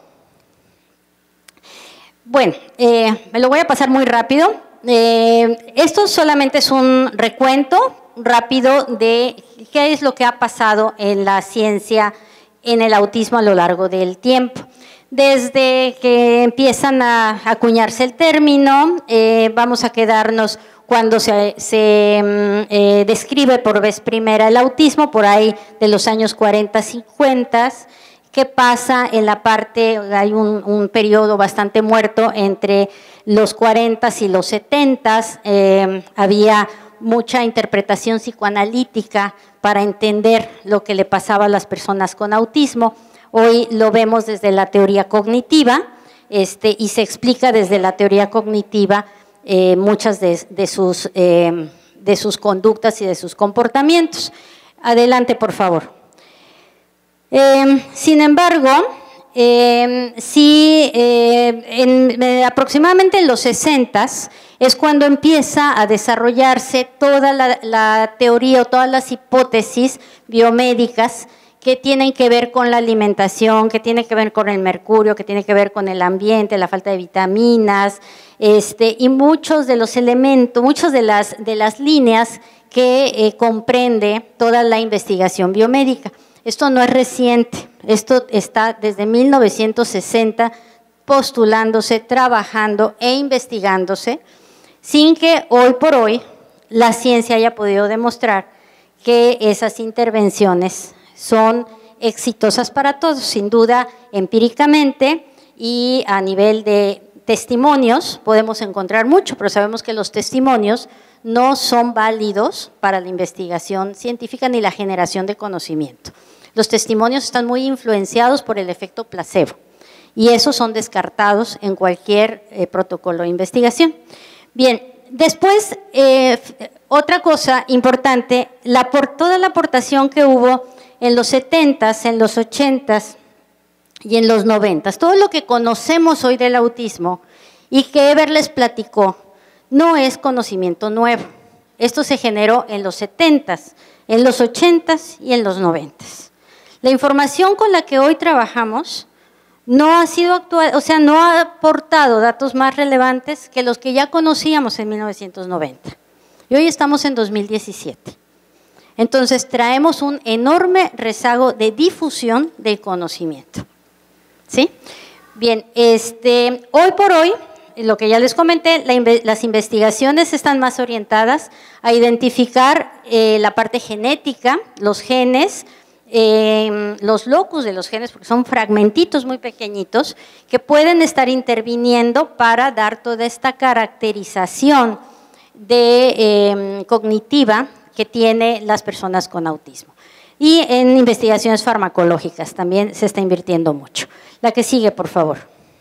Bueno, me lo voy a pasar muy rápido. Esto solamente es un recuento rápido de qué es lo que ha pasado en la ciencia, en el autismo a lo largo del tiempo. Desde que empiezan a acuñarse el término, vamos a quedarnos cuando se describe por vez primera el autismo, por ahí de los años 40, 50. ¿Qué pasa en la parte? Hay un periodo bastante muerto entre los 40 y los 70. Había mucha interpretación psicoanalítica para entender lo que le pasaba a las personas con autismo. Hoy lo vemos desde la teoría cognitiva y se explica desde la teoría cognitiva muchas de sus conductas y de sus comportamientos. Adelante, por favor. Sin embargo, aproximadamente en los 60s es cuando empieza a desarrollarse toda la teoría o todas las hipótesis biomédicas que tienen que ver con la alimentación, que tienen que ver con el mercurio, que tienen que ver con el ambiente, la falta de vitaminas, y muchos de los elementos, muchas de las líneas que comprende toda la investigación biomédica. Esto no es reciente, esto está desde 1960 postulándose, trabajando e investigándose, sin que hoy por hoy la ciencia haya podido demostrar que esas intervenciones son exitosas para todos, sin duda empíricamente y a nivel de testimonios podemos encontrar mucho, pero sabemos que los testimonios no son válidos para la investigación científica ni la generación de conocimiento. Los testimonios están muy influenciados por el efecto placebo y esos son descartados en cualquier protocolo de investigación. Bien, después, otra cosa importante, toda la aportación que hubo en los 70s, en los 80s y en los 90s, todo lo que conocemos hoy del autismo y que Eber les platicó, no es conocimiento nuevo. Esto se generó en los 70s, en los 80s y en los 90s. La información con la que hoy trabajamos no ha sido actual, o sea, no ha aportado datos más relevantes que los que ya conocíamos en 1990. Y hoy estamos en 2017. Entonces, traemos un enorme rezago de difusión del conocimiento. ¿Sí? Bien, hoy por hoy, lo que ya les comenté, las investigaciones están más orientadas a identificar la parte genética, los genes, los locus de los genes, porque son fragmentitos muy pequeñitos que pueden estar interviniendo para dar toda esta caracterización cognitiva que tienen las personas con autismo. Y en investigaciones farmacológicas también se está invirtiendo mucho. La que sigue, por favor.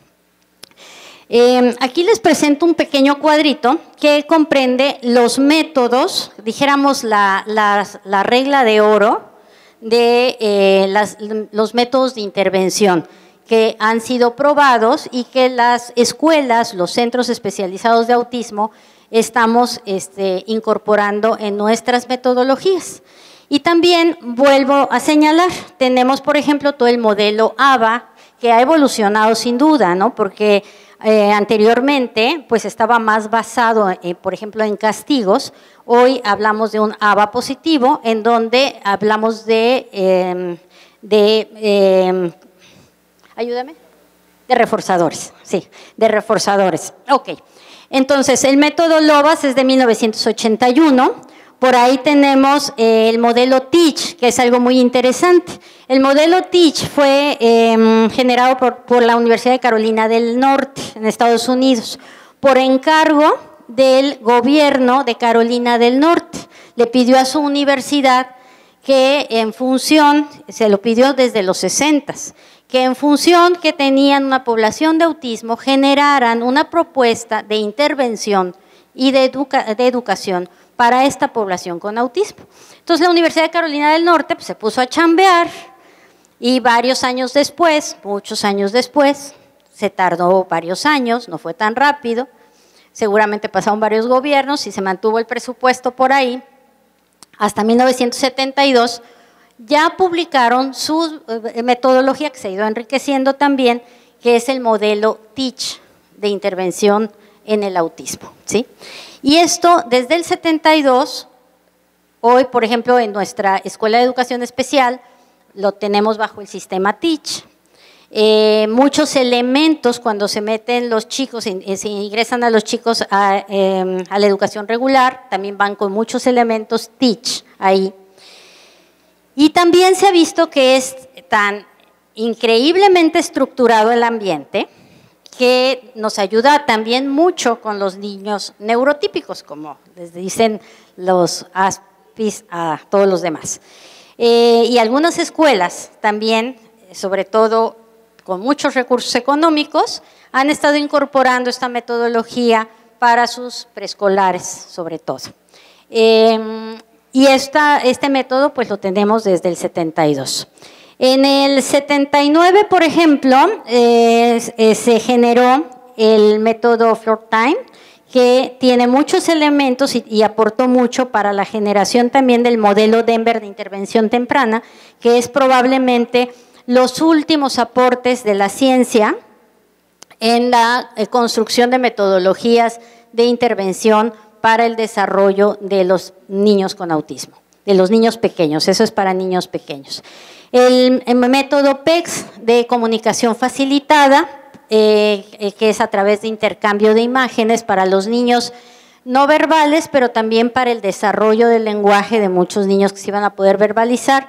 Aquí les presento un pequeño cuadrito que comprende los métodos, dijéramos la regla de oro de los métodos de intervención que han sido probados y que las escuelas, los centros especializados de autismo estamos incorporando en nuestras metodologías. Y también vuelvo a señalar, tenemos por ejemplo todo el modelo ABA que ha evolucionado sin duda, ¿no? Porque anteriormente pues estaba más basado, por ejemplo, en castigos. Hoy hablamos de un ABA positivo, en donde hablamos ayúdame, de reforzadores, sí, de reforzadores. Ok, entonces el método LOVAS es de 1981, por ahí tenemos el modelo TEACH, que es algo muy interesante. El modelo TEACH fue generado por la Universidad de Carolina del Norte, en Estados Unidos, por encargo del gobierno de Carolina del Norte. Le pidió a su universidad que en función, se lo pidió desde los 60s, que en función que tenían una población de autismo, generaran una propuesta de intervención y de educación para esta población con autismo. Entonces la Universidad de Carolina del Norte pues, se puso a chambear y varios años después, muchos años después, se tardó varios años, no fue tan rápido, seguramente pasaron varios gobiernos y se mantuvo el presupuesto por ahí, hasta 1972, ya publicaron su metodología, que se ha ido enriqueciendo también, que es el modelo TEACH de intervención en el autismo, ¿sí? Y esto desde el 72, hoy por ejemplo en nuestra Escuela de Educación Especial lo tenemos bajo el sistema TEACH. Muchos elementos cuando se meten los chicos, se ingresan a los chicos a la educación regular, también van con muchos elementos TEACH ahí. Y también se ha visto que es tan increíblemente estructurado el ambiente que nos ayuda también mucho con los niños neurotípicos, como les dicen los ASPIS a todos los demás. Y algunas escuelas también, sobre todo con muchos recursos económicos, han estado incorporando esta metodología para sus preescolares, sobre todo. Y este método pues lo tenemos desde el 72. En el 79, por ejemplo, se generó el método Floor Time, que tiene muchos elementos y aportó mucho para la generación también del modelo Denver de intervención temprana, que es probablemente los últimos aportes de la ciencia en la construcción de metodologías de intervención para el desarrollo de los niños con autismo, de los niños pequeños, eso es para niños pequeños. El método PECS de comunicación facilitada, que es a través de intercambio de imágenes para los niños no verbales, pero también para el desarrollo del lenguaje de muchos niños que se iban a poder verbalizar.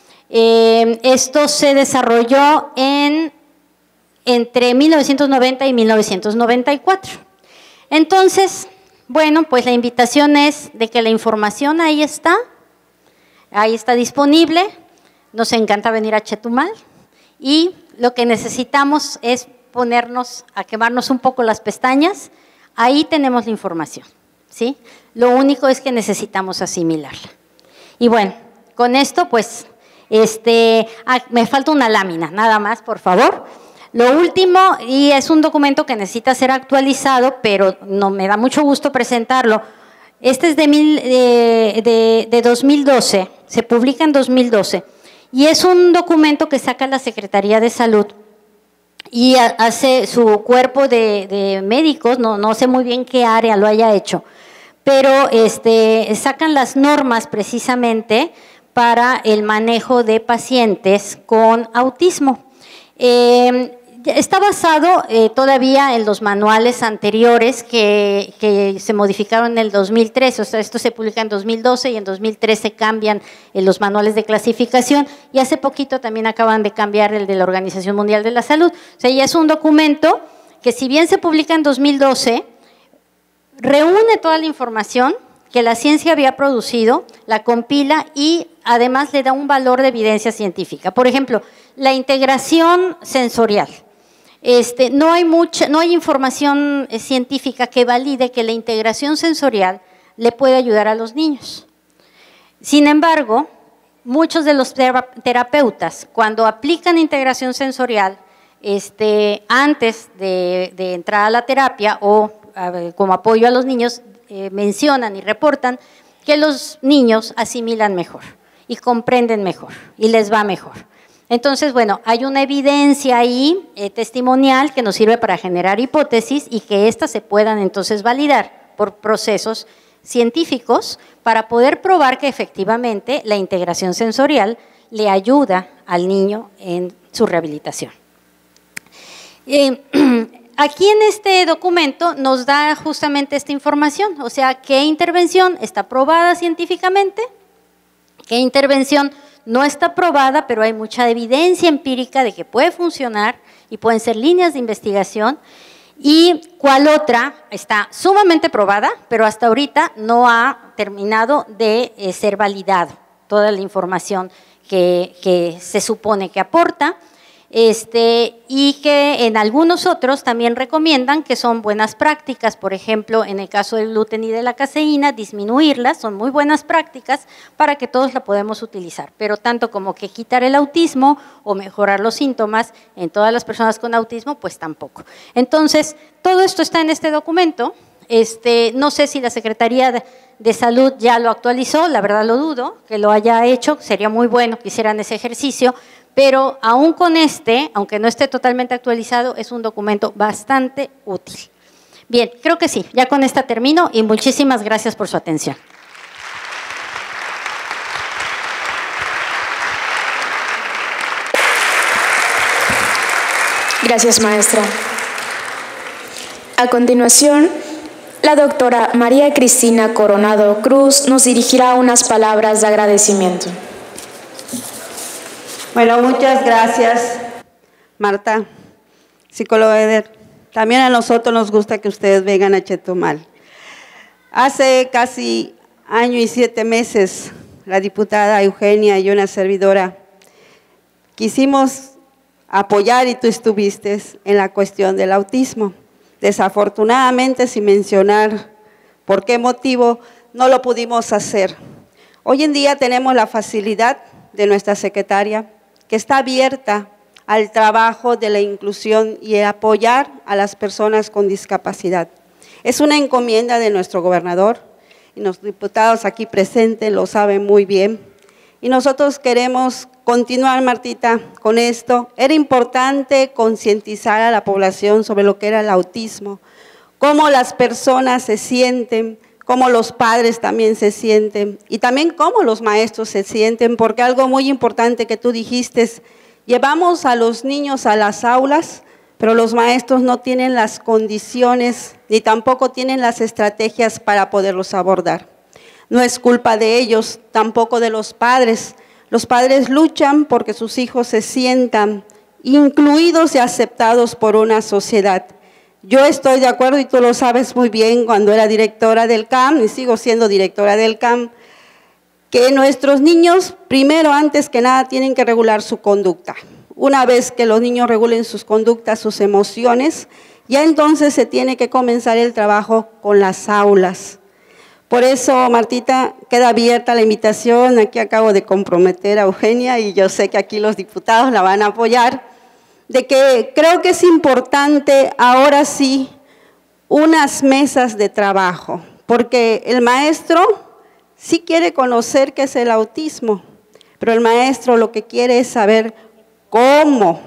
Esto se desarrolló entre 1990 y 1994. Entonces, bueno, pues la invitación es de que la información ahí está disponible. Nos encanta venir a Chetumal y lo que necesitamos es ponernos a quemarnos un poco las pestañas. Ahí tenemos la información, ¿sí? Lo único es que necesitamos asimilarla. Y bueno, con esto pues, me falta una lámina, nada más, por favor. Lo último, y es un documento que necesita ser actualizado, pero no me da mucho gusto presentarlo. Este es de 2012, se publica en 2012, y es un documento que saca la Secretaría de Salud y hace su cuerpo de médicos, no sé muy bien qué área lo haya hecho, pero sacan las normas precisamente para el manejo de pacientes con autismo. Está basado todavía en los manuales anteriores que se modificaron en el 2013, o sea, esto se publica en 2012 y en 2013 cambian los manuales de clasificación y hace poquito también acaban de cambiar el de la Organización Mundial de la Salud. O sea, ya es un documento que si bien se publica en 2012, reúne toda la información que la ciencia había producido, la compila y además le da un valor de evidencia científica. Por ejemplo, la integración sensorial. No hay información científica que valide que la integración sensorial le puede ayudar a los niños. Sin embargo, muchos de los terapeutas, cuando aplican integración sensorial, antes de entrar a la terapia o como apoyo a los niños, mencionan y reportan que los niños asimilan mejor y comprenden mejor y les va mejor. Entonces, bueno, hay una evidencia ahí testimonial que nos sirve para generar hipótesis y que éstas se puedan entonces validar por procesos científicos para poder probar que efectivamente la integración sensorial le ayuda al niño en su rehabilitación. aquí en este documento nos da justamente esta información, o sea, qué intervención está probada científicamente, qué intervención no está probada, pero hay mucha evidencia empírica de que puede funcionar y pueden ser líneas de investigación, y cuál otra está sumamente probada, pero hasta ahorita no ha terminado de ser validado toda la información que se supone que aporta. Y que en algunos otros también recomiendan que son buenas prácticas, por ejemplo, en el caso del gluten y de la caseína, disminuirlas, son muy buenas prácticas para que todos la podemos utilizar, pero tanto como que quitar el autismo o mejorar los síntomas en todas las personas con autismo, pues tampoco. Entonces, todo esto está en este documento. No sé si la Secretaría de Salud ya lo actualizó, la verdad lo dudo que lo haya hecho, sería muy bueno que hicieran ese ejercicio, pero aún con aunque no esté totalmente actualizado, es un documento bastante útil. Bien, creo que sí, ya con esta termino y muchísimas gracias por su atención. Gracias, maestra. A continuación, la doctora María Cristina Coronado Cruz nos dirigirá unas palabras de agradecimiento. Bueno, muchas gracias, Marta, psicólogo Eder. También a nosotros nos gusta que ustedes vengan a Chetumal. Hace casi año y 7 meses, la diputada Eugenia y una servidora quisimos apoyar, y tú estuviste, en la cuestión del autismo. Desafortunadamente, sin mencionar por qué motivo, no lo pudimos hacer. Hoy en día tenemos la facilidad de nuestra secretaria, que está abierta al trabajo de la inclusión y apoyar a las personas con discapacidad. Es una encomienda de nuestro gobernador, y los diputados aquí presentes lo saben muy bien. Y nosotros queremos continuar, Martita, con esto. Era importante concientizar a la población sobre lo que era el autismo, cómo las personas se sienten, cómo los padres también se sienten y también cómo los maestros se sienten, porque algo muy importante que tú dijiste, llevamos a los niños a las aulas, pero los maestros no tienen las condiciones ni tampoco tienen las estrategias para poderlos abordar. No es culpa de ellos, tampoco de los padres. Los padres luchan porque sus hijos se sientan incluidos y aceptados por una sociedad. Yo estoy de acuerdo, y tú lo sabes muy bien, cuando era directora del CAM, y sigo siendo directora del CAM, que nuestros niños, primero, antes que nada, tienen que regular su conducta. Una vez que los niños regulen sus conductas, sus emociones, ya entonces se tiene que comenzar el trabajo con las aulas. Por eso, Martita, queda abierta la invitación. Aquí acabo de comprometer a Eugenia, y yo sé que aquí los diputados la van a apoyar, de que creo que es importante ahora sí unas mesas de trabajo, porque el maestro sí quiere conocer qué es el autismo, pero el maestro lo que quiere es saber cómo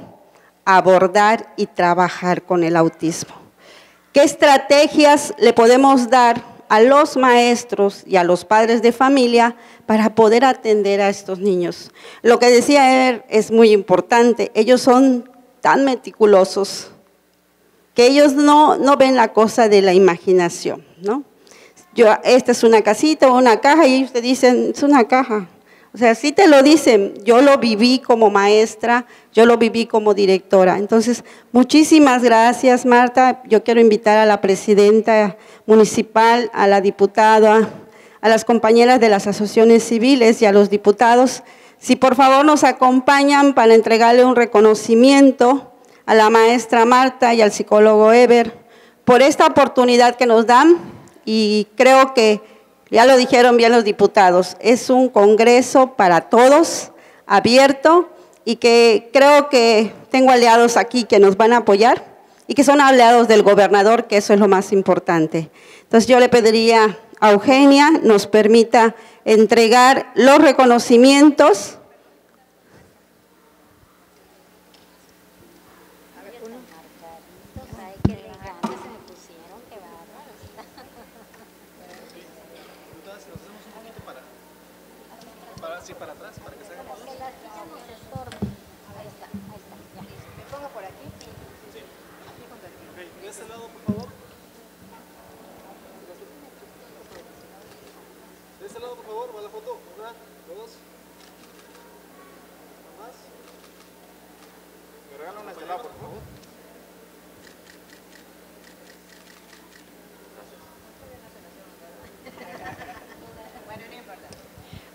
abordar y trabajar con el autismo. ¿Qué estrategias le podemos dar a los maestros y a los padres de familia para poder atender a estos niños? Lo que decía él es muy importante, ellos son tan meticulosos que ellos no ven la cosa de la imaginación, ¿no? Esta es una casita o una caja, y ellos te dicen, es una caja. O sea, sí te lo dicen. Yo lo viví como maestra, yo lo viví como directora. Entonces, muchísimas gracias, Marta. Yo quiero invitar a la presidenta municipal, a la diputada, a las compañeras de las asociaciones civiles y a los diputados, si por favor nos acompañan para entregarle un reconocimiento a la maestra Marta y al psicólogo Eber por esta oportunidad que nos dan. Y creo que, ya lo dijeron bien los diputados, es un congreso para todos, abierto, y que creo que tengo aliados aquí que nos van a apoyar y que son aliados del gobernador, que eso es lo más importante. Entonces yo le pediría a Eugenia nos permita entregar los reconocimientos.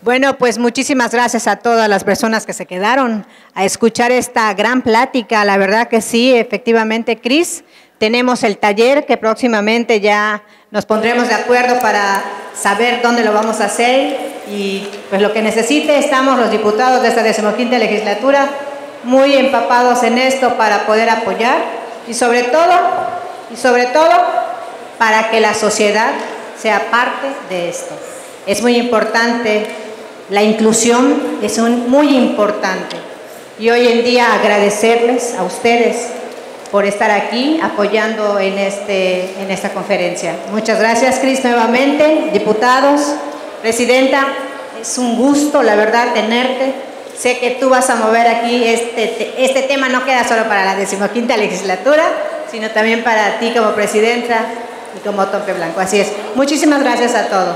Bueno, pues muchísimas gracias a todas las personas que se quedaron a escuchar esta gran plática. La verdad que sí, efectivamente, Cris, tenemos el taller que próximamente ya nos pondremos de acuerdo para saber dónde lo vamos a hacer y pues lo que necesite. Estamos los diputados de esta 15ª legislatura muy empapados en esto para poder apoyar y sobre todo para que la sociedad sea parte de esto. Es muy importante. La inclusión es muy importante y hoy en día agradecerles a ustedes por estar aquí apoyando en esta conferencia. Muchas gracias, Cris, nuevamente, diputados, presidenta, es un gusto, la verdad, tenerte. Sé que tú vas a mover aquí, este tema no queda solo para la 15ª legislatura, sino también para ti como presidenta y como tope blanco. Así es. Muchísimas gracias a todos.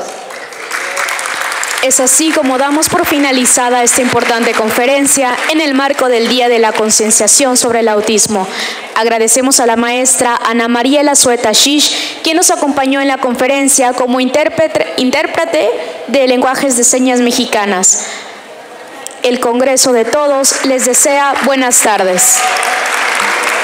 Es así como damos por finalizada esta importante conferencia en el marco del Día de la Concienciación sobre el Autismo. Agradecemos a la maestra Ana Mariela Sueta Shish, quien nos acompañó en la conferencia como intérprete de lenguajes de señas mexicanas. El Congreso de Todos les desea buenas tardes.